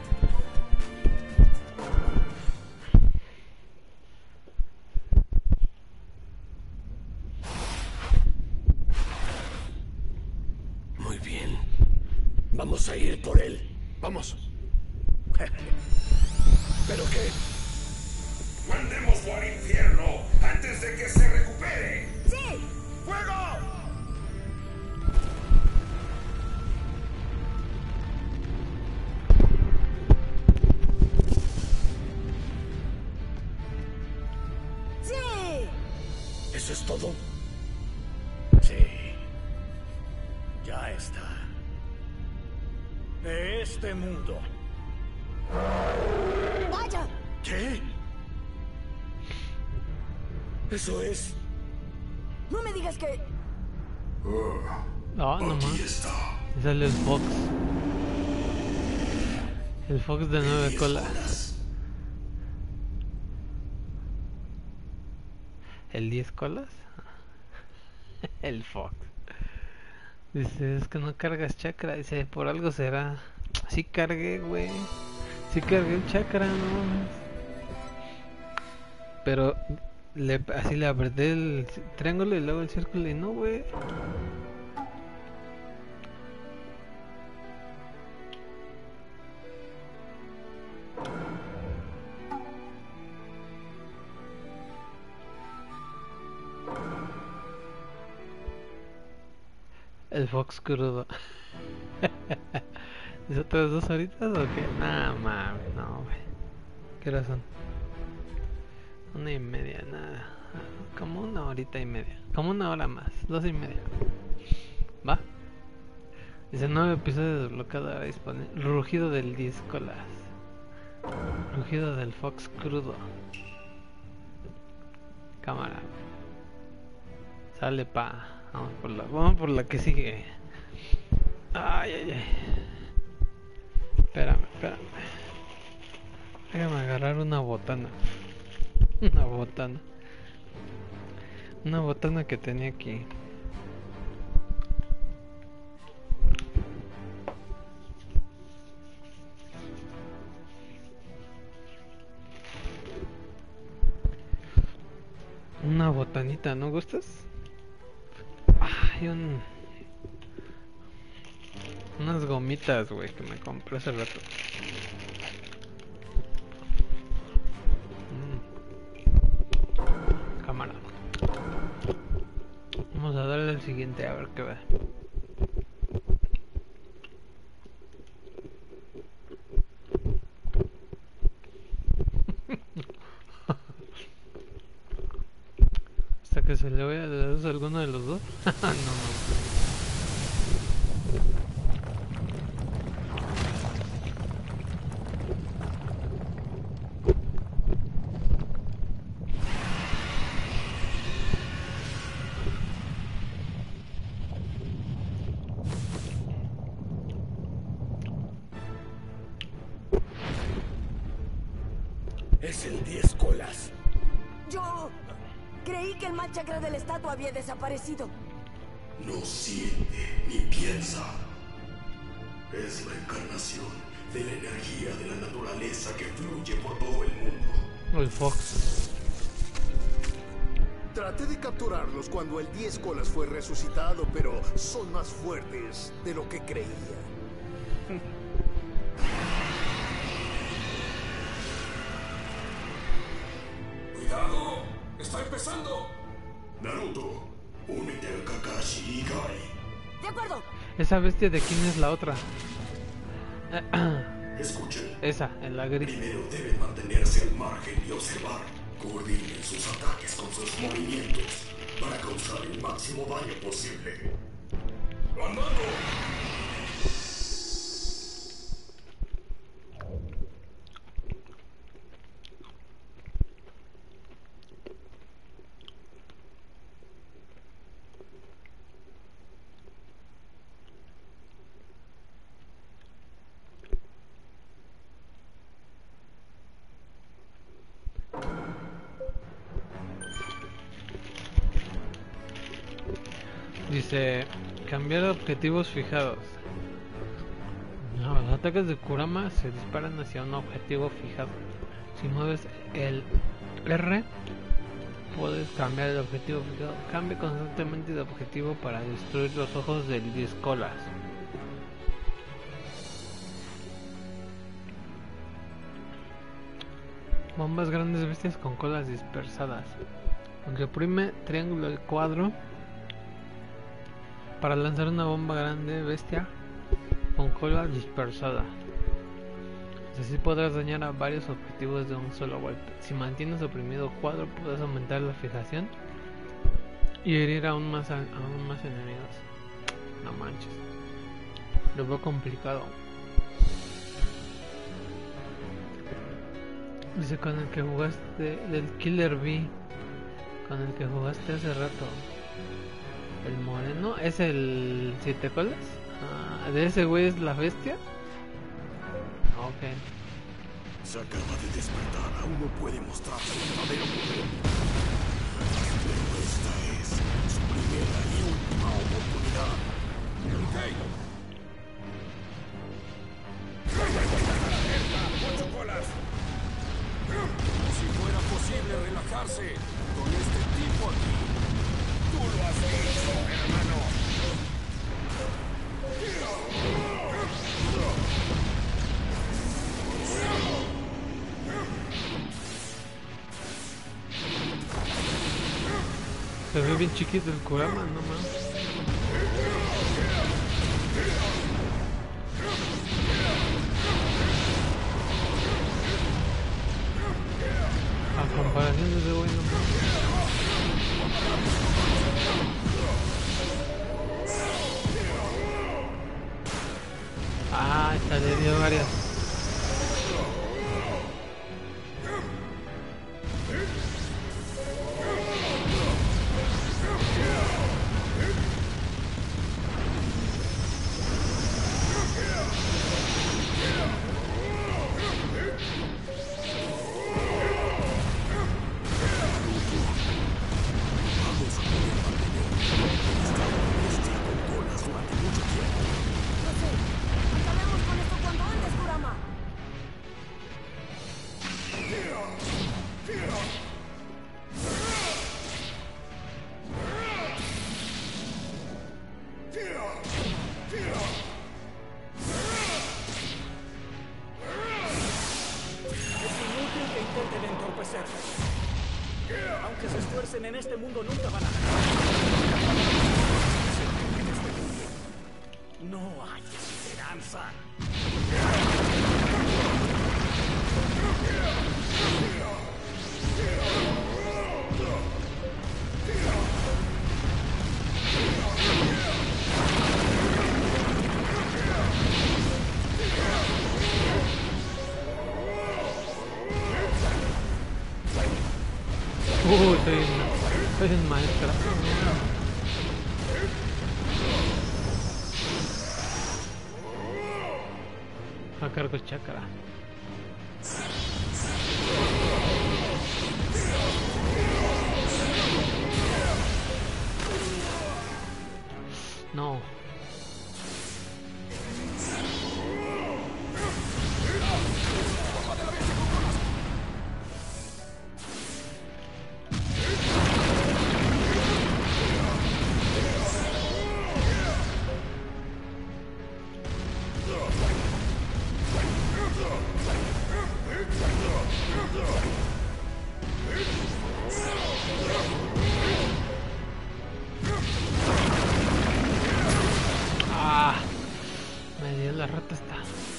Muy bien. Vamos a ir por él. Vamos. ¿Pero qué? ¡Mandémoslo al infierno antes de que se recupere! ¡Sí! ¡Fuego! ¿Eso es todo? Sí. Ya está. De este mundo. ¡Vaya! ¿Qué? Eso es. No me digas que... No, no más. Sale el Fox. El Fox de 9 colas. ¿El 10 colas? El Fox. Dice, es que no cargas chakra. Dice, por algo será. Sí cargué, güey. Sí cargué el chakra, no. Pero así le apreté el triángulo y luego el círculo y no, güey. El Fox crudo. ¿Es otras 2 horitas o qué? Nah, mames, no, güey. ¿Qué horas son? 1:30, nada. Como 1 horita y media. Como 1 hora más. 2:30. ¿Va? Dice 9 episodios desbloqueados disponible. Rugido del Discolas. Rugido del Fox crudo. Cámara. Sale pa. Vamos por la que sigue. Ay, ay, ay. Espérame. Déjame agarrar una botana. Una botana que tenía aquí. Una botanita, ¿no gustas? Hay unas gomitas, güey, que me compré hace rato. Cámara. Vamos a darle al siguiente a ver qué va. Hasta que se le vaya de la luz a alguno de los dos. No. Es el 10 colas. Yo creí que el mal chakra de la estatua había desaparecido. No siente ni piensa. Es la encarnación de la energía de la naturaleza que fluye por todo el mundo. El Fox. Traté de capturarlos cuando el 10 colas fue resucitado, pero son más fuertes de lo que creía. ¡Cuidado! ¡Está empezando! Naruto, únete al Kakashi Igai. De acuerdo. ¿Esa bestia de quién es la otra? Escuchen. Esa, en la gris. Primero deben mantenerse al margen y observar. Coordinen sus ataques con sus movimientos para causar el máximo daño posible. ¡Andando! Dice, cambiar objetivos fijados. No, los ataques de Kurama se disparan hacia un objetivo fijado. Si mueves el R, puedes cambiar el objetivo fijado. Cambia constantemente de objetivo para destruir los ojos del 10 colas. Bombas grandes bestias con colas dispersadas. Aunque oprime triángulo y cuadro para lanzar una bomba grande bestia con cola dispersada. Así podrás dañar a varios objetivos de un solo golpe. Si mantienes oprimido cuadro, puedes aumentar la fijación y herir aún más enemigos. No manches, lo veo complicado. Dice con el que jugaste del Killer Bee, con el que jugaste hace rato. El moreno es el 7 colas. ¿De ese güey es la bestia? Ok. Se acaba de despertar, aún no puede mostrar su verdadero poder. Pero esta es su primera y última oportunidad. Ok. ¡8 colas! Si fuera posible relajarse, con aquí. Tú lo has hecho, hermano. Se ve bien chiquito el Kurama, no más. A comparación de ese güey, no más. Ah, esta le dio varias. Aunque se esfuercen en este mundo, nunca van a ganar. No hay esperanza. Soy un maestro. A cargo chakra. No. La rata está.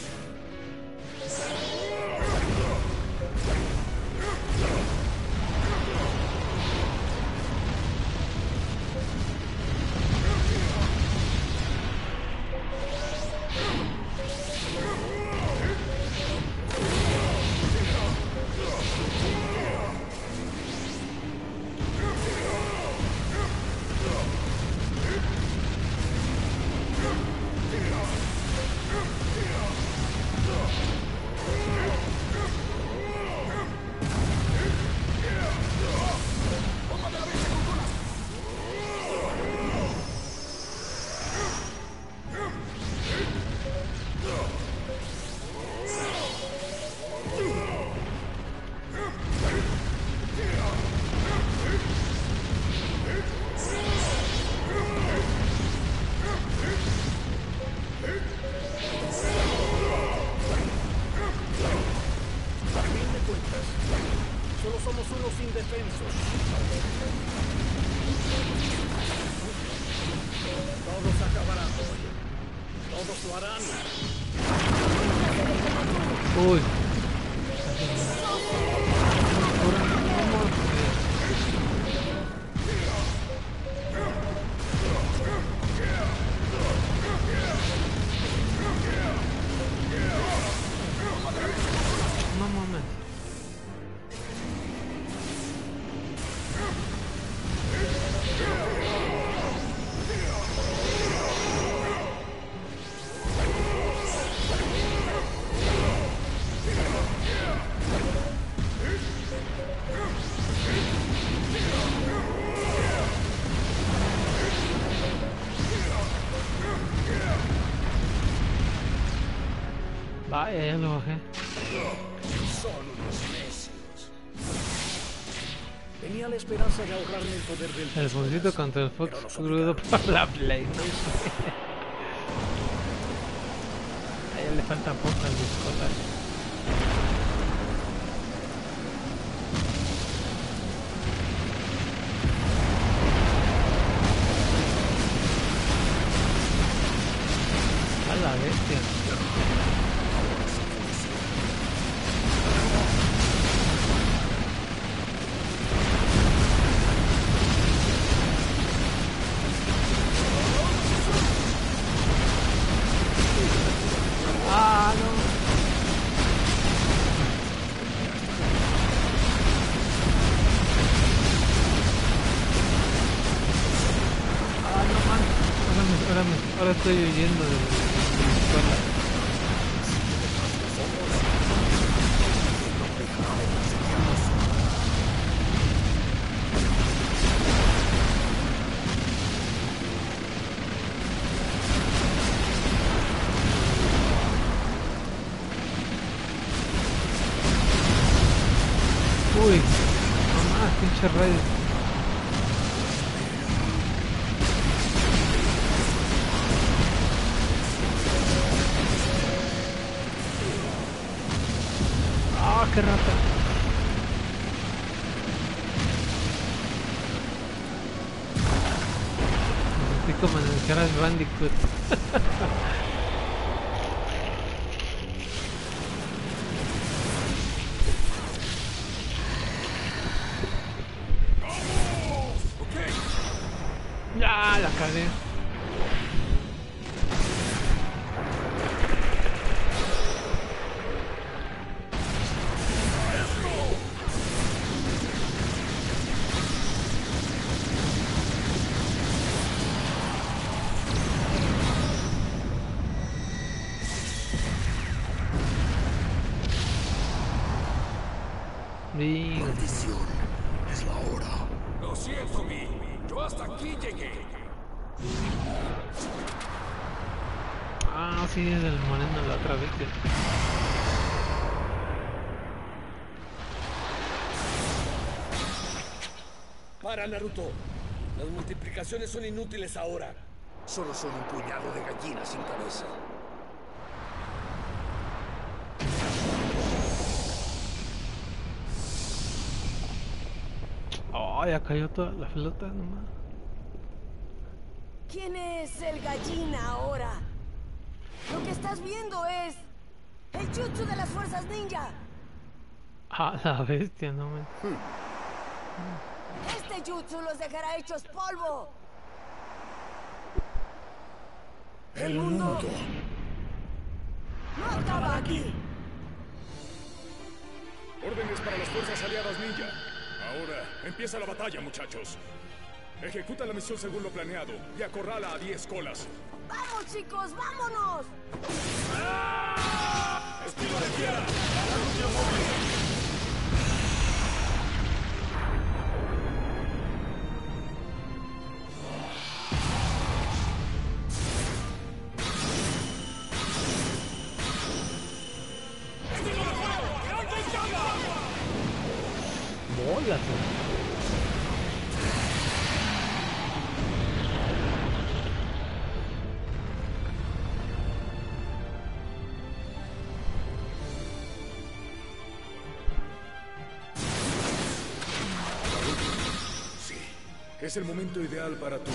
Solo somos unos indefensos. Todos acabarán hoy. Todos lo harán. Uy. No mames. Vaya, ya lo bajé. Son unos necios. Tenía tenía la esperanza de ahorrarme el poder del El puntito contra el Fox crudo para la Play. A ella le falta pocas discosas. A la bestia. Ah, no. Ah, no, man. Ahora estoy huyendo de la escuela. Uy, mamá, pinche rayo. Ah, qué rata. Me sentí como en el Crash Bandicoot. Ya, la cagué. Maldición, es la hora. Lo siento, Vi. Yo hasta aquí llegué. Ah, sí, es el moreno la otra vez. Para, Naruto. Las multiplicaciones son inútiles ahora. Solo son un puñado de gallinas sin cabeza. Oh, ya cayó toda la flota nomás. ¿Quién es el gallina ahora? Lo que estás viendo es el jutsu de las fuerzas ninja. Ah, la bestia, no me. Este jutsu los dejará hechos polvo. El mundo no acaba aquí. Órdenes para las fuerzas aliadas ninja. Ahora empieza la batalla, muchachos. Ejecuta la misión según lo planeado y acorrala a 10 colas. ¡Vamos, chicos! ¡Vámonos! ¡Estilo de tierra! Bolas. Sí, es el momento ideal para tu...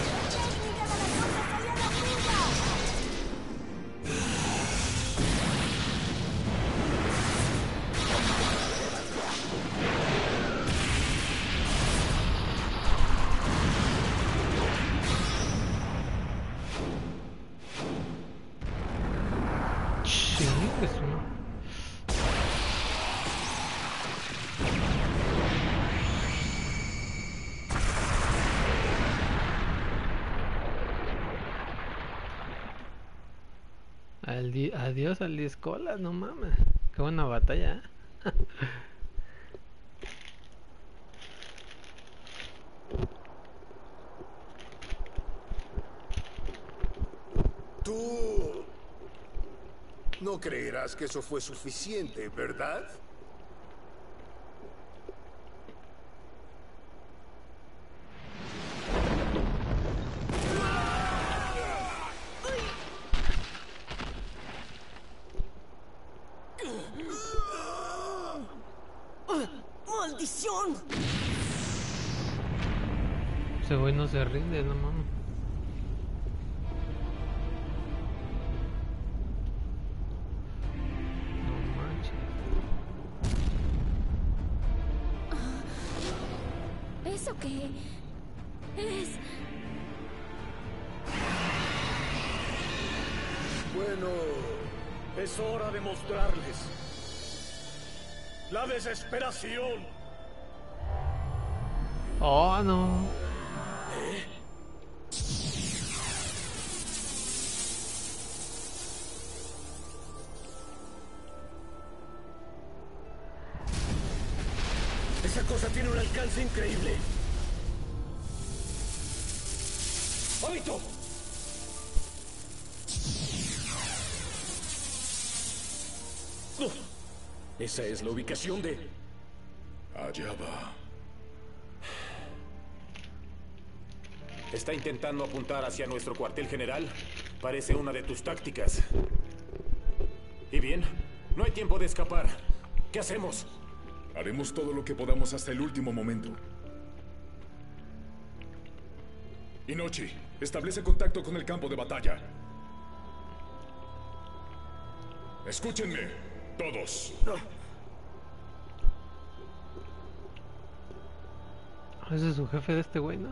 Adiós al 10 colas, no mames. Qué buena batalla, ¿eh? Tú no creerás que eso fue suficiente, ¿verdad? maldición! Ese güey no se rinde, no mames. No manches. ¿Eso qué es? Bueno, es hora de mostrarles la desesperación. Oh, no. Esa cosa tiene un alcance increíble. ¡Obito! Esa es la ubicación de... Allá va. ¿Está intentando apuntar hacia nuestro cuartel general? Parece una de tus tácticas. ¿Y bien? No hay tiempo de escapar. ¿Qué hacemos? Haremos todo lo que podamos hasta el último momento. Inochi, establece contacto con el campo de batalla. Escúchenme, todos. Ese es su jefe de este güey, ¿no?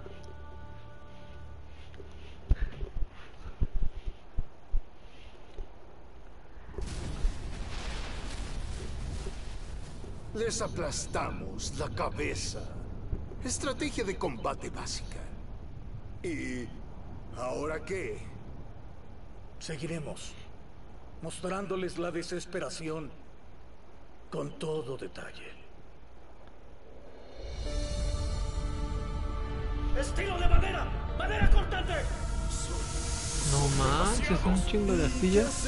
Les aplastamos la cabeza. Estrategia de combate básica. ¿Y ahora qué? Seguiremos mostrándoles la desesperación con todo detalle. ¡Estilo de madera! ¡Madera cortante! No manches, un chingo de astillas.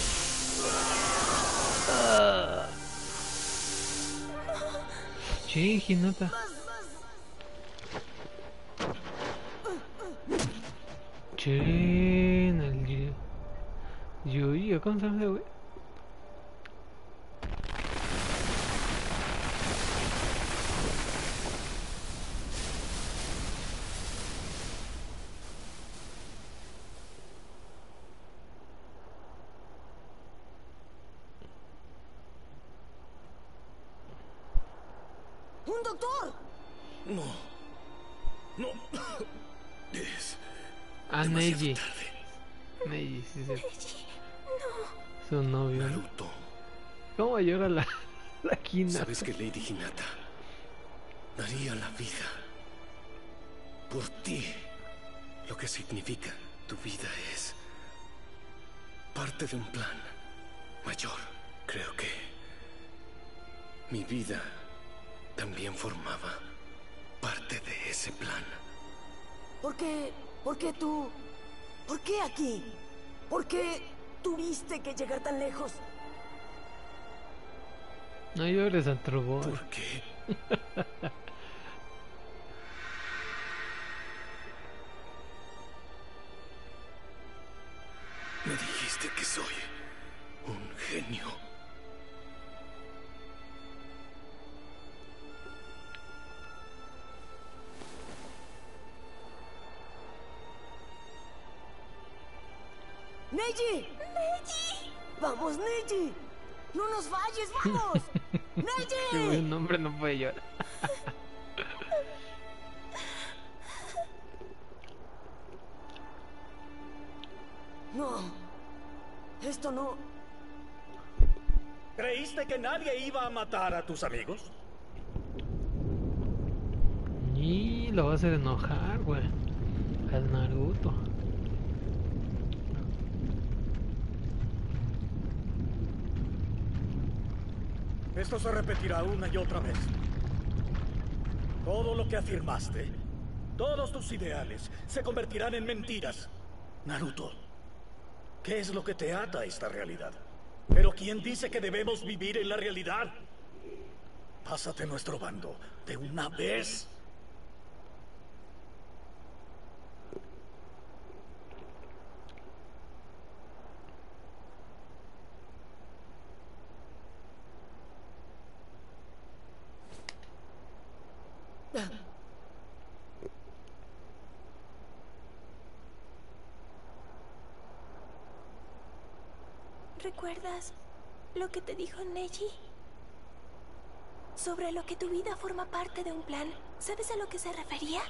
Chingy, neta. Chin, el Yuyo, ¿cómo se llama, güey? ¡Un doctor! No. No. Es... Neji. Neji, sí, sí. Su novio. Naruto. ¿Cómo llora la Hinata? Sabes que Lady Hinata daría la vida por ti. Lo que significa tu vida es parte de un plan mayor. Creo que mi vida también formaba parte de ese plan. ¿Por qué? ¿Por qué tú? ¿Por qué aquí? ¿Por qué tuviste que llegar tan lejos? No llores, Antroboy. ¿Por qué? Me dijiste que soy un genio. ¡Neji! ¡Neji! ¡Vamos, Neji! ¡No nos falles, vamos! ¡Neji! Un hombre no puede llorar. No. Esto no... ¿Creíste que nadie iba a matar a tus amigos? Y lo va a hacer enojar, güey. Al Naruto. Esto se repetirá una y otra vez. Todo lo que afirmaste, todos tus ideales, se convertirán en mentiras. Naruto, ¿qué es lo que te ata a esta realidad? ¿Pero quién dice que debemos vivir en la realidad? Pásate nuestro bando de una vez. recuerdas lo que te dijo Neji? Sobre lo que tu vida forma parte de un plan. ¿Sabes a lo que se refería?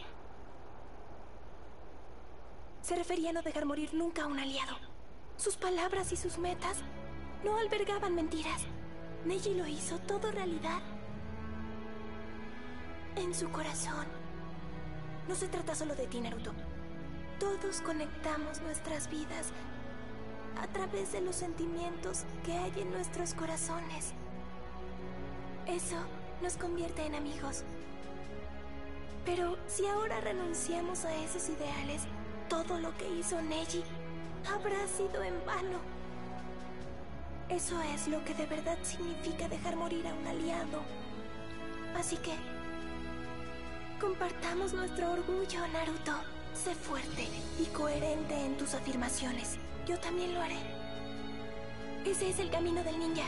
Se refería a no dejar morir nunca a un aliado. Sus palabras y sus metas no albergaban mentiras. Neji lo hizo todo realidad. En su corazón. No se trata solo de ti, Naruto. Todos conectamos nuestras vidas a través de los sentimientos que hay en nuestros corazones. Eso nos convierte en amigos. Pero si ahora renunciamos a esos ideales, todo lo que hizo Neji habrá sido en vano. Eso es lo que de verdad significa dejar morir a un aliado. Así que compartamos nuestro orgullo, Naruto. Sé fuerte y coherente en tus afirmaciones. Yo también lo haré. Ese es el camino del ninja.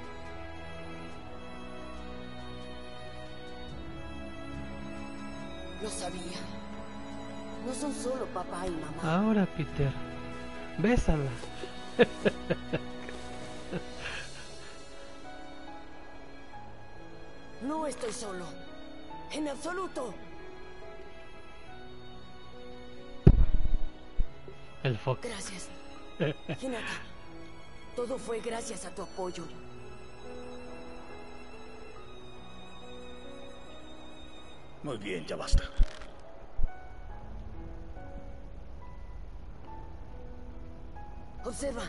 Lo sabía. No son solo papá y mamá. Ahora, Peter, bésala. No estoy solo. En absoluto. El Fox. Gracias. Hinata, todo fue gracias a tu apoyo. Muy bien, ya basta. Observa.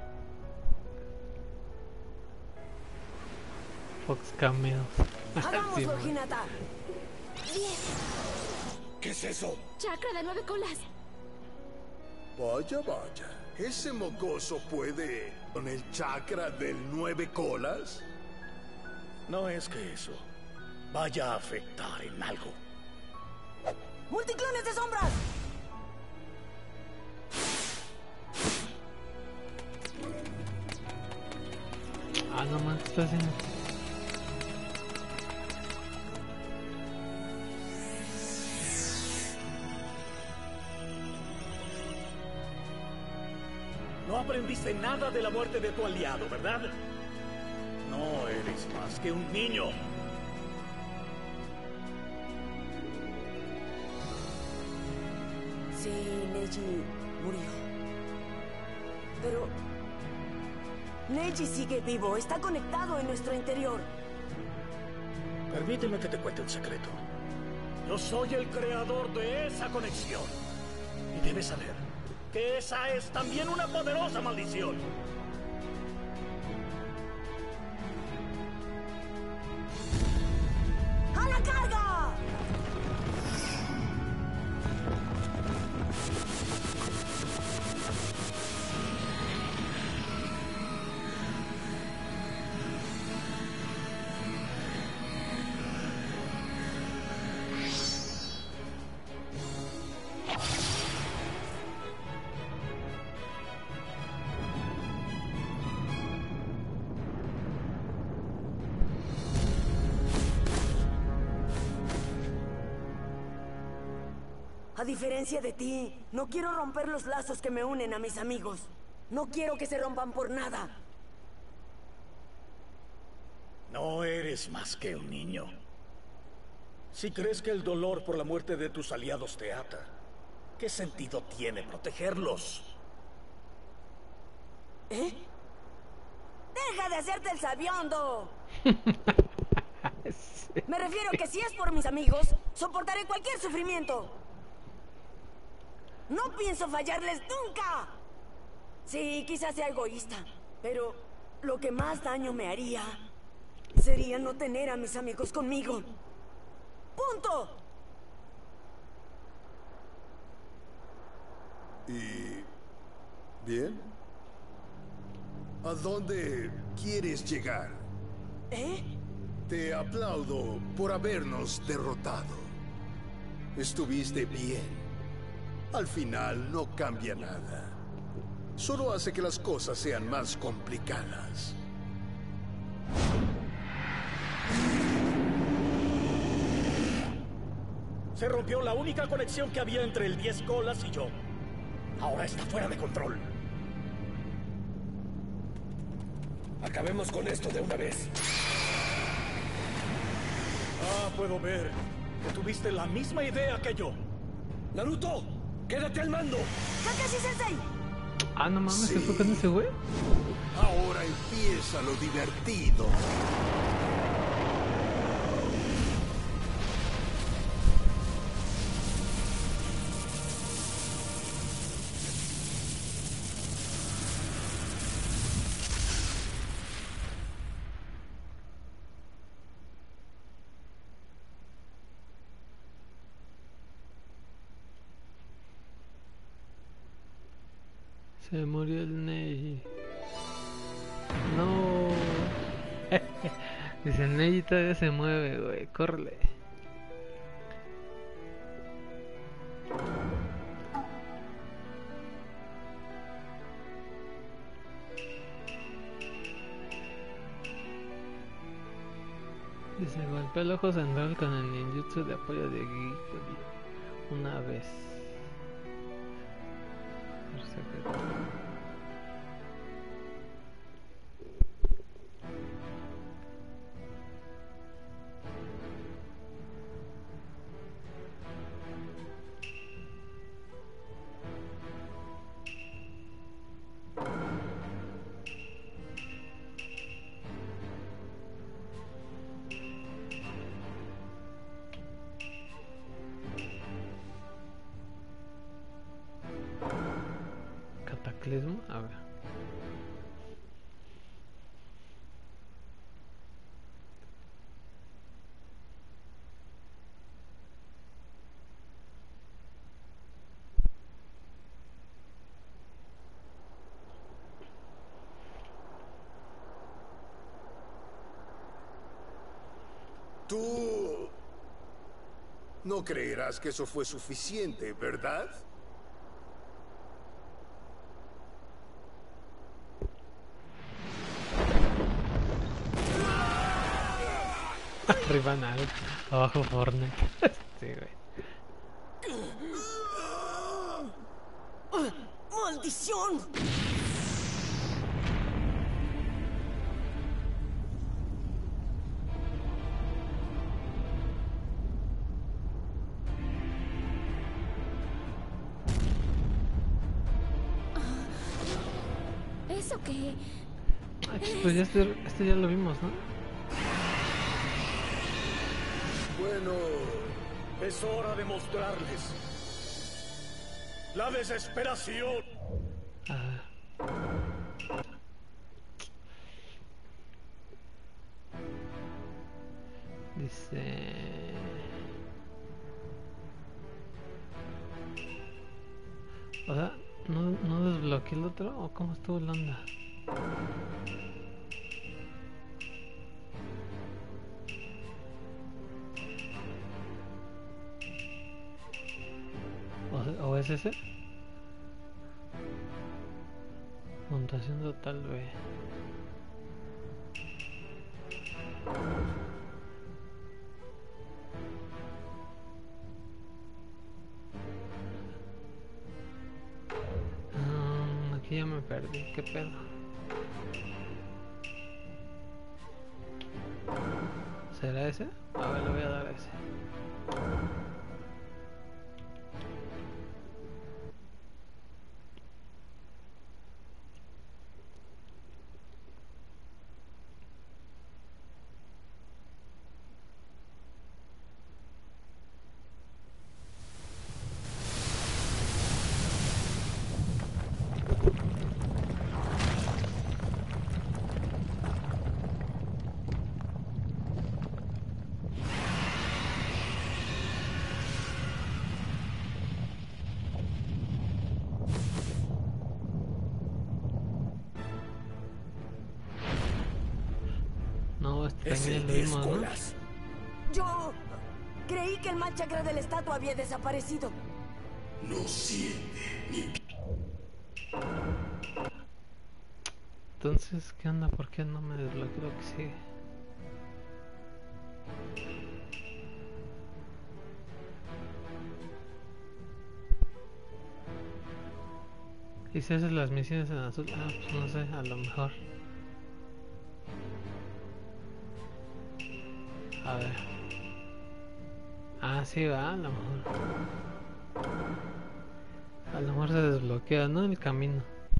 Fox cameo. Hagámoslo, Hinata. Bien. ¿Qué es eso? Chakra de 9 colas. Vaya, vaya. ¿Ese mocoso puede con el chakra del 9 colas? No es que eso vaya a afectar en algo. ¡Multiclones de sombras! Ah, no man, ¿qué está haciendo? No aprendiste nada de la muerte de tu aliado, ¿verdad? No eres más que un niño. Sí, Neji murió. Pero Neji sigue vivo, está conectado en nuestro interior. Permíteme que te cuente un secreto. Yo soy el creador de esa conexión. Y debes saber que esa es también una poderosa maldición. ¡A la carga! A diferencia de ti, no quiero romper los lazos que me unen a mis amigos. No quiero que se rompan por nada. No eres más que un niño. Si crees que el dolor por la muerte de tus aliados te ata, ¿qué sentido tiene protegerlos? ¿Eh? ¡Deja de hacerte el sabiondo! Me refiero a que si es por mis amigos, soportaré cualquier sufrimiento. No pienso fallarles nunca. Sí, quizás sea egoísta, pero lo que más daño me haría sería no tener a mis amigos conmigo. ¡Punto! ¿Y bien? ¿A dónde quieres llegar? ¿Eh? Te aplaudo por habernos derrotado. Estuviste bien. Al final no cambia nada. Solo hace que las cosas sean más complicadas. Se rompió la única conexión que había entre el 10 colas y yo. Ahora está fuera de control. Acabemos con esto de una vez. Ah, puedo ver que tuviste la misma idea que yo. ¡Naruto! ¡Quédate al mando! ¡Kakashi Sensei! Ah, no mames, ¿se fue con ese güey? Ahora empieza lo divertido. Se murió el Neji. No. Dice, el Neji todavía se mueve, güey. Córrele. Dice, golpea el ojo central con el ninjutsu de apoyo de Gikuri una vez. Cataclismo, a ver. Tú no creerás que eso fue suficiente, ¿verdad? Arriba Naruto, abajo Fortnite. Sí, güey. ¡Maldición! ¿Eso qué? Pues ya este ya lo vimos, ¿no? Bueno, es hora de mostrarles la desesperación. Dice... O sea, ¿no desbloqueé el otro? ¿O cómo estuvo la onda? ¿O es ese? Puntuación total B. Aquí ya me perdí, ¿qué pedo? ¿Será ese? A ver, le voy a dar a ese. Es el 10 colas. Yo creí que el mal chakra de la estatua había desaparecido. No siente ni... Entonces, ¿qué onda? ¿Por qué no me desbloqueo lo que sigue? ¿Y si haces las misiones en azul? Ah, pues no sé, a lo mejor. A ver. Ah, sí va, a lo mejor. A lo mejor se desbloquea, ¿no? El camino.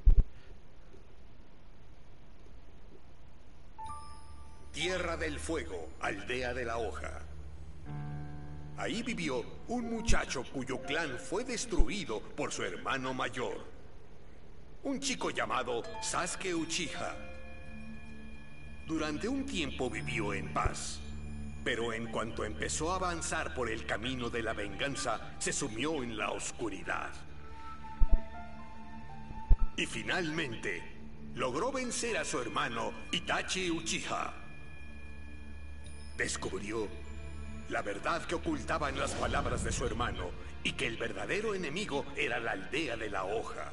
Tierra del Fuego, aldea de la hoja. Ahí vivió un muchacho cuyo clan fue destruido por su hermano mayor. Un chico llamado Sasuke Uchiha. Durante un tiempo vivió en paz, pero en cuanto empezó a avanzar por el camino de la venganza, se sumió en la oscuridad. Y finalmente, logró vencer a su hermano Itachi Uchiha. Descubrió la verdad que ocultaban las palabras de su hermano y que el verdadero enemigo era la aldea de la hoja.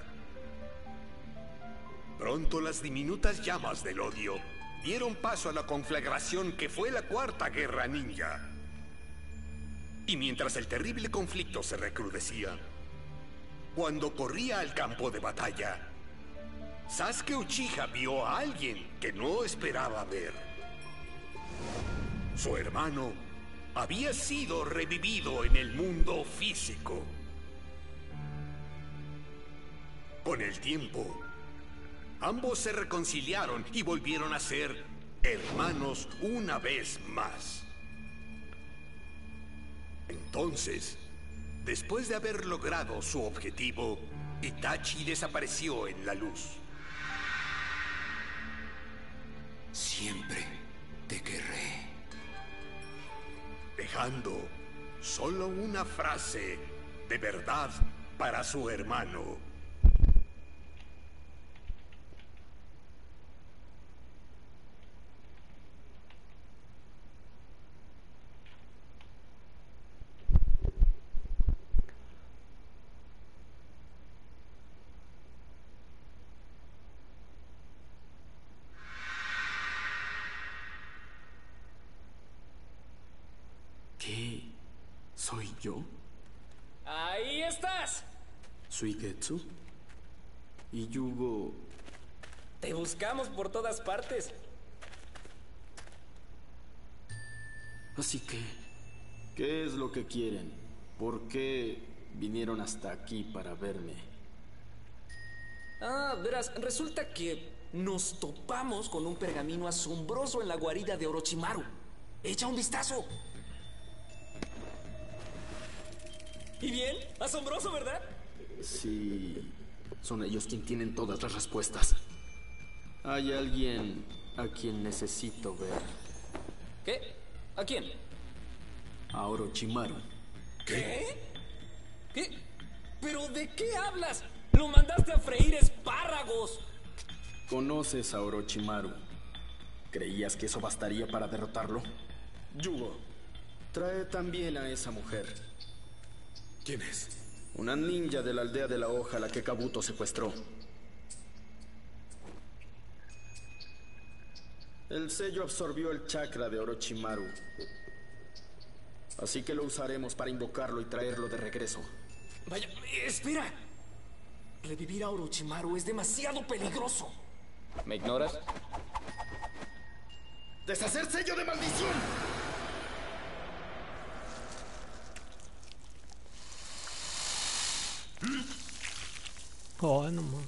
Pronto las diminutas llamas del odio dieron paso a la conflagración que fue la Cuarta Guerra Ninja. Y mientras el terrible conflicto se recrudecía, cuando corría al campo de batalla, Sasuke Uchiha vio a alguien que no esperaba ver. Su hermano había sido revivido en el mundo físico. Con el tiempo, ambos se reconciliaron y volvieron a ser hermanos una vez más. Entonces, después de haber logrado su objetivo, Itachi desapareció en la luz. Siempre te querré. Dejando solo una frase de verdad para su hermano. ¿Qué? ¿Soy yo? ¡Ahí estás! ¿Suigetsu? ¿Y Yugo? Te buscamos por todas partes. Así que, ¿qué es lo que quieren? ¿Por qué vinieron hasta aquí para verme? Ah, verás, resulta que nos topamos con un pergamino asombroso en la guarida de Orochimaru. ¡Echa un vistazo! ¿Y bien? Asombroso, ¿verdad? Sí, son ellos quienes tienen todas las respuestas. Hay alguien a quien necesito ver. ¿Qué? ¿A quién? A Orochimaru. ¿Qué? ¿Qué? ¿Pero de qué hablas? ¡Lo mandaste a freír espárragos! ¿Conoces a Orochimaru? ¿Creías que eso bastaría para derrotarlo? Yugo, trae también a esa mujer. ¿Quién es? Una ninja de la aldea de la hoja a la que Kabuto secuestró. El sello absorbió el chakra de Orochimaru. Así que lo usaremos para invocarlo y traerlo de regreso. Vaya, espera. Revivir a Orochimaru es demasiado peligroso. ¿Me ignoras? ¡Deshacer sello de maldición! Oh, no más.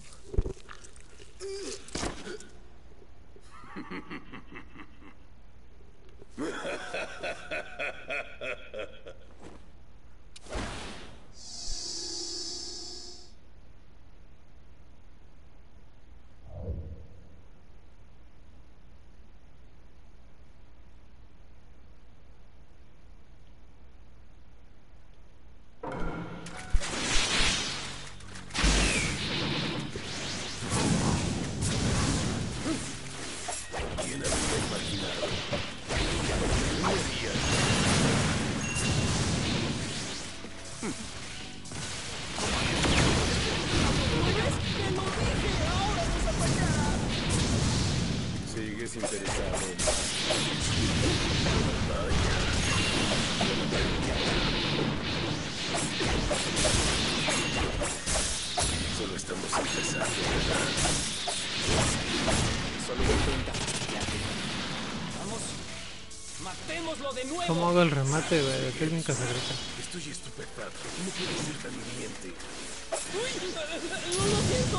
Sigues interesado en solo estamos empezando, ¿verdad? Solo intenta. Vamos, matémoslo. Hazlo de nuevo. ¿Cómo hago el remate, güey? De técnica secreta. Estoy estupefacto. ¿Cómo puedes ser tan hiriente? ¡Uy! ¡Lo siento!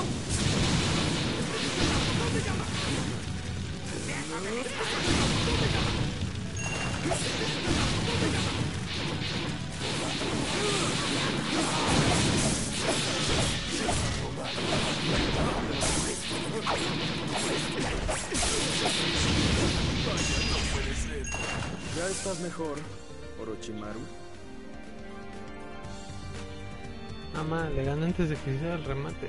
¿Ya estás mejor, Orochimaru? Mamá, le gané antes de que hiciera el remate.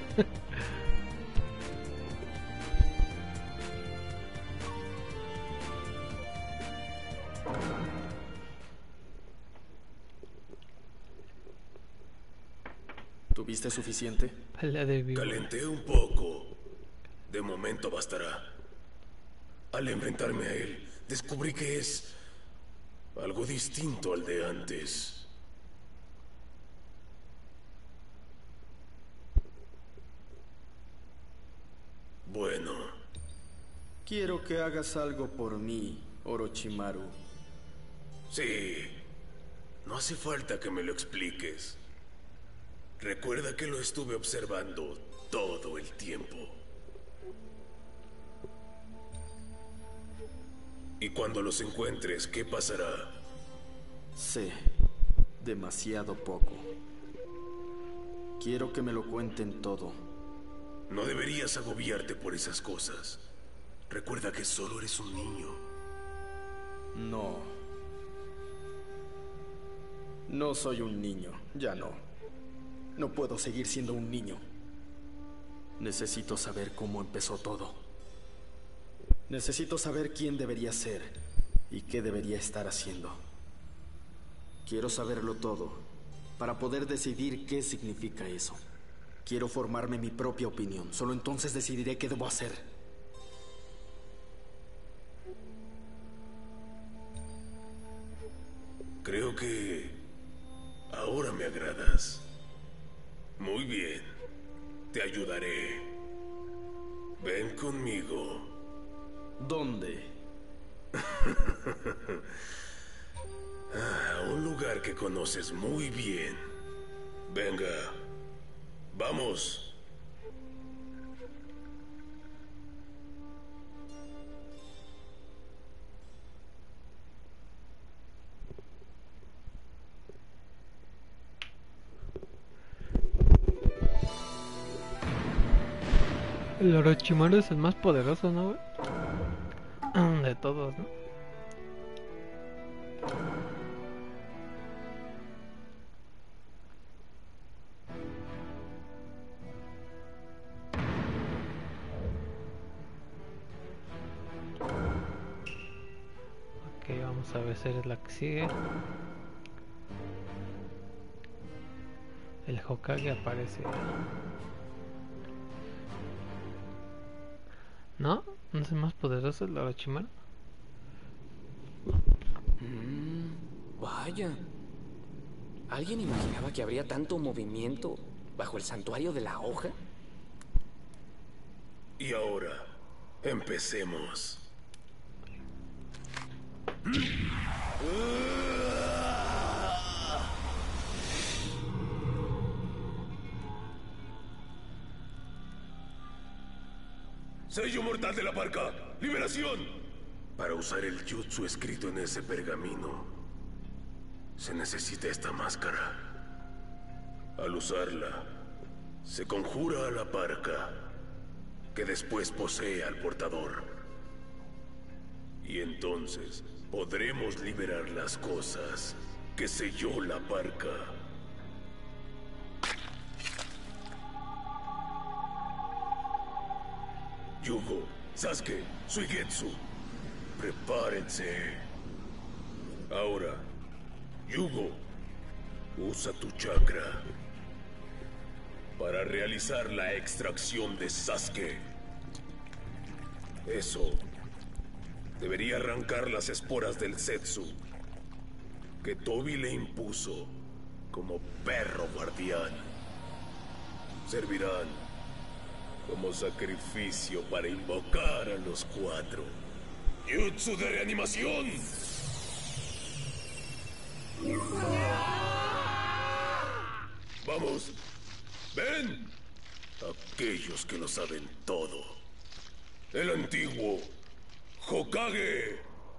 ¿Tuviste suficiente? Pelea de vivo. Calenté un poco. De momento bastará. Al enfrentarme a él, descubrí que es algo distinto al de antes. Bueno. Quiero que hagas algo por mí, Orochimaru. Sí. No hace falta que me lo expliques. Recuerda que lo estuve observando todo el tiempo. Y cuando los encuentres, ¿qué pasará? Sé demasiado poco. Quiero que me lo cuenten todo. No deberías agobiarte por esas cosas. Recuerda que solo eres un niño. No. No soy un niño, ya no. No puedo seguir siendo un niño. Necesito saber cómo empezó todo. Necesito saber quién debería ser y qué debería estar haciendo. Quiero saberlo todo para poder decidir qué significa eso. Quiero formarme mi propia opinión. Solo entonces decidiré qué debo hacer. Creo que ahora me agradas. Muy bien. Te ayudaré. Ven conmigo. ¿Dónde? A un lugar que conoces muy bien. Venga. Vamos. El Orochimaru es el más poderoso, ¿no, güey? De todos, ¿no? Ok, vamos a ver si es la que sigue. El Hokage aparece. ¿No? ¿No es el más poderoso el Orochimaru? Vaya. ¿Alguien imaginaba que habría tanto movimiento bajo el santuario de la hoja? Y ahora, empecemos. Sello mortal de la parca. ¡Liberación! Para usar el jutsu escrito en ese pergamino, se necesita esta máscara. Al usarla, se conjura a la parca, que después posee al portador. Y entonces podremos liberar las cosas que selló la parca. Yugo, Sasuke, Suigetsu, prepárense. Ahora, Yugo, usa tu chakra para realizar la extracción de Sasuke. Eso debería arrancar las esporas del Zetsu que Tobi le impuso como perro guardián. Servirán como sacrificio para invocar a los cuatro. ¡Jutsu de reanimación! Vamos, ven. Aquellos que lo saben todo. El antiguo Hokage.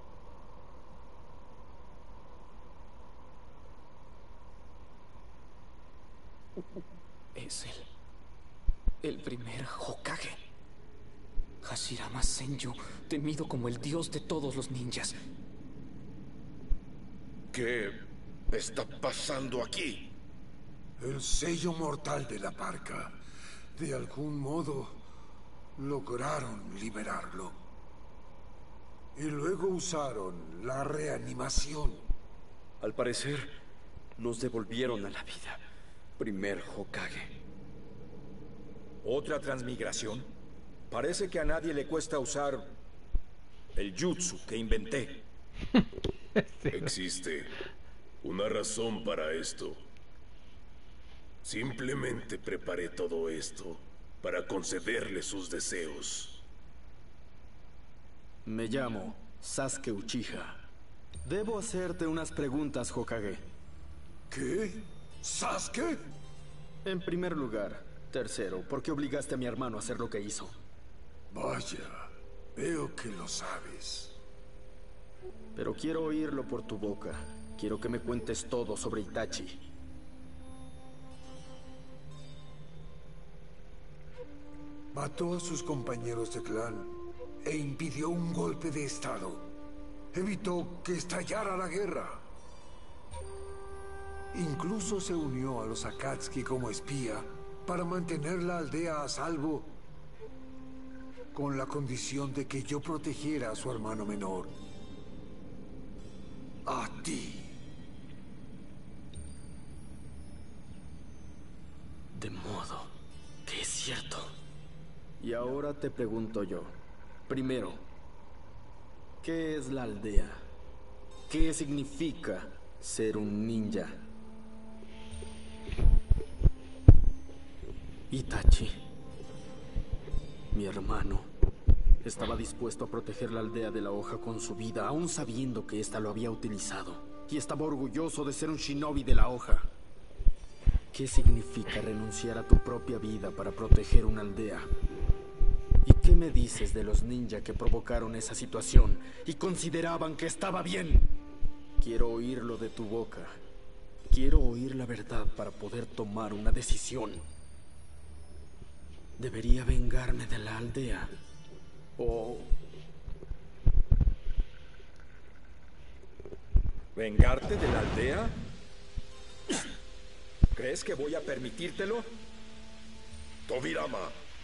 Es el primer Hokage. Hashirama Senju, temido como el dios de todos los ninjas. ¿Qué está pasando aquí? El sello mortal de la parca. De algún modo, lograron liberarlo. Y luego usaron la reanimación. Al parecer, nos devolvieron a la vida. Primer Hokage. ¿Otra transmigración? Parece que a nadie le cuesta usar el jutsu que inventé. Existe una razón para esto. Simplemente preparé todo esto para concederle sus deseos. Me llamo Sasuke Uchiha. Debo hacerte unas preguntas, Hokage. ¿Qué? ¿Sasuke? En primer lugar. Tercero, ¿por qué obligaste a mi hermano a hacer lo que hizo? Vaya, veo que lo sabes. Pero quiero oírlo por tu boca. Quiero que me cuentes todo sobre Itachi. Mató a sus compañeros de clan e impidió un golpe de estado. Evitó que estallara la guerra. Incluso se unió a los Akatsuki como espía para mantener la aldea a salvo, con la condición de que yo protegiera a su hermano menor. A ti. De modo que es cierto. Y ahora te pregunto yo. Primero, ¿qué es la aldea? ¿Qué significa ser un ninja? Itachi, mi hermano, estaba dispuesto a proteger la aldea de la hoja con su vida, aún sabiendo que ésta lo había utilizado. Y estaba orgulloso de ser un shinobi de la hoja. ¿Qué significa renunciar a tu propia vida para proteger una aldea? ¿Y qué me dices de los ninja que provocaron esa situación y consideraban que estaba bien? Quiero oírlo de tu boca. Quiero oír la verdad para poder tomar una decisión. ¿Debería vengarme de la aldea? ¿O ¿vengarte de la aldea? ¿Crees que voy a permitírtelo? Tobirama.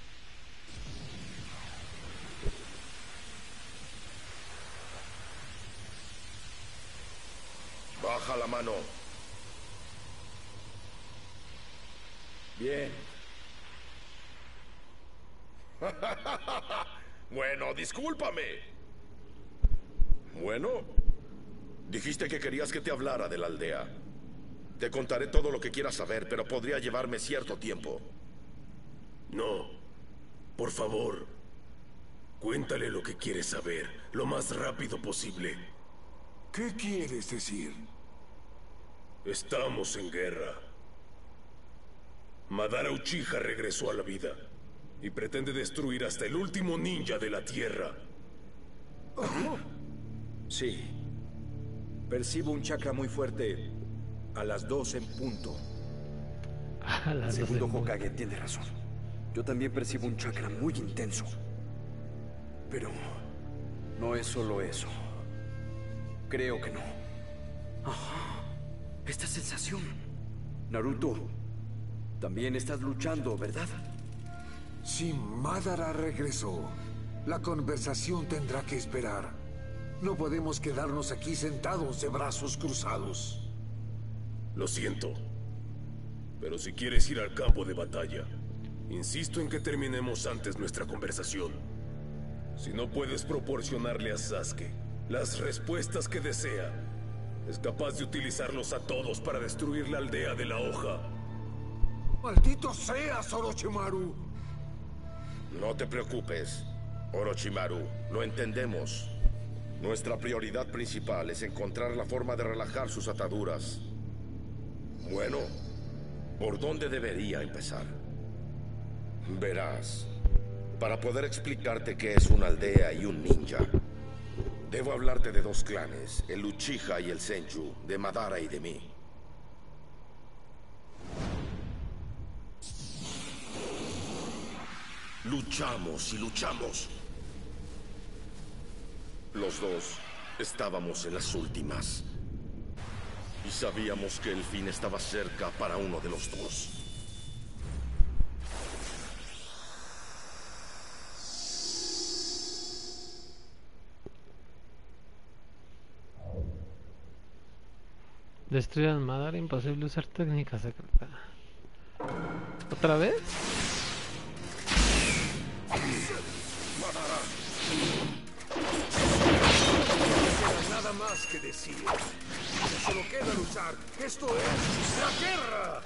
Baja la mano. Bien. Bueno, discúlpame. Bueno, dijiste que querías que te hablara de la aldea. Te contaré todo lo que quieras saber, pero podría llevarme cierto tiempo. No, por favor, cuéntale lo que quieres saber, lo más rápido posible. ¿Qué quieres decir? Estamos en guerra. Madara Uchiha regresó a la vida y pretende destruir hasta el último ninja de la Tierra. Sí. Percibo un chakra muy fuerte a las 2 en punto. El segundo Hokage tiene razón. Yo también percibo un chakra muy intenso. Pero no es solo eso. Creo que no. Ajá. Esta sensación. Naruto, también estás luchando, ¿verdad? Si Madara regresó, la conversación tendrá que esperar. No podemos quedarnos aquí sentados de brazos cruzados. Lo siento, pero si quieres ir al campo de batalla, insisto en que terminemos antes nuestra conversación. Si no puedes proporcionarle a Sasuke las respuestas que desea, es capaz de utilizarlos a todos para destruir la aldea de la hoja. ¡Maldito seas, Orochimaru! No te preocupes, Orochimaru, lo entendemos. Nuestra prioridad principal es encontrar la forma de relajar sus ataduras. Bueno, ¿por dónde debería empezar? Verás, para poder explicarte qué es una aldea y un ninja, debo hablarte de dos clanes, el Uchiha y el Senju, de Madara y de mí. Luchamos y luchamos. Los dos estábamos en las últimas. Y sabíamos que el fin estaba cerca para uno de los dos. Destruir al Madara, imposible usar técnica secreta. ¿Otra vez? Madara. No queda nada más que decir. Solo queda luchar. Esto es la guerra.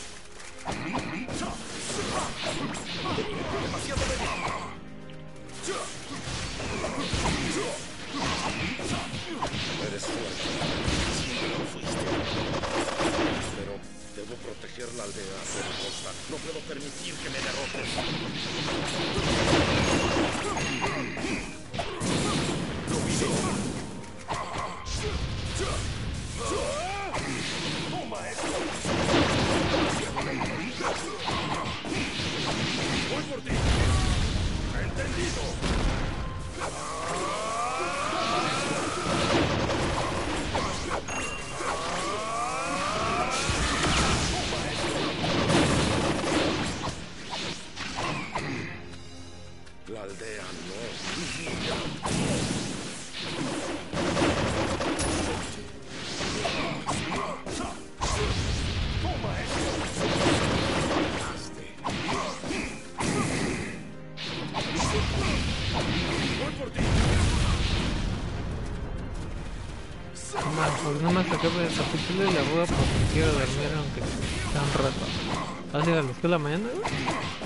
Demasiado débil. Eres fuerte. Siempre lo fuiste. Pero debo proteger la aldea a toda costa. No puedo permitir que me derrotes. Toma esto. Voy por ti. Entendido. La aldea no. Toma esto. Voy por ti. Pues no me saqué del capítulo y la voy a porque quiero dormir aunque sea un rato. ¿Vas a ir a la escuela mañana, güey?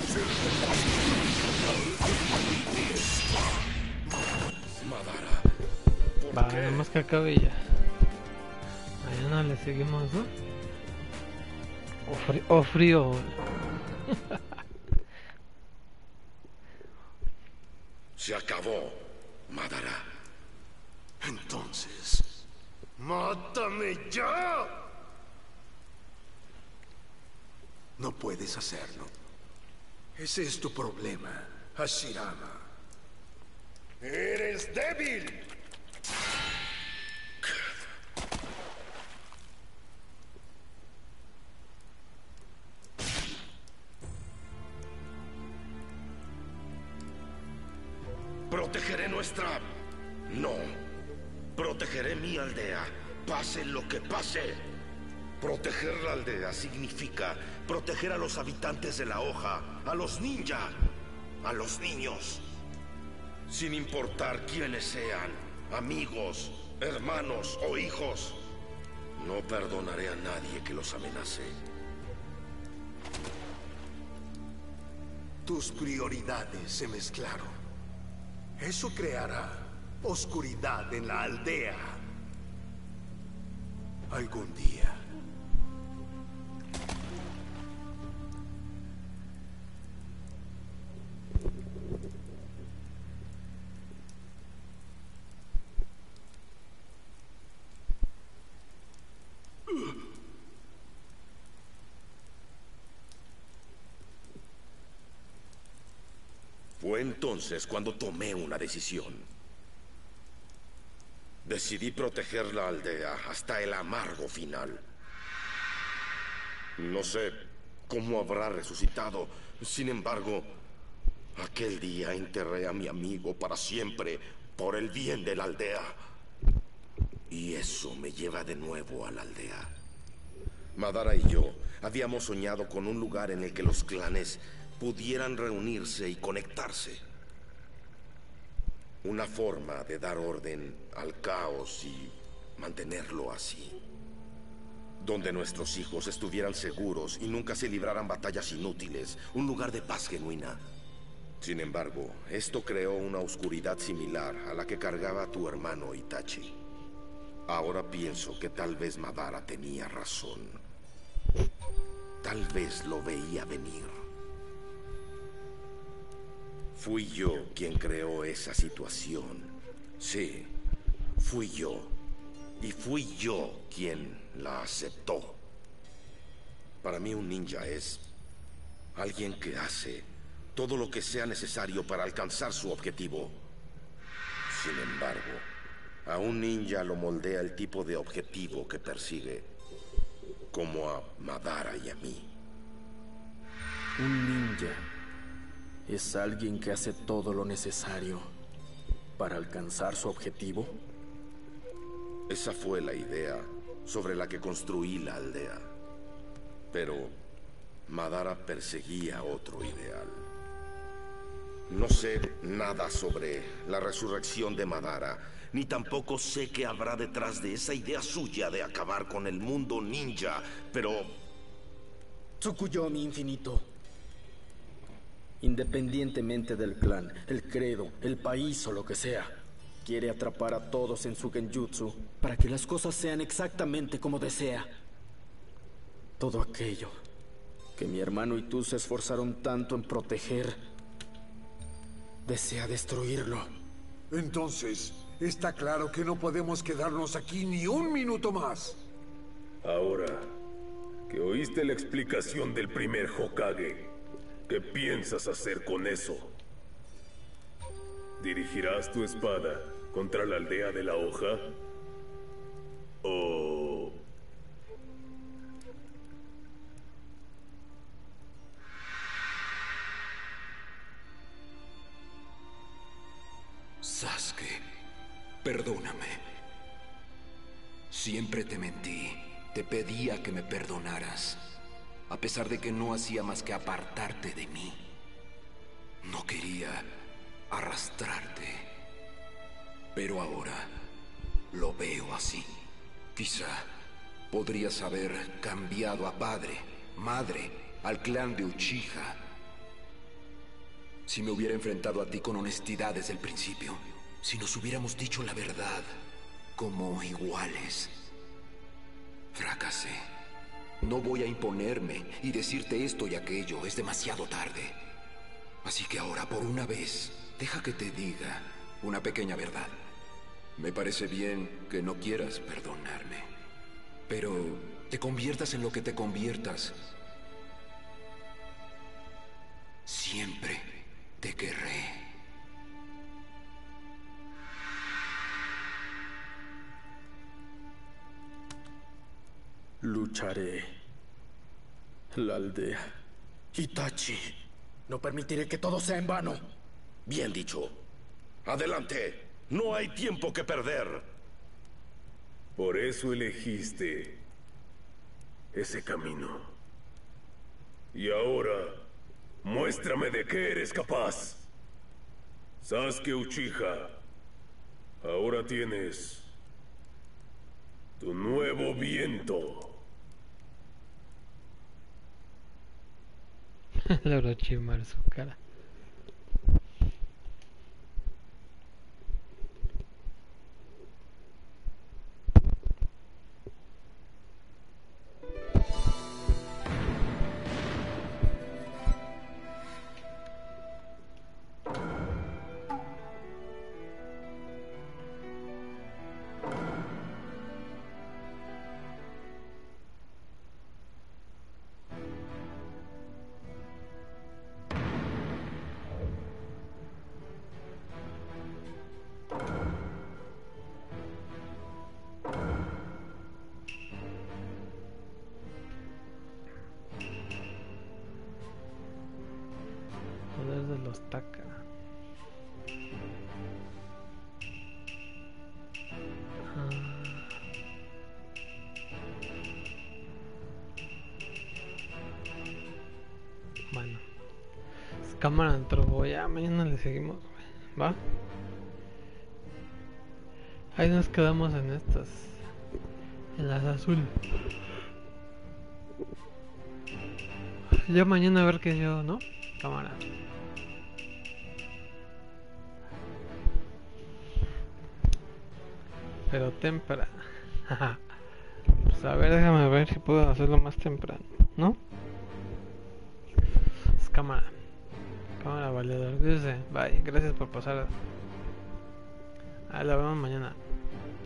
Va, nada más que acabe ya. Mañana le seguimos, ¿no? O frío. Se acabó, Madara. Entonces, ¡mátame ya! No puedes hacerlo. Ese es tu problema, Hashirama. ¡Eres débil! ¿Protegeré nuestra...? No. Protegeré mi aldea, pase lo que pase. Proteger la aldea significa proteger a los habitantes de la hoja, a los ninja, a los niños. Sin importar quiénes sean, amigos, hermanos o hijos. No perdonaré a nadie que los amenace. Tus prioridades se mezclaron. Eso creará oscuridad en la aldea. Algún día. Fue entonces cuando tomé una decisión. Decidí proteger la aldea hasta el amargo final. No sé cómo habrá resucitado. Sin embargo, aquel día enterré a mi amigo para siempre por el bien de la aldea. Y eso me lleva de nuevo a la aldea. Madara y yo habíamos soñado con un lugar en el que los clanes pudieran reunirse y conectarse. Una forma de dar orden al caos y mantenerlo así. Donde nuestros hijos estuvieran seguros y nunca se libraran batallas inútiles. Un lugar de paz genuina. Sin embargo, esto creó una oscuridad similar a la que cargaba tu hermano Itachi. Ahora pienso que tal vez Madara tenía razón. Tal vez lo veía venir. Fui yo quien creó esa situación. Sí, fui yo. Y fui yo quien la aceptó. Para mí un ninja es alguien que hace todo lo que sea necesario para alcanzar su objetivo. Sin embargo, a un ninja lo moldea el tipo de objetivo que persigue, como a Madara y a mí. Un ninja es alguien que hace todo lo necesario para alcanzar su objetivo. Esa fue la idea sobre la que construí la aldea. Pero Madara perseguía otro ideal. No sé nada sobre la resurrección de Madara, ni tampoco sé qué habrá detrás de esa idea suya de acabar con el mundo ninja, pero... Tsukuyomi infinito. Independientemente del clan, el credo, el país o lo que sea, quiere atrapar a todos en su genjutsu para que las cosas sean exactamente como desea. Todo aquello que mi hermano y tú se esforzaron tanto en proteger, desea destruirlo. Entonces, está claro que no podemos quedarnos aquí ni un minuto más. Ahora que oíste la explicación del primer Hokage, ¿qué piensas hacer con eso? ¿Dirigirás tu espada contra la aldea de la hoja? ¿O...? Sasuke, perdóname. Siempre te mentí. Te pedía que me perdonaras, a pesar de que no hacía más que apartarte de mí. No quería arrastrarte. Pero ahora lo veo así. Quizá podrías haber cambiado a padre, madre, al clan de Uchiha, si me hubiera enfrentado a ti con honestidad desde el principio. Si nos hubiéramos dicho la verdad como iguales. Fracasé. No voy a imponerme y decirte esto y aquello. Es demasiado tarde. Así que ahora, por una vez, deja que te diga una pequeña verdad. Me parece bien que no quieras perdonarme, pero te conviertas en lo que te conviertas, siempre te querré. Lucharé. La aldea. Itachi. No permitiré que todo sea en vano. Bien dicho. Adelante. No hay tiempo que perder. Por eso elegiste ese camino. Y ahora, muéstrame de qué eres capaz. Sasuke Uchiha, ahora tienes tu nuevo viento. Le Orochimaru su cara. Poder de los Taka. Bueno, es cámara en turbo. Ya mañana le seguimos, ¿va? Ahí nos quedamos en estas, en las azul. Ya mañana a ver qué yo, ¿no? Cámara. pero temprano. Pues a ver, déjame ver si puedo hacerlo más temprano, ¿no? Es cámara. Cámara, valedor. Dice, bye, gracias por pasar. La vemos mañana.